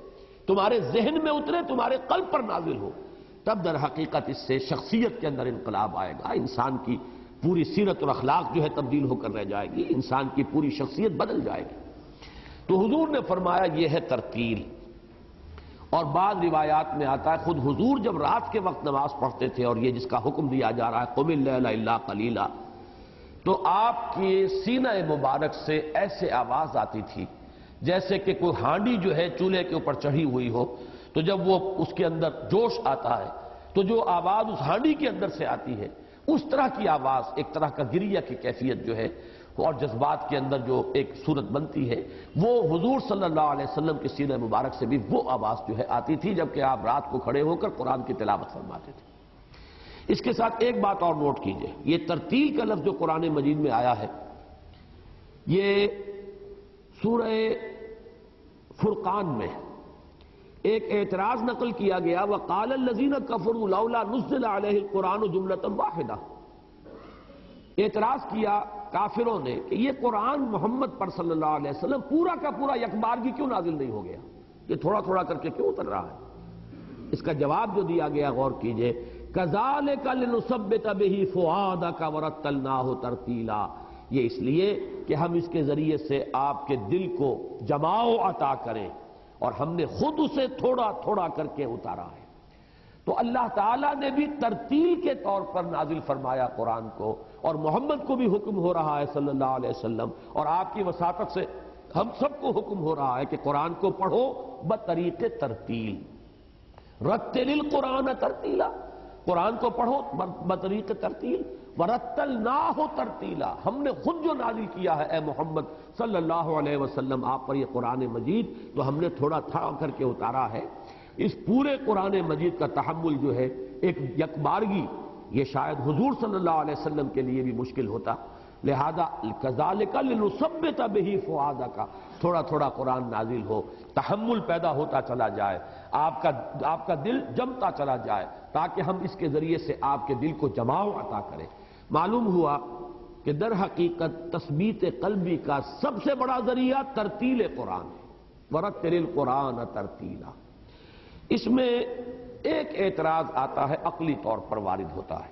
تمہارے ذہن میں اترے، تمہارے قلب پر نازل ہو، تب در حقیقت اس سے شخصیت کے اندر انقلاب آئے گا، انسان کی پوری سیرت اور اخلاق جو ہے تبدیل ہو کر رہ جائے گی، انسان کی پوری شخصیت بدل جائے گی۔ تو حضور نے فرمایا یہ ہے ترتیل۔ اور بعض روایات میں آتا ہے خود حضور جب رات کے وقت نماز پڑھتے تھے، اور یہ جس کا حکم دیا جا رہا ہے قم اللیل الا قلیلا، تو آپ کے سینہ مبارک سے ایسے آواز آتی تھی جیسے کہ کوئی ہانڈی جو ہے چولہے کے اوپر چڑھی ہوئی ہو، تو جب وہ اس کے اندر جوش آتا ہے تو جو آواز اس ہانڈی کے اندر سے آتی ہے، اس طرح کی آواز، ایک طرح کا گریہ کی کیفیت جو ہے اور جذبات کے اندر جو ایک صورت بنتی ہے، وہ حضور صلی اللہ علیہ وسلم کے سینہ مبارک سے بھی وہ آواز جو ہے آتی تھی جبکہ آپ رات کو کھڑے ہو کر قرآن کی تلاوت فرماتے تھے۔ اس کے ساتھ ایک بات اور نوٹ کیجئے، یہ ترتیل کا لفظ جو قرآن مجید میں آیا ہے، یہ سورہ فرقان میں ایک اعتراض نقل کیا گیا، وَقَالَ الَّذِينَ كَفَرُوا لَوْلَا نُزِّلَ عَلَيْهِ الْقُرْآنُ جُمْلَةً وَاحِدَةً، اعتراض کیا کافروں نے کہ یہ قرآن محمد پر صلی اللہ علیہ وسلم پورا کا پورا یکبارگی کیوں نازل نہیں ہو گیا، یہ تھوڑا تھوڑا کر کے کیوں اتر رہا ہے؟ اس کا جواب جو دیا گیا غور کیجئے، كَذَلِكَ لِنُثَبِّتَ بِهِ فُؤَادَكَ وَرَتَّلْنَاهُ تَرْتِيلًا، یہ اس لیے کہ ہم اس کے ذریعے سے آپ کے دل کو جماؤ عطا کریں، اور ہم نے خود اسے تھوڑا تھوڑا کر کے اتارا ہے۔ تو اللہ تعالیٰ نے بھی ترتیل کے طور پر نازل فرمایا قرآن کو، اور محمد کو بھی حکم ہو رہا ہے صلی اللہ علیہ وسلم، اور آپ کی وساطت سے ہم سب کو حکم ہو رہا ہے کہ قرآن کو پڑھو بطریق ترتیل، رتل القرآن ترتیلا، قرآن کو پڑھو بطریق ترتیل، وَرَتَّلْنَاهُ تَرْتِيلًا، ہم نے خود جو نازل کیا ہے اے محمد صلی اللہ علیہ وسلم آپ پر یہ قرآن مجید، تو ہم نے تھوڑا تھوڑا کر کے اتارا ہے۔ اس پورے قرآن مجید کا تحمل جو ہے ایک یکبارگی، یہ شاید حضور صلی اللہ علیہ وسلم کے لیے بھی مشکل ہوتا، لہذا كَذَلِكَ لِنُثَبِّتَ بِهِ فُؤَادَكَ، تھوڑا تھوڑا قرآن نازل ہو، تحمل پیدا ہوتا چلا جائے، آپ کا آپ کا دل جمتا چلا جائے، تاکہ ہم اس کے ذریعے سے آپ کے دل کو جماؤ عطا کریں۔ معلوم ہوا کہ در حقیقت تثبیت قلبی کا سب سے بڑا ذریعہ ترتیل قرآن ہے، وَرَتِّلِ الْقُرْآنَ تَرْتِيلًا۔ اس میں ایک اعتراض آتا ہے، عقلی طور پر وارد ہوتا ہے،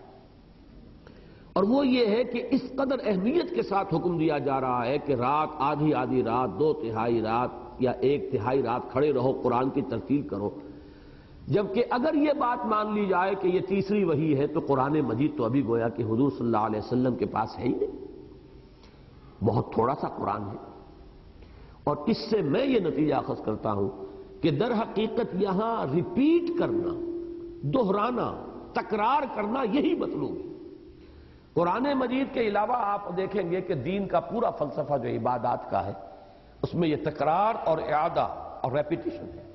اور وہ یہ ہے کہ اس قدر اہمیت کے ساتھ حکم دیا جا رہا ہے کہ رات، آدھی آدھی رات، دو تہائی رات یا ایک تہائی رات کھڑے رہو، قرآن کی ترتیل کرو، جبکہ اگر یہ بات مان لی جائے کہ یہ تیسری وحی ہے تو قرآن مجید تو ابھی گویا کہ حضور صلی اللہ علیہ وسلم کے پاس ہے ہی نہیں، بہت تھوڑا سا قرآن ہے۔ اور اس سے میں یہ نتیجہ اخذ کرتا ہوں کہ در حقیقت یہاں ریپیٹ کرنا، دہرانا، تکرار کرنا یہی مطلوب ہے۔ قرآن مجید کے علاوہ آپ دیکھیں گے کہ دین کا پورا فلسفہ جو عبادات کا ہے، اس میں یہ تکرار اور اعادہ اور ریپیٹیشن ہے۔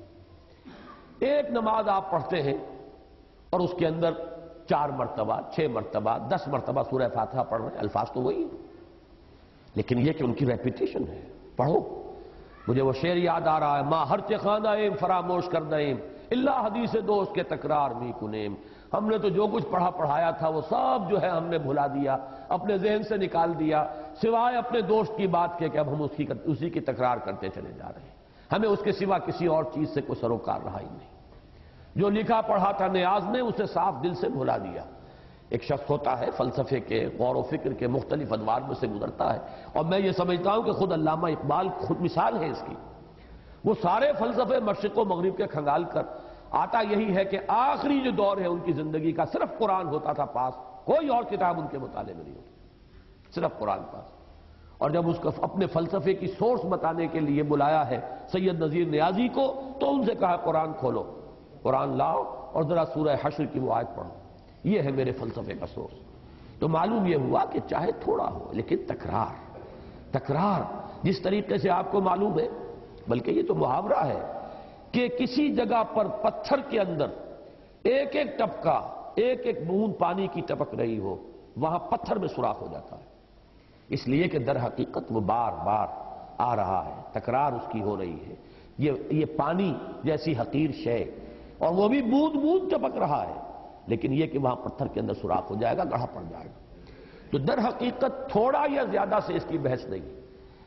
ایک نماز آپ پڑھتے ہیں اور اس کے اندر چار مرتبہ، چھ مرتبہ، دس مرتبہ سورہ فاتحہ پڑھ رہے ہیں، الفاظ تو وہی ہیں، لیکن یہ کہ ان کی ریپیٹیشن ہے۔ پڑھو، مجھے وہ شعر یاد آ رہا ہے، ماں ہر چخانہ ایم فراموش کردیم اللہ حدیث دوست کے تکرار می کنیم، ہم نے تو جو کچھ پڑھا پڑھایا تھا وہ سب جو ہے ہم نے بھلا دیا، اپنے ذہن سے نکال دیا، سوائے اپنے دوست کی بات کے کہ اب ہم اس کی اسی کی تکرار کرتے چلے جا رہے ہیں، ہمیں اس کے سوا کسی اور چیز سے کوئی سروکار رہا ہی نہیں۔ جو لکھا پڑھا تھا نیاز نے اسے صاف دل سے بھلا دیا۔ ایک شخص ہوتا ہے فلسفے کے، غور و فکر کے مختلف ادوار میں سے گزرتا ہے، اور میں یہ سمجھتا ہوں کہ خود علامہ اقبال خود مثال ہے اس کی۔ وہ سارے فلسفے مشرق و مغرب کے کھنگال کر آتا یہی ہے کہ آخری جو دور ہے ان کی زندگی کا صرف قرآن ہوتا تھا پاس، کوئی اور کتاب ان کے مطالعے میں نہیں ہوتی، صرف قرآن پاس۔ اور جب اس کو اپنے فلسفے کی سورس بتانے کے لیے بلایا ہے سید نذیر نیازی کو، تو ان سے کہا قرآن کھولو، قرآن لاؤ اور ذرا سورہ حشر کی وہ آیت پڑھو، یہ ہے میرے فلسفے کا سورس۔ تو معلوم یہ ہوا کہ چاہے تھوڑا ہو لیکن تکرار تکرار جس طریقے سے آپ کو معلوم ہے، بلکہ یہ تو محاورہ ہے کہ کسی جگہ پر پتھر کے اندر ایک ایک ٹپکا، ایک ایک بوند پانی کی ٹپک رہی ہو، وہاں پتھر میں سوراخ ہو جاتا ہے، اس لیے کہ در حقیقت وہ بار بار آ رہا ہے، تکرار اس کی ہو رہی ہے۔ یہ یہ پانی جیسی حقیر شے، اور وہ بھی بوند بوند ٹپک رہا ہے، لیکن یہ کہ وہاں پتھر کے اندر سوراخ ہو جائے گا، گڑھا پڑ جائے گا۔ تو در حقیقت تھوڑا یا زیادہ سے اس کی بحث نہیں،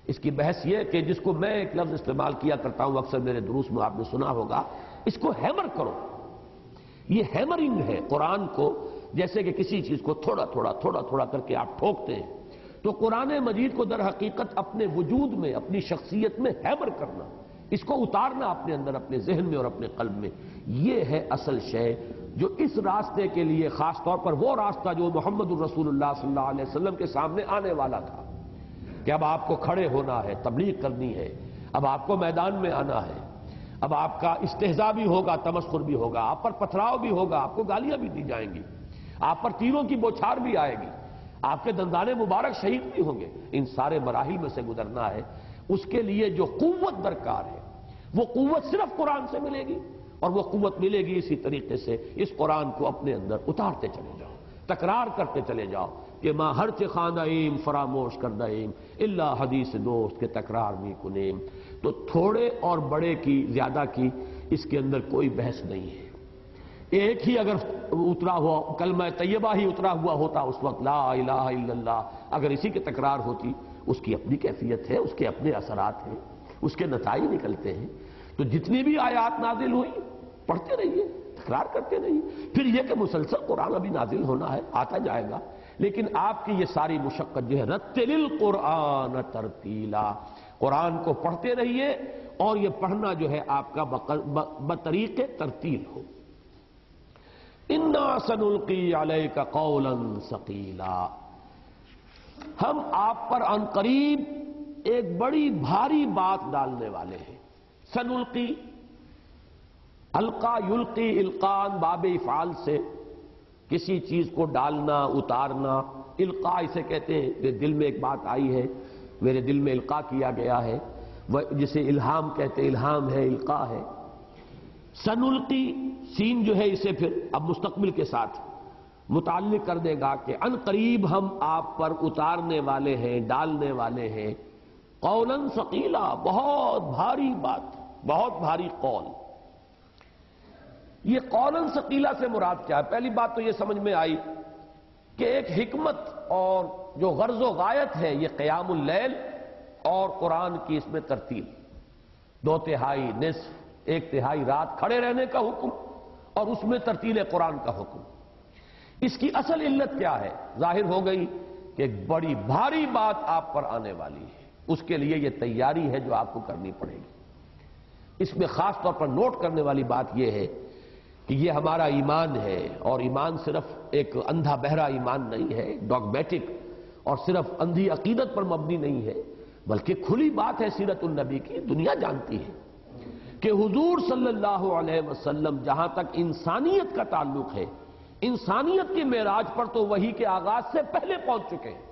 اس کی بحث یہ کہ جس کو میں ایک لفظ استعمال کیا کرتا ہوں اکثر میرے دروس میں، آپ نے سنا ہوگا، اس کو ہیمر کرو۔ یہ ہیمرنگ ہے قرآن کو، جیسے کہ کسی چیز کو تھوڑا تھوڑا تھوڑا تھوڑا کر کے آپ ٹھوکتے ہیں، تو قرآن مجید کو در حقیقت اپنے وجود میں، اپنی شخصیت میں ہیمر کرنا، اس کو اتارنا اپنے اندر، اپنے ذہن میں اور اپنے قلب میں، یہ ہے اصل شے جو اس راستے کے لیے، خاص طور پر وہ راستہ جو محمد الرسول اللہ صلی اللہ علیہ وسلم کے سامنے آنے والا تھا، کہ اب آپ کو کھڑے ہونا ہے، تبلیغ کرنی ہے، اب آپ کو میدان میں آنا ہے، اب آپ کا استہزاء بھی ہوگا، تمسخر بھی ہوگا، آپ پر پتھراؤ بھی ہوگا، آپ کو گالیاں بھی دی جائیں گی، آپ پر تیروں کی بوچھار بھی آئے گی، آپ کے دندان مبارک شہید بھی ہوں گے، ان سارے مراحل میں سے گزرنا ہے۔ اس کے لیے جو قوت درکار ہے، وہ قوت صرف قرآن سے ملے گی، اور وہ قوت ملے گی اسی طریقے سے اس قرآن کو اپنے اندر اتارتے چلے جاؤ، تکرار کرتے چلے جاؤ کہ ماں ہر چہ خواندہ ایم فراموش کردہ ایم اللہ حدیث دوست کے تکرار می کنیم۔ تو تھوڑے اور بڑے کی، زیادہ کی، اس کے اندر کوئی بحث نہیں ہے۔ ایک ہی اگر اترا ہوا کلمہ طیبہ ہی اترا ہوا ہوتا اس وقت، لا الہ الا اللہ، اگر اسی کی تکرار ہوتی، اس کی اپنی کیفیت ہے، اس کے اپنے اثرات ہیں، اس کے نتائج نکلتے ہیں۔ تو جتنی بھی آیات نازل ہوئی پڑھتے رہیے، تکرار کرتے رہیے، پھر یہ کہ مسلسل قرآن ابھی نازل ہونا ہے، آتا جائے گا، لیکن آپ کی یہ ساری مشقت جو ہے، رتل القرآن ترتیلا، قرآن کو پڑھتے رہیے، اور یہ پڑھنا جو ہے آپ کا بطریق ترتیل ہو۔ اِنَّا سَنُلْقِي عَلَيْكَ قَوْلًا ثَقِيلًا، ہم آپ پر عن قریب ایک بڑی بھاری بات ڈالنے والے ہیں۔ سنلقی، القا یلقی، القان باب افعال سے کسی چیز کو ڈالنا، اتارنا، القا اسے کہتے ہیں کہ دل میں ایک بات آئی ہے، میرے دل میں القا کیا گیا ہے، جسے الہام کہتے ہیں، الہام ہے، القا ہے۔ سنلقی، سین جو ہے اسے پھر اب مستقبل کے ساتھ متعلق کر دے گا کہ ان قریب ہم آپ پر اتارنے والے ہیں، ڈالنے والے ہیں، قولاً ثقیلا، بہت بھاری بات، بہت بھاری قول۔ یہ قولاً ثقیلا سے مراد کیا ہے؟ پہلی بات تو یہ سمجھ میں آئی کہ ایک حکمت اور جو غرض و غایت ہے یہ قیام اللیل اور قرآن کی اس میں ترتیل، دو تہائی، نصف، ایک تہائی رات کھڑے رہنے کا حکم، اور اس میں ترتیل قرآن کا حکم۔ اس کی اصل علت کیا ہے؟ ظاہر ہو گئی کہ ایک بڑی بھاری بات آپ پر آنے والی ہے، اس کے لیے یہ تیاری ہے جو آپ کو کرنی پڑے گی۔ اس میں خاص طور پر نوٹ کرنے والی بات یہ ہے کہ یہ ہمارا ایمان ہے، اور ایمان صرف ایک اندھا بہرا ایمان نہیں ہے، ڈاگمیٹک اور صرف اندھی عقیدت پر مبنی نہیں ہے، بلکہ کھلی بات ہے سیرت النبی کی، دنیا جانتی ہے کہ حضور صلی اللہ علیہ وسلم جہاں تک انسانیت کا تعلق ہے، انسانیت کے معراج پر تو وحی کے آغاز سے پہلے پہنچ چکے ہیں۔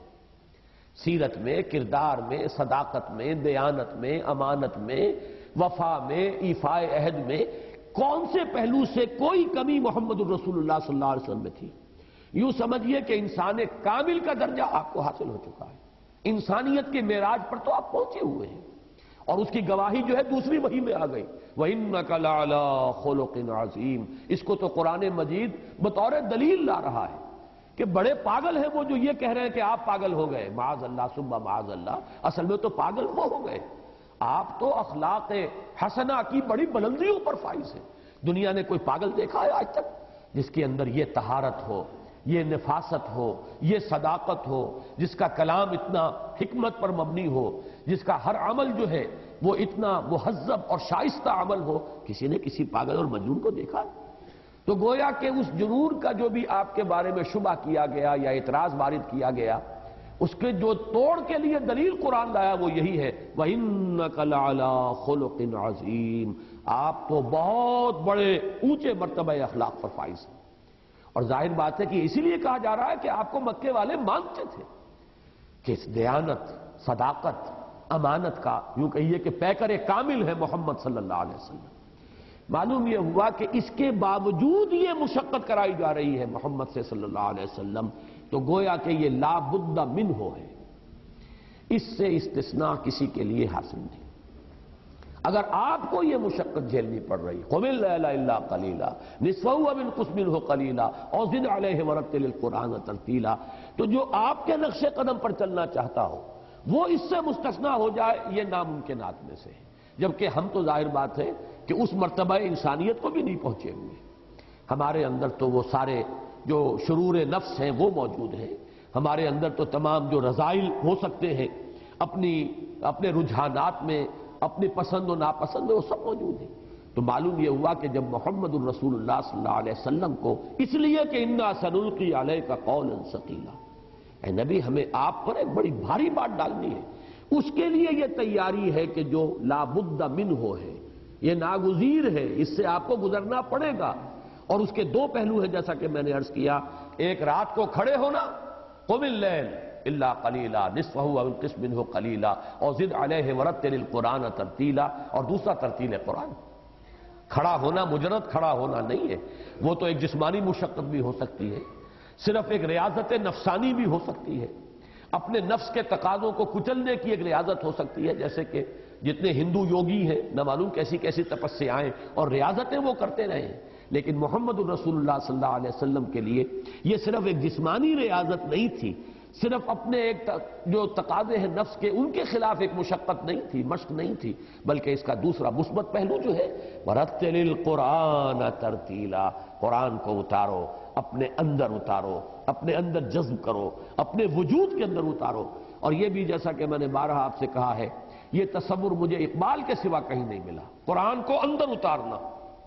سیرت میں، کردار میں، صداقت میں، دیانت میں، امانت میں، وفا میں، ایفاء عہد میں، کون سے پہلو سے کوئی کمی محمد الرسول اللہ صلی اللہ علیہ وسلم میں تھی؟ یوں سمجھیے کہ انسان کامل کا درجہ آپ کو حاصل ہو چکا ہے، انسانیت کے معراج پر تو آپ پہنچے ہوئے ہیں، اور اس کی گواہی جو ہے دوسری وحی میں آ گئی، وَإِنَّكَ لَعَلَىٰ خُلُقٍ عَظِيمٍ۔ اس کو تو قرآن مجید بطور دلیل لا رہا ہے کہ بڑے پاگل ہیں وہ جو یہ کہہ رہے ہیں کہ آپ پاگل ہو گئے، معاذ اللہ ثم معاذ اللہ، اصل میں تو پاگل وہ ہو گئے، آپ تو اخلاق حسنہ کی بڑی بلندیوں پر فائز ہیں۔ دنیا نے کوئی پاگل دیکھا ہے آج تک جس کے اندر یہ طہارت ہو، یہ نفاست ہو، یہ صداقت ہو، جس کا کلام اتنا حکمت پر مبنی ہو، جس کا ہر عمل جو ہے وہ اتنا مہذب اور شائستہ عمل ہو؟ کسی نے کسی پاگل اور مجنون کو دیکھا ہے؟ تو گویا کہ اس جنون کا جو بھی آپ کے بارے میں شبہ کیا گیا یا اعتراض وارد کیا گیا، اس کے جو توڑ کے لیے دلیل قرآن لایا وہ یہی ہے، وَإِنَّكَ لَعَلَىٰ خُلُقٍ عَظِيمٍ، آپ تو بہت بڑے اونچے مرتبہ اخلاق پر فائز ہیں۔ اور ظاہر بات ہے کہ اسی لیے کہا جا رہا ہے کہ آپ کو مکے والے مانتے تھے کہ اس دیانت، صداقت، امانت کا یوں کہیے کہ پیکر کامل ہے محمد صلی اللہ علیہ وسلم۔ معلوم یہ ہوا کہ اس کے باوجود یہ مشقت کرائی جا رہی ہے محمد سے صلی اللہ علیہ وسلم، تو گویا کہ یہ لا بد منہ ہے، اس سے استثناء کسی کے لیے حاصل نہیں۔ اگر آپ کو یہ مشقت جھیلنی پڑ رہی، قُمِ اللَّيْلَ إِلَّا قَلِيلًا نِصْفَهُ أَوِ انقُصْ مِنْهُ قَلِيلًا أَوْ زِدْ عَلَيْهِ وَرَتِّلِ الْقُرْآنَ تَرْتِيلًا، تو جو آپ کے نقش قدم پر چلنا چاہتا ہو وہ اس سے مستثنا ہو جائے یہ ناممکنات میں سے ہے، جبکہ ہم تو ظاہر بات ہے کہ اس مرتبہ انسانیت کو بھی نہیں پہنچے ہوئے۔ ہمارے اندر تو وہ سارے جو شرور نفس ہیں وہ موجود ہیں، ہمارے اندر تو تمام جو رذائل ہو سکتے ہیں اپنی اپنے رجحانات میں، اپنی پسند و ناپسند میں، وہ سب موجود ہیں۔ تو معلوم یہ ہوا کہ جب محمد الرسول اللہ صلی اللہ علیہ وسلم کو اس لیے کہ انا سنلقی علیک قولا ثقیلا، اے نبی ہمیں آپ پر ایک بڑی بھاری بات ڈالنی ہے، اس کے لیے یہ تیاری ہے کہ جو لا بد منہ ہے، یہ ناگزیر ہے، اس سے آپ کو گزرنا پڑے گا۔ اور اس کے دو پہلو ہیں جیسا کہ میں نے عرض کیا، ایک رات کو کھڑے ہونا، قم اللیل الا قلیلا نصفہ او انقص منہ قلیلا اور زد علیہ ورتل القرآن ترتیلا، اور دوسرا ترتیل قرآن۔ کھڑا ہونا مجرد کھڑا ہونا نہیں ہے، وہ تو ایک جسمانی مشقت بھی ہو سکتی ہے، صرف ایک ریاضت نفسانی بھی ہو سکتی ہے، اپنے نفس کے تقاضوں کو کچلنے کی ایک ریاضت ہو سکتی ہے، جیسے کہ جتنے ہندو یوگی ہیں نہ معلوم کیسی کیسی تپسیائیں اور ریاضتیں وہ کرتے رہے ہیں، لیکن محمد الرسول اللہ صلی اللہ علیہ وسلم کے لیے یہ صرف ایک جسمانی ریاضت نہیں تھی، صرف اپنے ایک جو تقاضے ہیں نفس کے ان کے خلاف ایک مشقت نہیں تھی، مشق نہیں تھی، بلکہ اس کا دوسرا مثبت پہلو جو ہے وَرَتِّلِ الْقُرْآنَ تَرْتِیلًا، قرآن کو اتارو، اپنے اندر اتارو، اپنے اندر جذب کرو، اپنے وجود کے اندر اتارو۔ اور یہ بھی جیسا کہ میں نے بارہا آپ سے کہا ہے، یہ تصور مجھے اقبال کے سوا کہیں نہیں ملا، قرآن کو اندر اتارنا،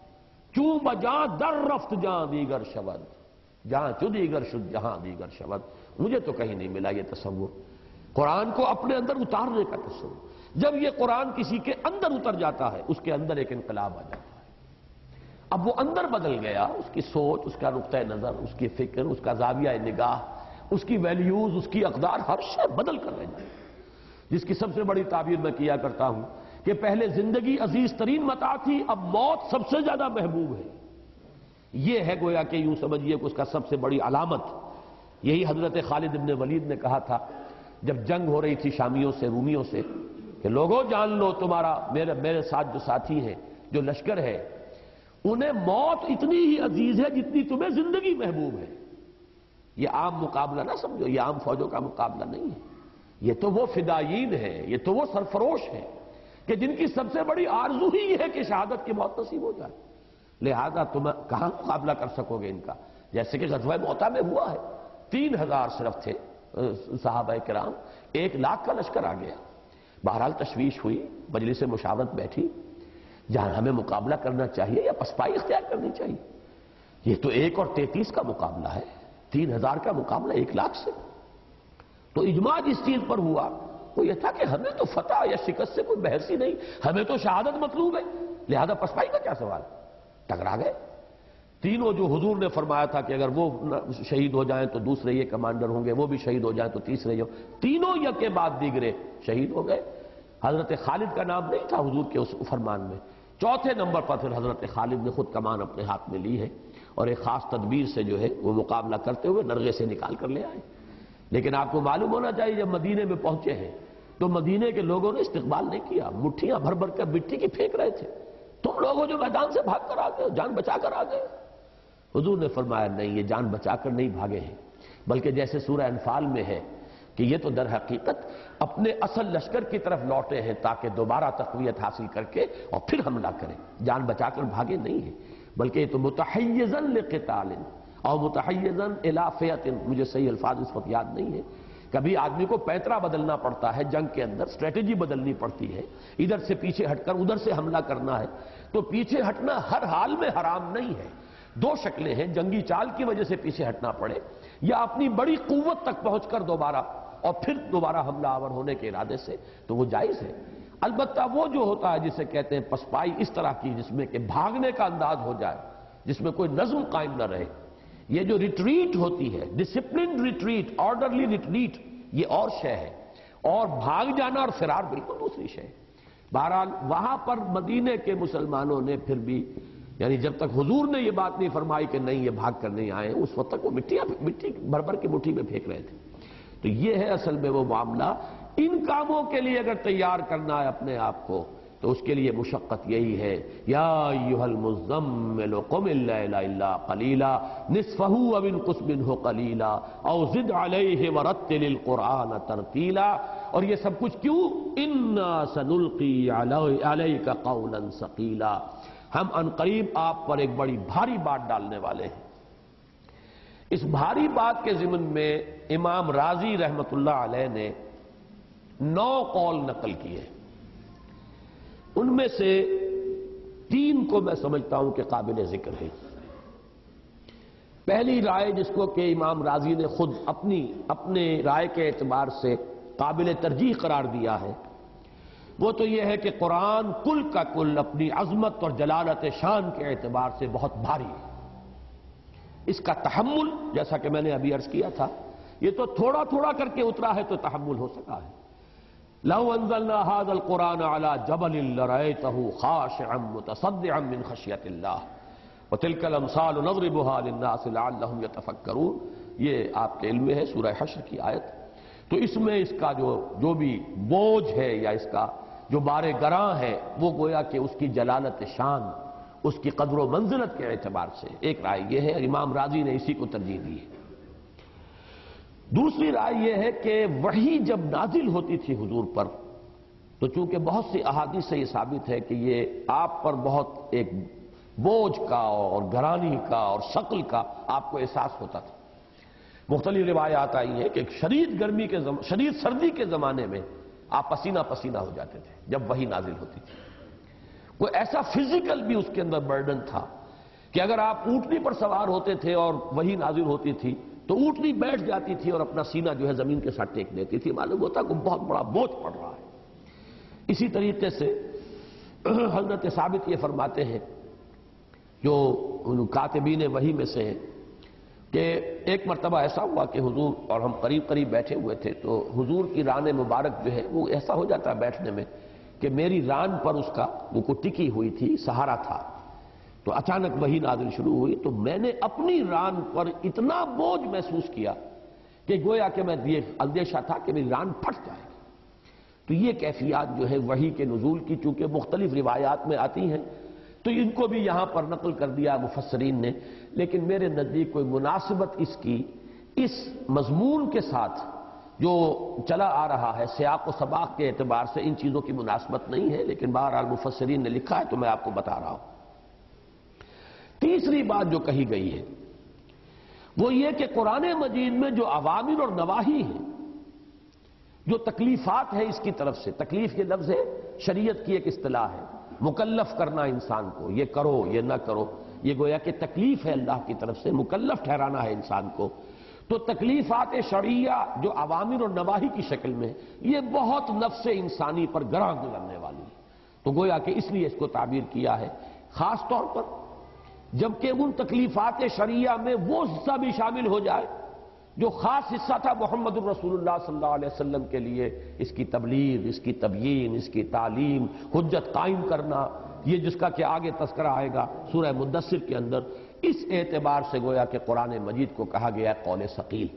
چوں بجاں در رفت جہاں دیگر شود، جہاں چو دیگر شد جہاں دیگر شود، مجھے تو کہیں نہیں ملا یہ تصور، قرآن کو اپنے اندر اتارنے کا تصور۔ جب یہ قرآن کسی کے اندر اتر جاتا ہے اس کے اندر ایک انقلاب آ جاتا ہے، اب وہ اندر بدل گیا، اس کی سوچ، اس کا نقطہ نظر، اس کی فکر، اس کا زاویہ نگاہ، اس کی ویلیوز، اس کی اقدار، ہر شے بدل کر رہ جائے۔ جس کی سب سے بڑی تعبیر میں کیا کرتا ہوں کہ پہلے زندگی عزیز ترین متاع تھی، اب موت سب سے زیادہ محبوب ہے۔ یہ ہے گویا کہ یوں سمجھیے کہ اس کا سب سے بڑی علامت۔ یہی حضرت خالد ابن ولید نے کہا تھا جب جنگ ہو رہی تھی شامیوں سے، رومیوں سے، کہ لوگوں جان لو تمہارا میرے میرے ساتھ جو ساتھی ہیں، جو لشکر ہے، انہیں موت اتنی ہی عزیز ہے جتنی تمہیں زندگی محبوب ہے۔ یہ عام مقابلہ نہ سمجھو، یہ عام فوجوں کا مقابلہ نہیں ہے، یہ تو وہ فدائین ہیں، یہ تو وہ سرفروش ہیں کہ جن کی سب سے بڑی آرزو ہی یہ ہے کہ شہادت کی موت نصیب ہو جائے، لہذا تم کہاں مقابلہ کر سکو گے ان کا؟ جیسے کہ غزوہ معتہ میں ہوا ہے، تین ہزار صرف تھے صحابہ کرام، ایک لاکھ کا لشکر آ گیا۔ بہرحال تشویش ہوئی، مجلس مشاورت بیٹھی، جہاں ہمیں مقابلہ کرنا چاہیے یا پسپائی اختیار کرنی چاہیے؟ یہ تو ایک اور تینتیس کا مقابلہ ہے، تین ہزار کا مقابلہ ایک لاکھ سے۔ تو اجماع جس چیز پر ہوا وہ یہ تھا کہ ہمیں تو فتح یا شکست سے کوئی بحث ہی نہیں، ہمیں تو شہادت مطلوب ہے، لہذا پسپائی کا کیا سوال؟ ٹکرا گئے تینوں۔ جو حضور نے فرمایا تھا کہ اگر وہ شہید ہو جائیں تو دوسرے یہ کمانڈر ہوں گے، وہ بھی شہید ہو جائیں تو تیسرے یہ، تینوں یک کے بعد دیگرے شہید ہو گئے۔ حضرت خالد کا نام نہیں تھا حضور کے اس فرمان میں۔ چوتھے نمبر پر پھر حضرت خالد نے خود کمان اپنے ہاتھ میں لی ہے اور ایک خاص تدبیر سے جو ہے وہ مقابلہ کرتے ہوئے نرغے سے نکال کر لے آئے۔ لیکن آپ کو معلوم ہونا چاہیے جب مدینے میں پہنچے ہیں تو مدینے کے لوگوں نے استقبال نہیں کیا، مٹھیاں بھر بھر کر مٹی کی پھینک رہے تھے، تم لوگوں جو میدان سے بھاگ کر آ گئے، جان بچا کر آ گئے۔ حضور نے فرمایا نہیں، یہ جان بچا کر نہیں بھاگے ہیں، بلکہ جیسے سورہ انفال میں ہے کہ یہ تو در حقیقت اپنے اصل لشکر کی طرف لوٹے ہیں تاکہ دوبارہ تقویت حاصل کر کے اور پھر حملہ کریں، جان بچا کر بھاگے نہیں ہیں، بلکہ یہ تو متحیزا لقتال اور متحیزا الی فئۃ، مجھے صحیح الفاظ اس وقت یاد نہیں ہے۔ کبھی آدمی کو پیترا بدلنا پڑتا ہے جنگ کے اندر، اسٹریٹجی بدلنی پڑتی ہے، ادھر سے پیچھے ہٹ کر ادھر سے حملہ کرنا ہے، تو پیچھے ہٹنا ہر حال میں حرام نہیں ہے۔ دو شکلیں ہیں، جنگی چال کی وجہ سے پیچھے ہٹنا پڑے یا اپنی بڑی قوت تک پہنچ کر دوبارہ اور پھر دوبارہ حملہ آور ہونے کے ارادے سے، تو وہ جائز ہے۔ البتہ وہ جو ہوتا ہے جسے کہتے ہیں پسپائی اس طرح کی، جس میں کہ بھاگنے کا انداز ہو جائے، جس میں کوئی نظم قائم نہ رہے، یہ جو ریٹریٹ ہوتی ہے، ڈسپلن ریٹریٹ، آرڈرلی ریٹریٹ، یہ اور شے ہے، اور بھاگ جانا اور فرار بالکل دوسری شے ہے۔ بہرحال وہاں پر مدینے کے مسلمانوں نے پھر بھی، یعنی جب تک حضور نے یہ بات نہیں فرمائی کہ نہیں یہ بھاگ کر نہیں آئے، اس وقت تک وہ مٹیاں مٹی بھر بھر کی مٹھی میں پھینک رہے تھے۔ تو یہ ہے اصل میں وہ معاملہ۔ ان کاموں کے لیے اگر تیار کرنا ہے اپنے آپ کو تو اس کے لیے مشقت یہی ہے، یا ایھا المزمل قم اللیل الا قلیلا نصفہ او انقص منہ قلیلا او زد علیہ ورتل القرآن ترتیلا۔ اور یہ سب کچھ کیوں؟ انا سنلقی علیک قولا ثقیلا، ہم عنقریب آپ پر ایک بڑی بھاری بات ڈالنے والے ہیں۔ اس بھاری بات کے ضمن میں امام رازی رحمت اللہ علیہ نے نو قول نقل کیے، ان میں سے تین کو میں سمجھتا ہوں کہ قابل ذکر ہے۔ پہلی رائے جس کو کہ امام رازی نے خود اپنی اپنے رائے کے اعتبار سے قابل ترجیح قرار دیا ہے، وہ تو یہ ہے کہ قرآن کل کا کل اپنی عظمت اور جلالت شان کے اعتبار سے بہت بھاری ہے۔ اس کا تحمل، جیسا کہ میں نے ابھی عرض کیا تھا، یہ تو تھوڑا تھوڑا کر کے اترا ہے تو تحمل ہو سکا ہے۔ لو انزلنا هذا القرآن على جبل لرأيته خاشعا متصدعا من خشية الله وتلك الامثال نضربها للناس لعلهم يتفكرون، یہ آپ کے علم میں ہے سورہ حشر کی آیت۔ تو اس میں اس کا جو جو بھی بوجھ ہے یا اس کا جو بار گراں ہے وہ گویا کہ اس کی جلالت شان، اس کی قدر و منزلت کے اعتبار سے ایک رائے یہ ہے، اور امام رازی نے اسی کو ترجیح دی ہے۔ دوسری رائے یہ ہے کہ وحی جب نازل ہوتی تھی حضور پر تو چونکہ بہت سی احادیث سے یہ ثابت ہے کہ یہ آپ پر بہت ایک بوجھ کا اور گرانی کا اور ثقل کا آپ کو احساس ہوتا تھا۔ مختلف روایات آئی ہیں کہ شدید گرمی کے زم... شدید سردی کے زمانے میں آپ پسینہ پسینہ ہو جاتے تھے جب وحی نازل ہوتی تھی۔ کوئی ایسا فزیکل بھی اس کے اندر برڈن تھا کہ اگر آپ اونٹنی پر سوار ہوتے تھے اور وحی نازل ہوتی تھی تو اونٹنی بیٹھ جاتی تھی اور اپنا سینہ جو ہے زمین کے ساتھ ٹیک دیتی تھی، معلوم ہوتا کہ بہت بڑا بوجھ پڑ رہا ہے۔ اسی طریقے سے حضرت ثابت یہ فرماتے ہیں جو کاتبین وحی میں سے ہیں کہ ایک مرتبہ ایسا ہوا کہ حضور اور ہم قریب قریب بیٹھے ہوئے تھے تو حضور کی ران مبارک جو ہے وہ ایسا ہو جاتا ہے بیٹھنے میں کہ میری ران پر اس کا وہ کو ٹکی ہوئی تھی، سہارا تھا۔ تو اچانک وحی نازل شروع ہوئی تو میں نے اپنی ران پر اتنا بوجھ محسوس کیا کہ گویا کہ میں یہ اندیشہ تھا کہ میری ران پھٹ جائے گی۔ تو یہ کیفیات جو ہے وحی کے نزول کی چونکہ مختلف روایات میں آتی ہیں تو ان کو بھی یہاں پر نقل کر دیا مفسرین نے، لیکن میرے نزدیک کوئی مناسبت اس کی اس مضمون کے ساتھ جو چلا آ رہا ہے سیاق و سباق کے اعتبار سے ان چیزوں کی مناسبت نہیں ہے، لیکن بہرحال مفسرین نے لکھا ہے تو میں آپ کو بتا رہا ہوں۔ تیسری بات جو کہی گئی ہے وہ یہ کہ قرآن مجید میں جو اوامر اور نواہی ہیں، جو تکلیفات ہے اس کی طرف سے، تکلیف یہ لفظ ہے شریعت کی ایک اصطلاح ہے، مکلف کرنا انسان کو، یہ کرو یہ نہ کرو، یہ گویا کہ تکلیف ہے اللہ کی طرف سے، مکلف ٹھہرانا ہے انسان کو۔ تو تکلیفات شرعیہ جو اوامر اور نواہی کی شکل میں یہ بہت نفس انسانی پر گراں گزرنے والی ہے، تو گویا کہ اس لیے اس کو تعبیر کیا ہے، خاص طور پر جبکہ ان تکلیفات شرعیہ میں وہ حصہ بھی شامل ہو جائے جو خاص حصہ تھا محمد الرسول اللہ صلی اللہ علیہ وسلم کے لیے، اس کی تبلیغ، اس کی تبیین، اس کی تعلیم، حجت قائم کرنا، یہ جس کا کہ آگے تذکرہ آئے گا سورہ مدثر کے اندر۔ اس اعتبار سے گویا کہ قرآن مجید کو کہا گیا ہے قول ثقیل۔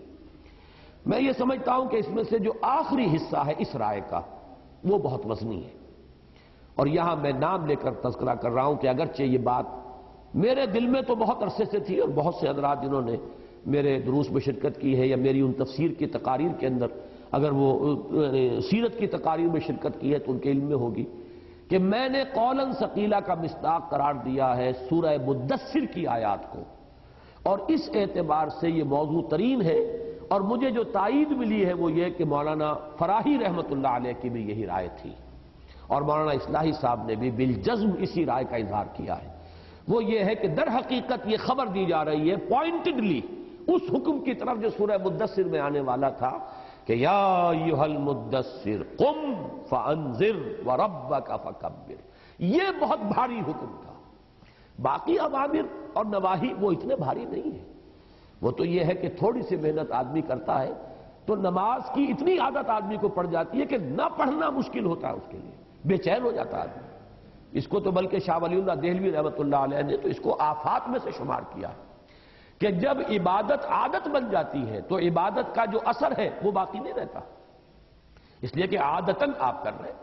میں یہ سمجھتا ہوں کہ اس میں سے جو آخری حصہ ہے اس رائے کا وہ بہت وزنی ہے، اور یہاں میں نام لے کر تذکرہ کر رہا ہوں کہ اگرچہ یہ بات میرے دل میں تو بہت عرصے سے تھی، اور بہت سے حضرات جنہوں نے میرے دروس میں شرکت کی ہے یا میری ان تفسیر کی تقاریر کے اندر اگر وہ سیرت کی تقاریر میں شرکت کی ہے تو ان کے علم میں ہوگی کہ میں نے قولا ثقیلا کا مصداق قرار دیا ہے سورہ مدثر کی آیات کو، اور اس اعتبار سے یہ موضوع ترین ہے، اور مجھے جو تائید ملی ہے وہ یہ کہ مولانا فراہی رحمت اللہ علیہ کی بھی یہی رائے تھی، اور مولانا اصلاحی صاحب نے بھی بالجزم اسی رائے کا اظہار کیا ہے۔ وہ یہ ہے کہ در حقیقت یہ خبر دی جا رہی ہے پوائنٹڈلی اس حکم کی طرف جو سورہ مدثر میں آنے والا تھا کہ یا ایھا المدثر قم فانذر وربک فکبر، یہ بہت بھاری حکم تھا۔ باقی اوامر اور نواہی وہ اتنے بھاری نہیں ہیں، وہ تو یہ ہے کہ تھوڑی سی محنت آدمی کرتا ہے تو نماز کی اتنی عادت آدمی کو پڑ جاتی ہے کہ نہ پڑھنا مشکل ہوتا ہے، اس کے لیے بے چین ہو جاتا ہے آدمی۔ اس کو تو بلکہ شاہ ولی اللہ دہلوی رحمۃ اللہ علیہ نے تو اس کو آفات میں سے شمار کیا کہ جب عبادت عادت بن جاتی ہے تو عبادت کا جو اثر ہے وہ باقی نہیں رہتا، اس لیے کہ عادتاً آپ کر رہے ہیں۔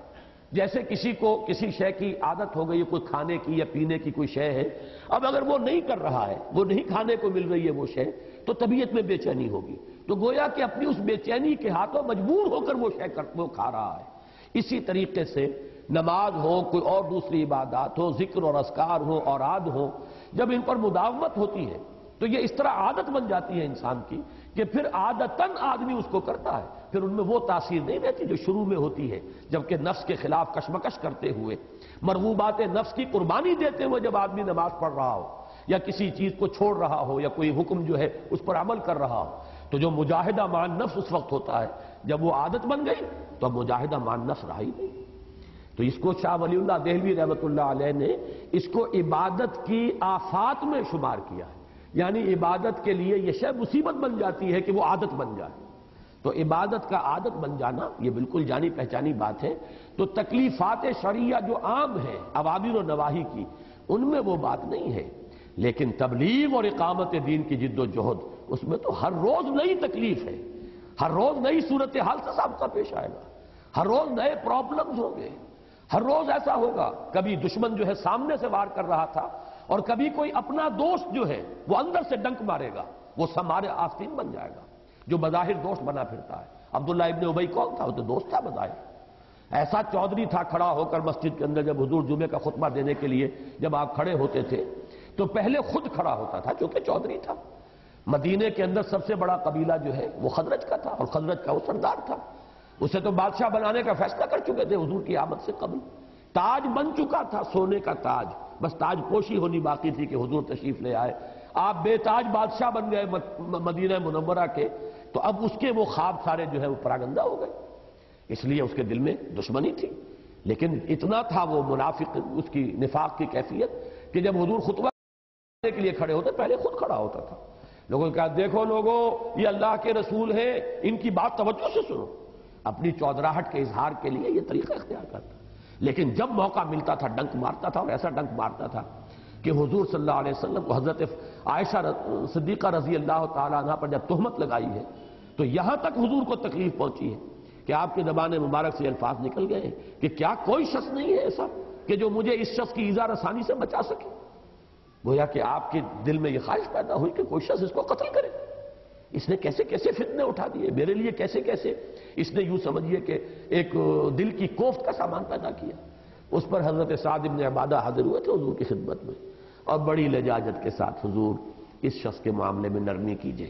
جیسے کسی کو کسی شے کی عادت ہو گئی ہے، کوئی کھانے کی یا پینے کی کوئی شے ہے، اب اگر وہ نہیں کر رہا ہے، وہ نہیں کھانے کو مل رہی ہے وہ شے، تو طبیعت میں بے چینی ہوگی، تو گویا کہ اپنی اس بے چینی کے ہاتھوں مجبور ہو کر وہ شے وہ کھا رہا ہے۔ اسی طریقے سے نماز ہو، کوئی اور دوسری عبادات ہو، ذکر اور اذکار ہو، اوراد ہو، جب ان پر مداومت ہوتی ہے تو یہ اس طرح عادت بن جاتی ہے انسان کی کہ پھر عادتاً آدمی اس کو کرتا ہے، پھر ان میں وہ تاثیر نہیں رہتی جو شروع میں ہوتی ہے، جبکہ نفس کے خلاف کشمکش کرتے ہوئے، مرغوبات نفس کی قربانی دیتے ہوئے جب آدمی نماز پڑھ رہا ہو یا کسی چیز کو چھوڑ رہا ہو یا کوئی حکم جو ہے اس پر عمل کر رہا ہو، تو جو مجاہدہ مان نفس اس وقت ہوتا ہے، جب وہ عادت بن گئی تو اب مجاہدہ مان نفس رہا ہی نہیں۔ تو اس کو شاہ ولی اللہ دہلوی رحمۃ اللہ علیہ نے اس کو عبادت کی آفات میں شمار کیا ہے، یعنی عبادت کے لیے یہ شے مصیبت بن جاتی ہے کہ وہ عادت بن جائے۔ تو عبادت کا عادت بن جانا یہ بالکل جانی پہچانی بات ہے۔ تو تکلیفات شرعیہ جو عام ہیں اوامر و نواہی کی، ان میں وہ بات نہیں ہے، لیکن تبلیغ اور اقامت دین کی جد و جہد، اس میں تو ہر روز نئی تکلیف ہے، ہر روز نئی صورتحال سے سامنا پیش آئے گا، ہر روز نئے پرابلمز ہوں گے، ہر روز ایسا ہوگا، کبھی دشمن جو ہے سامنے سے وار کر رہا تھا اور کبھی کوئی اپنا دوست جو ہے وہ اندر سے ڈنک مارے گا، وہ سمارے آستین بن جائے گا، جو بظاہر دوست بنا پھرتا ہے۔ عبداللہ ابن ابی کون تھا؟ وہ تو دوست تھا بظاہر، ایسا چودھری تھا کھڑا ہو کر مسجد کے اندر، جب حضور جمعے کا خطبہ دینے کے لیے جب آپ کھڑے ہوتے تھے تو پہلے خود کھڑا ہوتا تھا چونکہ چودھری تھا۔ مدینے کے اندر سب سے بڑا قبیلہ جو ہے وہ خزرج کا تھا، اور خزرج کا وہ سردار تھا، اسے تو بادشاہ بنانے کا فیصلہ کر چکے تھے حضور کی آمد سے قبل، تاج بن چکا تھا، سونے کا تاج، بس تاج پوشی ہونی باقی تھی کہ حضور تشریف لے آئے، آپ بے تاج بادشاہ بن گئے مدینہ منورہ کے، تو اب اس کے وہ خواب سارے جو ہے وہ پراگندہ ہو گئے، اس لیے اس کے دل میں دشمنی تھی، لیکن اتنا تھا وہ منافق، اس کی نفاق کی کیفیت کہ جب حضور خطبہ دینے کے لیے کھڑے ہوتے پہلے خود کھڑا ہوتا تھا، لوگوں نے کہا دیکھو لوگوں یہ اللہ کے رسول ہیں، ان کی بات توجہ سے سنو، اپنی چودراہٹ کے اظہار کے لیے یہ طریقہ اختیار کرتا، لیکن جب موقع ملتا تھا ڈنک مارتا تھا، اور ایسا ڈنک مارتا تھا کہ حضور صلی اللہ علیہ وسلم کو حضرت عائشہ صدیقہ رضی اللہ تعالیٰ عنہ پر جب تہمت لگائی ہے تو یہاں تک حضور کو تکلیف پہنچی ہے کہ آپ کے زبان مبارک سے الفاظ نکل گئے ہیں کہ کیا کوئی شخص نہیں ہے ایسا کہ جو مجھے اس شخص کی ایذا رسانی سے بچا سکے، گویا کہ آپ کے دل میں یہ خواہش پیدا ہوئی کہ کوئی شخص اس کو قتل کرے، اس نے کیسے کیسے فتنے اٹھا دیے میرے لیے، کیسے کیسے اس نے یوں سمجھیے کہ ایک دل کی کوفت کا سامان پیدا کیا۔ اس پر حضرت سعد بن عبادہ حاضر ہوئے تھے حضور کی خدمت میں، اور بڑی لجاجت کے ساتھ حضور اس شخص کے معاملے میں نرمی کیجئے،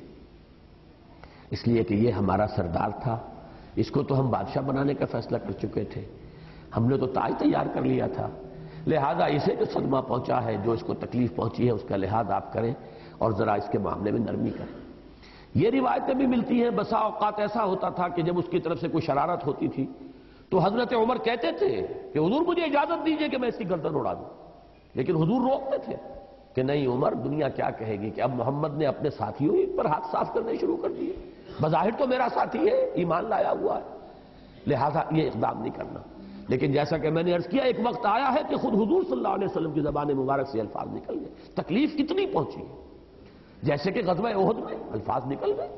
اس لیے کہ یہ ہمارا سردار تھا، اس کو تو ہم بادشاہ بنانے کا فیصلہ کر چکے تھے، ہم نے تو تاج تیار کر لیا تھا، لہذا اسے جو صدمہ پہنچا ہے، جو اس کو تکلیف پہنچی ہے، اس کا لحاظ آپ کریں اور ذرا اس کے معاملے میں نرمی کریں۔ یہ روایتیں بھی ملتی ہیں، بسا اوقات ایسا ہوتا تھا کہ جب اس کی طرف سے کوئی شرارت ہوتی تھی تو حضرت عمر کہتے تھے کہ حضور مجھے اجازت دیجئے کہ میں اس کی گردن اڑا دوں، لیکن حضور روکتے تھے کہ نہیں عمر، دنیا کیا کہے گی کہ اب محمد نے اپنے ساتھیوں پر ہاتھ صاف کرنے شروع کر دیے، بظاہر تو میرا ساتھی ہے، ایمان لایا ہوا ہے، لہذا یہ اقدام نہیں کرنا۔ لیکن جیسا کہ میں نے عرض کیا، ایک وقت آیا ہے کہ خود حضور صلی اللہ علیہ وسلم کی زبان مبارک سے الفاظ نکل گئے، تکلیف کتنی پہنچی ہے، جیسے کہ غزوہ احد میں الفاظ نکل گئے،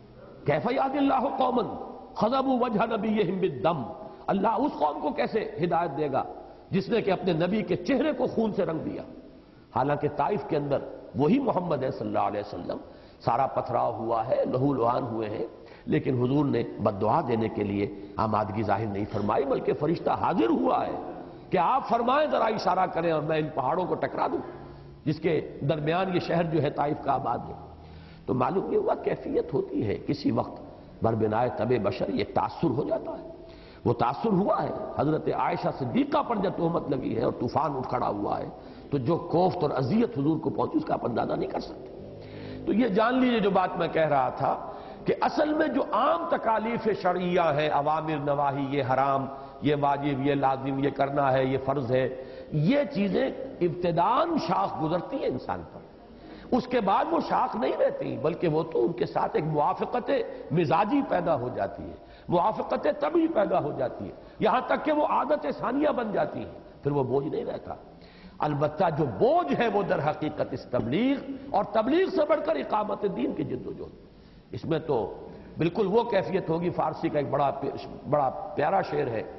کیف یہدی اللہ قوما خضبوا وجہ نبیہم بالدم، اللہ اس قوم کو کیسے ہدایت دے گا جس نے کہ اپنے نبی کے چہرے کو خون سے رنگ دیا، حالانکہ طائف کے اندر وہی محمد ہے صلی اللہ علیہ وسلم، سارا پتھراؤ ہوا ہے، لہو لہان ہوئے ہیں، لیکن حضور نے بد دعا دینے کے لیے آمادگی ظاہر نہیں فرمائی، بلکہ فرشتہ حاضر ہوا ہے کہ آپ فرمائیں، ذرا اشارہ کریں اور میں ان پہاڑوں کو ٹکرا دوں جس کے درمیان یہ شہر جو ہے طائف کا آباد ہے۔ تو معلوم یہ ہوا کیفیت ہوتی ہے، کسی وقت بربنائے طب بشر یہ تاثر ہو جاتا ہے، وہ تاثر ہوا ہے۔ حضرت عائشہ صدیقہ پر جب تہمت لگی ہے اور طوفان اٹھ کھڑا ہوا ہے تو جو کوفت اور اذیت حضور کو پہنچی اس کا آپ اندازہ نہیں کر سکتے۔ تو یہ جان لیجئے جو بات میں کہہ رہا تھا کہ اصل میں جو عام تکالیف شرعیہ ہیں، اوامر نواہی، یہ حرام، یہ واجب، یہ لازم، یہ کرنا ہے، یہ فرض ہے، یہ چیزیں ابتداً شاخ گزرتی ہیں انسان پر، اس کے بعد وہ شاخ نہیں رہتی، بلکہ وہ تو ان کے ساتھ ایک موافقت مزاجی پیدا ہو جاتی ہے، موافقت طبعی پیدا ہو جاتی ہے، یہاں تک کہ وہ عادت ثانیہ بن جاتی ہے، پھر وہ بوجھ نہیں رہتا۔ البتہ جو بوجھ ہے وہ در حقیقت اس تبلیغ اور تبلیغ سے بڑھ کر اقامت دین کی جد و جہد، اس میں تو بالکل وہ کیفیت ہوگی۔ فارسی کا ایک بڑا بڑا پیارا شعر ہے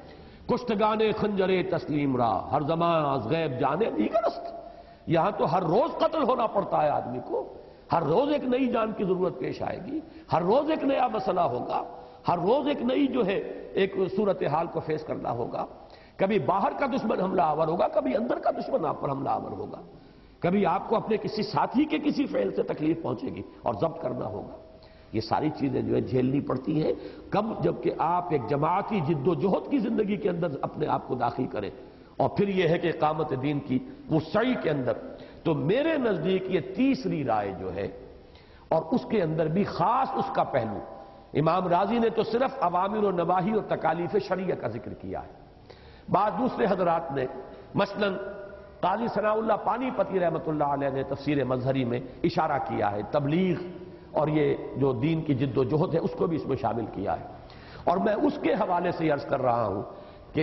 کشتگان خنجر تسلیم را ہر زمان از غیب جانے دیگر است. یہاں تو ہر روز قتل ہونا پڑتا ہے آدمی کو، ہر روز ایک نئی جان کی ضرورت پیش آئے گی، ہر روز ایک نیا مسئلہ ہوگا، ہر روز ایک نئی جو ہے ایک صورتحال کو فیس کرنا ہوگا. کبھی باہر کا دشمن حملہ آور ہوگا، کبھی اندر کا دشمن آپ پر حملہ آور ہوگا، کبھی آپ کو اپنے کسی ساتھی کے کسی فعل سے تکلیف پہنچے گی اور ضبط کرنا ہوگا. یہ ساری چیزیں جو ہے جھیلنی پڑتی ہیں. کب؟ جبکہ آپ ایک جماعتی جد و جہد کی زندگی کے اندر اپنے آپ کو داخل کریں. اور پھر یہ ہے کہ اقامت دین کی وہ سعی کے اندر. تو میرے نزدیک یہ تیسری رائے جو ہے، اور اس کے اندر بھی خاص اس کا پہلو، امام رازی نے تو صرف اوامر و نواہی اور تکالیف شرعیہ کا ذکر کیا ہے. بعض دوسرے حضرات نے مثلا قاضی ثناء اللہ پانی پتی رحمۃ اللہ علیہ نے تفسیر مظہری میں اشارہ کیا ہے، تبلیغ اور یہ جو دین کی جد و جہد ہے اس کو بھی اس میں شامل کیا ہے. اور میں اس کے حوالے سے عرض کر رہا ہوں کہ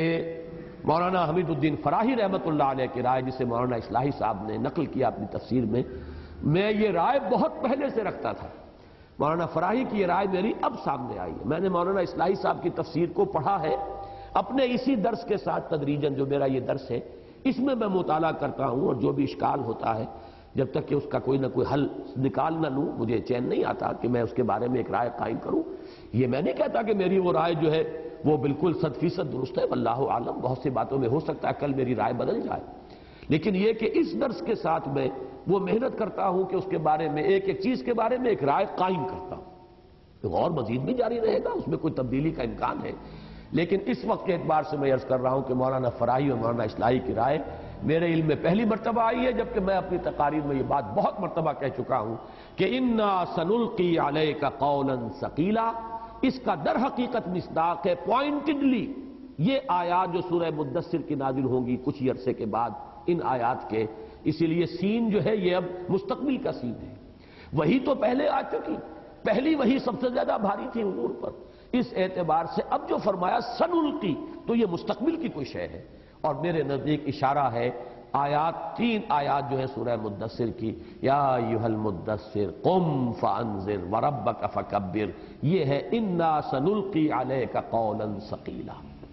مولانا حمید الدین فراہی رحمۃ اللہ علیہ کی رائے، جسے مولانا اصلاحی صاحب نے نقل کیا اپنی تفسیر میں، میں یہ رائے بہت پہلے سے رکھتا تھا. مولانا فراہی کی یہ رائے میری اب سامنے آئی ہے. میں نے مولانا اصلاحی صاحب کی تفسیر کو پڑھا ہے اپنے اسی درس کے ساتھ تدریجاً، جو میرا یہ درس ہے اس میں میں مطالعہ کرتا ہوں، اور جو بھی اشکال ہوتا ہے جب تک کہ اس کا کوئی نہ کوئی حل نکال نہ لوں مجھے چین نہیں آتا کہ میں اس کے بارے میں ایک رائے قائم کروں. یہ میں نہیں کہتا کہ میری وہ رائے جو ہے وہ بالکل صد فیصد درست ہے، واللہ عالم، بہت سی باتوں میں ہو سکتا ہے کل میری رائے بدل جائے. لیکن یہ کہ اس درس کے ساتھ میں وہ محنت کرتا ہوں کہ اس کے بارے میں ایک ایک چیز کے بارے میں ایک رائے قائم کرتا ہوں. اور مزید بھی جاری رہے گا، اس میں کوئی تبدیلی کا امکان ہے. لیکن اس وقت کے اعتبار سے میں عرض کر رہا ہوں کہ مولانا فراہی اور مولانا اصلاحی کی رائے میرے علم میں پہلی مرتبہ آئی ہے، جبکہ میں اپنی تقاریر میں یہ بات بہت مرتبہ کہہ چکا ہوں کہ انا سنلقی علیک قولا ثقیلا، اس کا در حقیقت مصداق ہے پوائنٹڈلی یہ آیات جو سورہ مدثر کی نازل ہوں گی کچھ عرصے کے بعد، ان آیات کے. اسی لیے سین جو ہے یہ اب مستقبل کا سین ہے. وہی تو پہلے آ چکی، پہلی وہی سب سے زیادہ بھاری تھی حضور پر. اس اعتبار سے اب جو فرمایا سنلقی تو یہ مستقبل کی کوئی شے ہے. اور میرے نزدیک اشارہ ہے آیات، تین آیات جو ہے سورہ مدثر کی، یا ایھا المدثر قم فانذر وربک فکبر، یہ ہے انا سنلقی علیک قولا ثقیلا.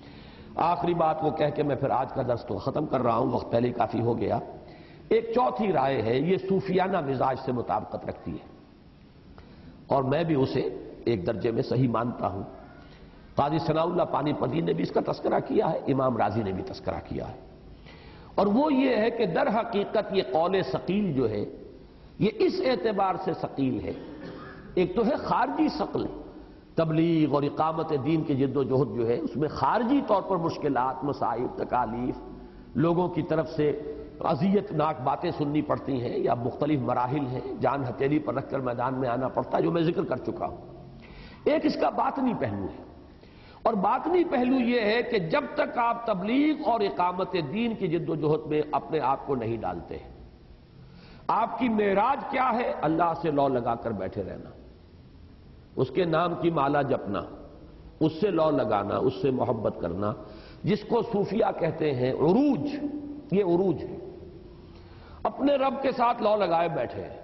آخری بات وہ کہہ کے میں پھر آج کا درس تو ختم کر رہا ہوں، وقت پہلے ہی کافی ہو گیا. ایک چوتھی رائے ہے، یہ صوفیانہ مزاج سے مطابقت رکھتی ہے اور میں بھی اسے ایک درجے میں صحیح مانتا ہوں. قاضی ثناء اللہ پانی پتی نے بھی اس کا تذکرہ کیا ہے، امام رازی نے بھی تذکرہ کیا ہے. اور وہ یہ ہے کہ در حقیقت یہ قول ثقیل جو ہے یہ اس اعتبار سے ثقیل ہے، ایک تو ہے خارجی ثقل، تبلیغ اور اقامت دین کی جد و جہد جو ہے اس میں خارجی طور پر مشکلات، مصائب، تکالیف، لوگوں کی طرف سے اذیت ناک باتیں سننی پڑتی ہیں یا مختلف مراحل ہیں، جان ہتھیلی پر رکھ کر میدان میں آنا پڑتا ہے، جو میں ذکر کر چکا ہوں. ایک اس کا باطنی پہلو ہے، اور باطنی پہلو یہ ہے کہ جب تک آپ تبلیغ اور اقامت دین کی جد و جہد میں اپنے آپ کو نہیں ڈالتے، آپ کی معراج کیا ہے؟ اللہ سے لو لگا کر بیٹھے رہنا، اس کے نام کی مالا جپنا، اس سے لو لگانا، اس سے محبت کرنا، جس کو صوفیہ کہتے ہیں عروج. یہ عروج ہے، اپنے رب کے ساتھ لو لگائے بیٹھے ہیں.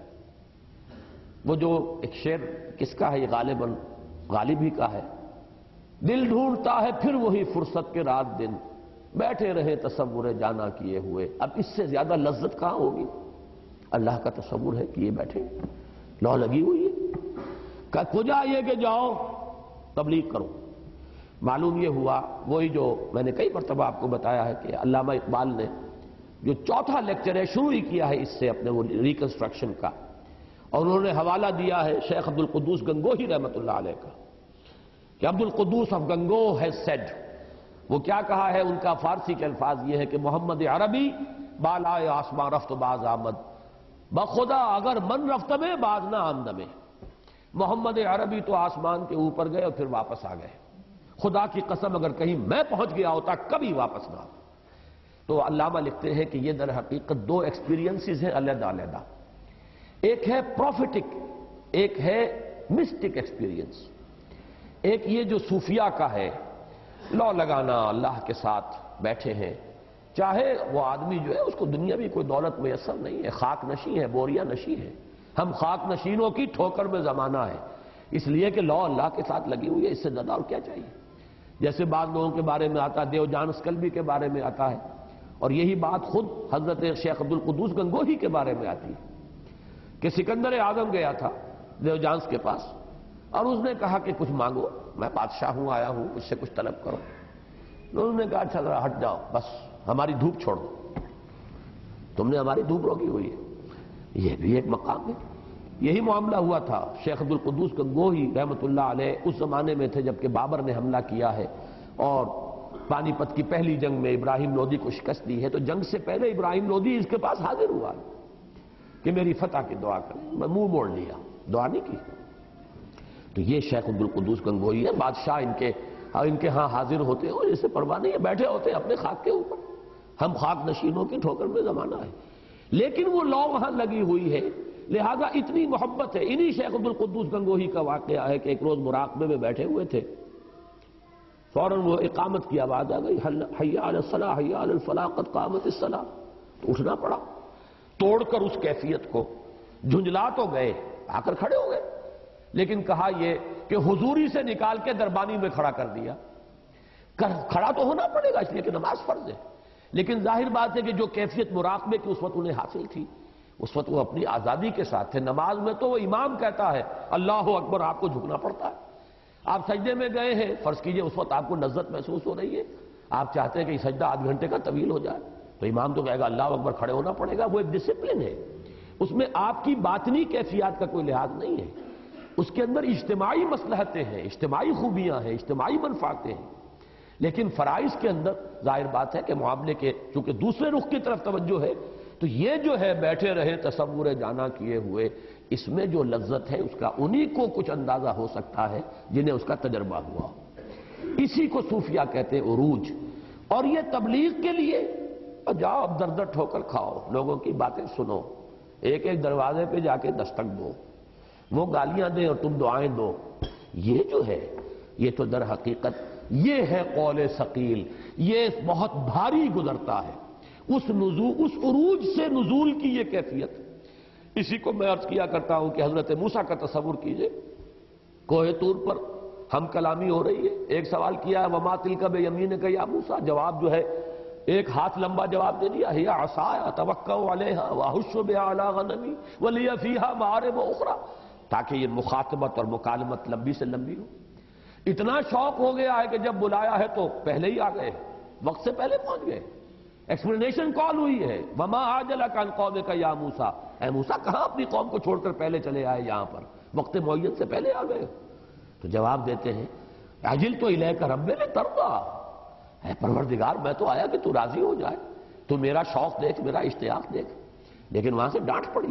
وہ جو ایک شعر کس کا ہے؟ یہ غالباً غالب ہی کا ہے، دل ڈھونڈتا ہے پھر وہی فرصت کے رات دن، بیٹھے رہے تصور جانا کیے ہوئے. اب اس سے زیادہ لذت کہاں ہوگی؟ اللہ کا تصور ہے کیے بیٹھے، لو لگی ہوئی ہے. کجا یہ کہ جاؤ تبلیغ کرو. معلوم یہ ہوا وہی جو میں نے کئی مرتبہ آپ کو بتایا ہے کہ علامہ اقبال نے جو چوتھا لیکچر ہے شروع ہی کیا ہے اس سے اپنے وہ ریکنسٹرکشن کا، اور انہوں نے حوالہ دیا ہے شیخ عبد القدوس گنگوہی رحمۃ اللہ علیہ کا کہ Abdul Quddus of Gangoh has said. وہ کیا کہا ہے؟ ان کا فارسی کے الفاظ یہ ہے کہ محمد عربی بالائے آسمان رفت باز آمد، بخدا اگر من رفت میں باز نہ آمد میں. محمد عربی تو آسمان کے اوپر گئے اور پھر واپس آ گئے، خدا کی قسم اگر کہیں میں پہنچ گیا ہوتا کبھی واپس نہ. تو علامہ لکھتے ہیں کہ یہ در حقیقت دو ایکسپیرینسز ہیں علیحدہ علیحدہ، ایک ہے پروفیٹک، ایک ہے مسٹک ایکسپیرینس. ایک یہ جو صوفیہ کا ہے، لو لگانا، اللہ کے ساتھ بیٹھے ہیں، چاہے وہ آدمی جو ہے اس کو دنیا بھی کوئی دولت میسر نہیں ہے، خاک نشیں ہے، بوریا نشیں ہے. ہم خاک نشینوں کی ٹھوکر میں زمانہ ہے، اس لیے کہ لو اللہ کے ساتھ لگی ہوئی ہے، اس سے زیادہ اور کیا چاہیے. جیسے بعض لوگوں کے بارے میں آتا ہے، دیو جان اسکلبی کے بارے میں آتا ہے، اور یہی بات خود حضرت شیخ عبد القدوس گنگوہی کے بارے میں آتی ہے کہ سکندر اعظم گیا تھا دیو جانس کے پاس اور اس نے کہا کہ کچھ مانگو، میں بادشاہ ہوں، آیا ہوں، مجھ سے کچھ طلب کرو۔ انہوں نے کہا اچھا ذرا ہٹ جاؤ، بس ہماری دھوپ چھوڑ دو، تم نے ہماری دھوپ روکی ہوئی ہے۔ یہ بھی ایک مقام ہے۔ یہی معاملہ ہوا تھا شیخ عبد القدوس گنگوہی رحمۃ اللہ علیہ اس زمانے میں تھے جبکہ بابر نے حملہ کیا ہے اور پانی پت کی پہلی جنگ میں ابراہیم لودھی کو شکست دی ہے، تو جنگ سے پہلے ابراہیم لودھی اس کے پاس حاضر ہوا کہ میری فتح کی دعا کریں، میں منہ موڑ لیا، دعا نہیں کی۔ تو یہ شیخ عبد القدوس گنگوہی ہے، بادشاہ ان کے ان کے ہاں حاضر ہوتے ہو، جسے پرواہ نہیں ہے، بیٹھے ہوتے ہیں اپنے خاک کے اوپر، ہم خاک نشینوں کی ٹھوکر میں زمانہ ہے، لیکن وہ لو وہاں لگی ہوئی ہے، لہذا اتنی محبت ہے۔ انہی شیخ عبد القدوس گنگوہی کا واقعہ ہے کہ ایک روز مراقبے میں بیٹھے ہوئے تھے، فوراً وہ اقامت کی آواز آ گئی، حی علی الصلاۃ حی علی الفلاح قد قامت الصلاۃ، تو اٹھنا پڑا، توڑ کر اس کیفیت کو، جھنجلا تو گئے، آ کر کھڑے ہو گئے، لیکن کہا یہ کہ حضوری سے نکال کے دربانی میں کھڑا کر دیا۔ کھڑا تو ہونا پڑے گا اس لیے کہ نماز فرض ہے، لیکن ظاہر بات ہے کہ جو کیفیت مراقبے کی اس وقت انہیں حاصل تھی، اس وقت وہ اپنی آزادی کے ساتھ تھے۔ نماز میں تو وہ امام کہتا ہے اللہ اکبر، آپ کو جھکنا پڑتا ہے۔ آپ سجدے میں گئے ہیں، فرض کیجئے اس وقت آپ کو لذت محسوس ہو رہی ہے، آپ چاہتے ہیں کہ یہ سجدہ آدھ گھنٹے کا طویل ہو جائے، تو امام تو کہے گا اللہ اکبر، کھڑے ہونا پڑے گا۔ وہ ایک ڈسپلن ہے، اس میں آپ کی باطنی کیفیات کا کوئی لحاظ نہیں ہے، اس کے اندر اجتماعی مصلحتیں ہیں، اجتماعی خوبیاں ہیں، اجتماعی منفعتیں ہیں۔ لیکن فرائض کے اندر ظاہر بات ہے کہ معاملے کے چونکہ دوسرے رخ کی طرف توجہ ہے، تو یہ جو ہے بیٹھے رہے تصور جانا کیے ہوئے، اس میں جو لذت ہے اس کا انہی کو کچھ اندازہ ہو سکتا ہے جنہیں اس کا تجربہ ہوا۔ اسی کو صوفیہ کہتے ہیں عروج۔ اور یہ تبلیغ کے لیے جاؤ اب در در ٹھوکر کھاؤ، لوگوں کی باتیں سنو، ایک ایک دروازے پہ جا کے دستک دو، وہ گالیاں دیں اور تم دعائیں دو، یہ جو ہے یہ تو در حقیقت یہ ہے قول ثقیل، یہ بہت بھاری گزرتا ہے، اس نزول اس عروج سے نزول کی یہ کیفیت۔ اسی کو میں عرض کیا کرتا ہوں کہ حضرت موسیٰ کا تصور کیجئے، کوہ طور پر ہم کلامی ہو رہی ہے، ایک سوال کیا ہے وما تلک بیمینک یا موسیٰ، جواب جو ہے ایک ہاتھ لمبا جواب دے دیا، ہی عصای اتوکأ علیہا واہش بہا علی غنمی ولی فیہا معارب اخری، تاکہ یہ مخاطبت اور مکالمت لمبی سے لمبی ہو۔ اتنا شوق ہو گیا ہے کہ جب بلایا ہے تو پہلے ہی آ گئے، وقت سے پہلے پہنچ گئے، ایکسپلینیشن کال ہوئی ہے، وما عجلک عن قومک یا موسیٰ، اے موسیٰ کہاں اپنی قوم کو چھوڑ کر پہلے چلے آئے، یہاں پر وقت معین سے پہلے آ گئے۔ تو جواب دیتے ہیں عجلت الیک رب لترضی، اے پروردگار میں تو آیا کہ تو راضی ہو جائے، تو میرا شوق دیکھ، میرا اشتیاق دیکھ، لیکن وہاں سے ڈانٹ پڑی،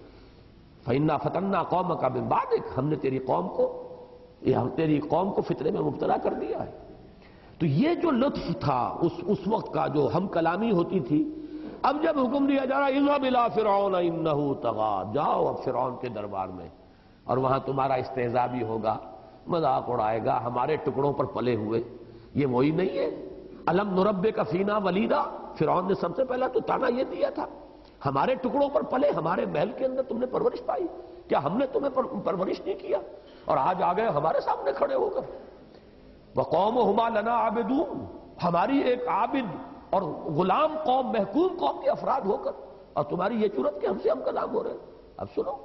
فإنا فتنا قومک من بعدک، ہم نے تیری قوم کو یہ تیری قوم کو فتنے میں مبتلا کر دیا ہے۔ تو یہ جو لطف تھا اس اس وقت کا جو ہم کلامی ہوتی تھی، اب جب حکم دیا جا رہا ہے اذهب الى فرعون انه طغى، جاؤ اب فرعون کے دربار میں اور وہاں تمہارا استہزاء بھی ہوگا، مذاق اڑائے گا، ہمارے ٹکڑوں پر پلے ہوئے، یہ وہی نہیں ہے الم نربک فینا ولیدا، فرعون نے سب سے پہلا تو تانا یہ دیا تھا ہمارے ٹکڑوں پر پلے، ہمارے محل کے اندر تم نے پرورش پائی، کیا ہم نے تمہیں پرورش نہیں کیا؟ اور آج آ گئے ہمارے سامنے کھڑے ہو کر، وَقَوْمُهُمَا لَنَا عَابِدُونَ، ہماری ایک عابد اور غلام قوم، محکوم قوم کے افراد ہو کر، اور تمہاری یہ جرأت کہ ہم سے ہم کلام ہو رہے ہیں۔ اب سنو،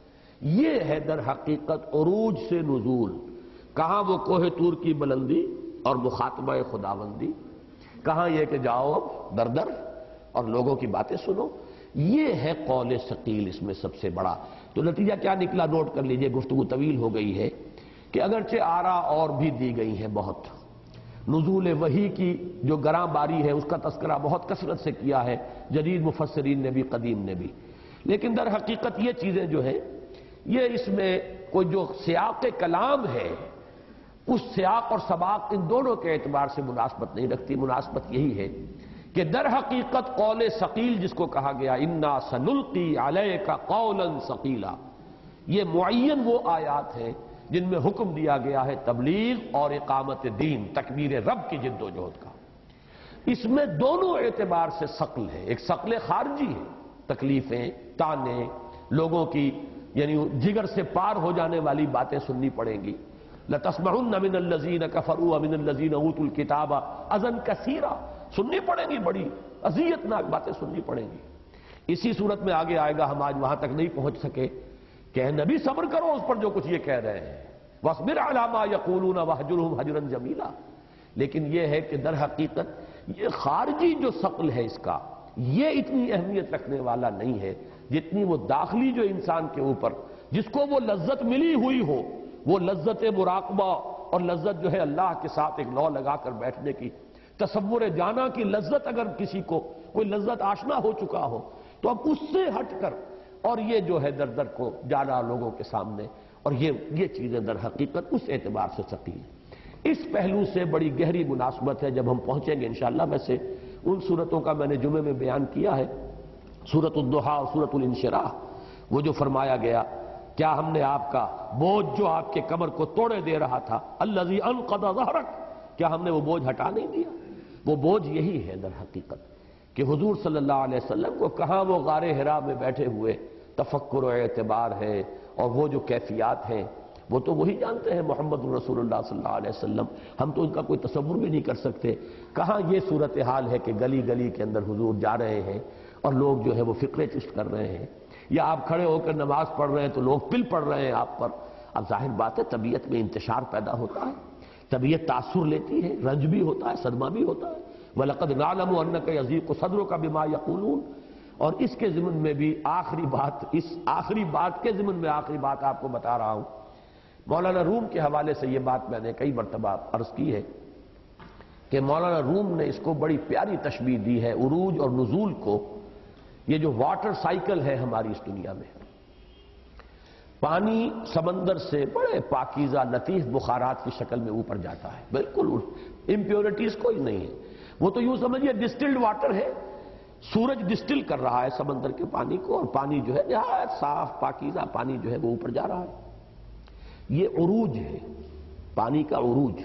یہ ہے در حقیقت عروج سے نزول، کہاں وہ کوہ طور کی بلندی اور مخاطبہ خداوندی، کہاں یہ کہ جاؤ اب در در اور لوگوں کی باتیں سنو، یہ ہے قول ثقیل اس میں سب سے بڑا۔ تو نتیجہ کیا نکلا نوٹ کر لیجئے، گفتگو طویل ہو گئی ہے، کہ اگرچہ آراء اور بھی دی گئی ہیں بہت، نزول وحی کی جو گراں باری ہے اس کا تذکرہ بہت کثرت سے کیا ہے جدید مفسرین نے بھی، قدیم نے بھی، لیکن در حقیقت یہ چیزیں جو ہیں یہ اس میں کوئی جو سیاق کلام ہے اس سیاق اور سباق ان دونوں کے اعتبار سے مناسبت نہیں رکھتی۔ مناسبت یہی ہے کہ در حقیقت قول ثقیل جس کو کہا گیا انا سنلقی علیک قولا ثقیلا، یہ معین وہ آیات ہیں جن میں حکم دیا گیا ہے تبلیغ اور اقامت دین، تکبیر رب کی جد و جہد کا۔ اس میں دونوں اعتبار سے ثقل ہے، ایک ثقل خارجی ہے، تکلیفیں، تانے، لوگوں کی یعنی جگر سے پار ہو جانے والی باتیں سننی پڑیں گی، لَتَسْمَعُنَّ مِنَ الَّذِينَ كَفَرُوا وَمِنَ الَّذِينَ أُوتُوا الْكِتَابَ اذًا کثیرا، سننی پڑیں گی، بڑی اذیت ناک باتیں سننی پڑیں گی۔ اسی صورت میں آگے آئے گا، ہم آج وہاں تک نہیں پہنچ سکے کہ اے نبی صبر کرو اس پر جو کچھ یہ کہہ رہے ہیں، وَاصْبِرْ عَلَىٰ مَا يَقُولُونَ وَاهْجُرْهُمْ هَجْرًا جَمِيلًا۔ لیکن یہ ہے کہ در حقیقت یہ خارجی جو ثقل ہے اس کا، یہ اتنی اہمیت رکھنے والا نہیں ہے جتنی وہ داخلی جو انسان کے اوپر جس کو وہ لذت ملی ہوئی ہو، وہ لذت مراقبہ اور لذت جو ہے اللہ کے ساتھ ایک لو لگا کر بیٹھنے کی، تصور جانا کی لذت، اگر کسی کو کوئی لذت آشنا ہو چکا ہو تو اب اس سے ہٹ کر اور یہ جو ہے در در کو جانا لوگوں کے سامنے، اور یہ یہ چیزیں در حقیقت اس اعتبار سے ثقیل ہیں۔ اس پہلو سے بڑی گہری مناسبت ہے جب ہم پہنچیں گے انشاءاللہ۔ ویسے ان صورتوں کا میں نے جمعے میں بیان کیا ہے، سورۃ الضحیٰ اور سورۃ الانشراح، وہ جو فرمایا گیا کیا ہم نے آپ کا بوجھ جو آپ کے کمر کو توڑے دے رہا تھا، الذی انقض ظہرک، کیا ہم نے وہ بوجھ ہٹا نہیں دیا؟ وہ بوجھ یہی ہے در حقیقت کہ حضور صلی اللہ علیہ وسلم کو کہاں وہ غار حرا میں بیٹھے ہوئے تفکر و اعتبار ہے، اور وہ جو کیفیات ہیں وہ تو وہی جانتے ہیں محمد رسول اللہ صلی اللہ علیہ وسلم، ہم تو ان کا کوئی تصور بھی نہیں کر سکتے۔ کہاں یہ صورتحال ہے کہ گلی گلی کے اندر حضور جا رہے ہیں اور لوگ جو ہے وہ فقرے چشت کر رہے ہیں، یا آپ کھڑے ہو کر نماز پڑھ رہے ہیں تو لوگ پل پڑھ رہے ہیں آپ پر۔ اب ظاہر بات ہے طبیعت میں انتشار پیدا ہوتا ہے، طبیعت تاثر لیتی ہے، رنج بھی ہوتا ہے، صدمہ بھی ہوتا ہے۔ وَلَقَدْ نَعْلَمُ أَنَّكَ يَضِيقُ صَدْرُكَ بِمَا يَقُولُونَ۔ اور اس کے ضمن میں بھی آخری بات، اس آخری بات کے ضمن میں آخری بات آپ کو بتا رہا ہوں، مولانا روم کے حوالے سے یہ بات میں نے کئی مرتبہ عرض کی ہے کہ مولانا روم نے اس کو بڑی پیاری تشبیہ دی ہے، عروج اور نزول کو۔ یہ جو واٹر سائیکل ہے ہماری اس دنیا میں، پانی سمندر سے بڑے پاکیزہ لطیف بخارات کی شکل میں اوپر جاتا ہے، بالکل امپیورٹیز کوئی نہیں ہے، وہ تو یوں سمجھیے ڈسٹلڈ واٹر ہے، سورج ڈسٹل کر رہا ہے سمندر کے پانی کو، اور پانی جو ہے نہایت صاف پاکیزہ پانی جو ہے وہ اوپر جا رہا ہے۔ یہ عروج ہے، پانی کا عروج،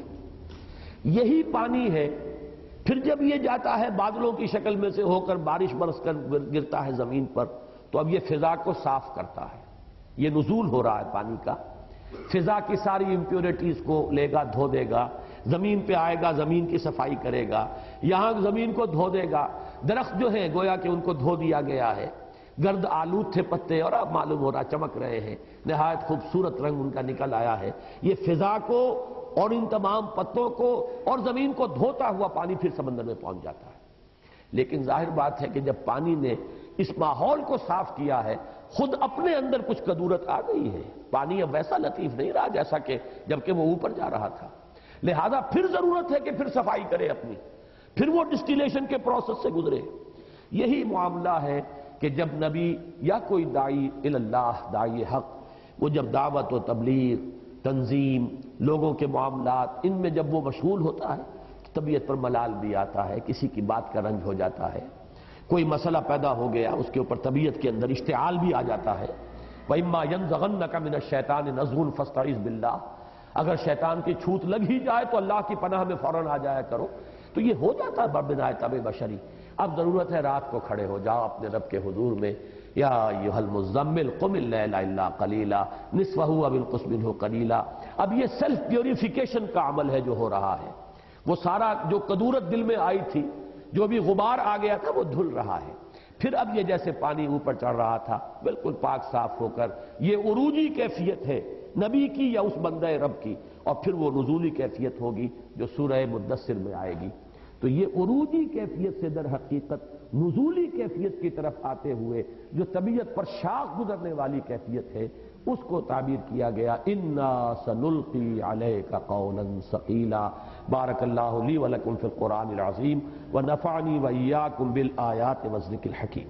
یہی پانی ہے۔ پھر جب یہ جاتا ہے بادلوں کی شکل میں سے ہو کر بارش برس کر گرتا ہے زمین پر، تو اب یہ فضا کو صاف کرتا ہے، یہ نزول ہو رہا ہے پانی کا، فضا کی ساری امپیورٹیز کو لے گا، دھو دے گا، زمین پہ آئے گا، زمین کی صفائی کرے گا، یہاں زمین کو دھو دے گا، درخت جو ہے گویا کہ ان کو دھو دیا گیا ہے، گرد آلود تھے پتے اور اب معلوم ہو رہا چمک رہے ہیں، نہایت خوبصورت رنگ ان کا نکل آیا ہے۔ یہ فضا کو اور ان تمام پتوں کو اور زمین کو دھوتا ہوا پانی پھر سمندر میں پہنچ جاتا ہے۔ لیکن ظاہر بات ہے کہ جب پانی نے اس ماحول کو صاف کیا ہے، خود اپنے اندر کچھ کدورت آ گئی ہے، پانی اب ویسا لطیف نہیں رہا جیسا کہ جبکہ وہ اوپر جا رہا تھا، لہذا پھر ضرورت ہے کہ پھر صفائی کرے اپنی، پھر وہ ڈسٹیلیشن کے پروسیس سے گزرے۔ یہی معاملہ ہے کہ جب نبی یا کوئی داعی اللہ، داعی حق، وہ جب دعوت و تبلیغ، تنظیم، لوگوں کے معاملات، ان میں جب وہ مشغول ہوتا ہے تو طبیعت پر ملال بھی آتا ہے، کسی کی بات کا رنج ہو جاتا ہے، کوئی مسئلہ پیدا ہو گیا اس کے اوپر طبیعت کے اندر اشتعال بھی آ جاتا ہے۔ وَإِمَّا يَنزَغَنَّكَ مِنَ الشَّيْطَانِ نَزْغٌ فَاسْتَعِذْ بِاللَّهِ، اگر شیطان کی چھوت لگ ہی جائے تو اللہ کی پناہ میں فوراً آ جایا کرو۔ تو یہ ہو جاتا ہے ببنائے طب بشری۔ اب ضرورت ہے رات کو کھڑے ہو جاؤ اپنے رب کے حضور میں، یا ایھا المزمل قم اللیل الا قلیلا نصفہ او انقص منہ قلیلا۔ اب یہ سیلف پیوریفیکیشن کا عمل ہے جو ہو رہا ہے، وہ سارا جو کدورت دل میں آئی تھی، جو بھی غبار آ گیا تھا، وہ دھل رہا ہے۔ پھر اب یہ جیسے پانی اوپر چڑھ رہا تھا بالکل پاک صاف ہو کر، یہ عروجی کیفیت ہے نبی کی یا اس بندہ رب کی، اور پھر وہ نزولی کیفیت ہوگی جو سورہ مدثر میں آئے گی۔ تو یہ عروجی کیفیت سے در حقیقت نزولی کیفیت کی طرف آتے ہوئے جو طبیعت پر شاخ گزرنے والی کیفیت ہے، اس کو تعبیر کیا گیا انا سنلقی علیک قولا ثقیلا۔ بارک اللہ لی ولکم فی القرآن العظیم ونفعنی وإیاکم بالآیات والذکر الحکیم۔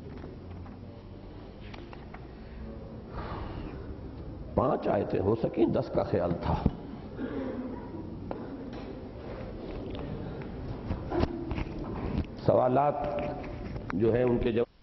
پانچ آیتیں ہو سکیں، دس کا خیال تھا۔ سوالات جو ہیں ان کے جواب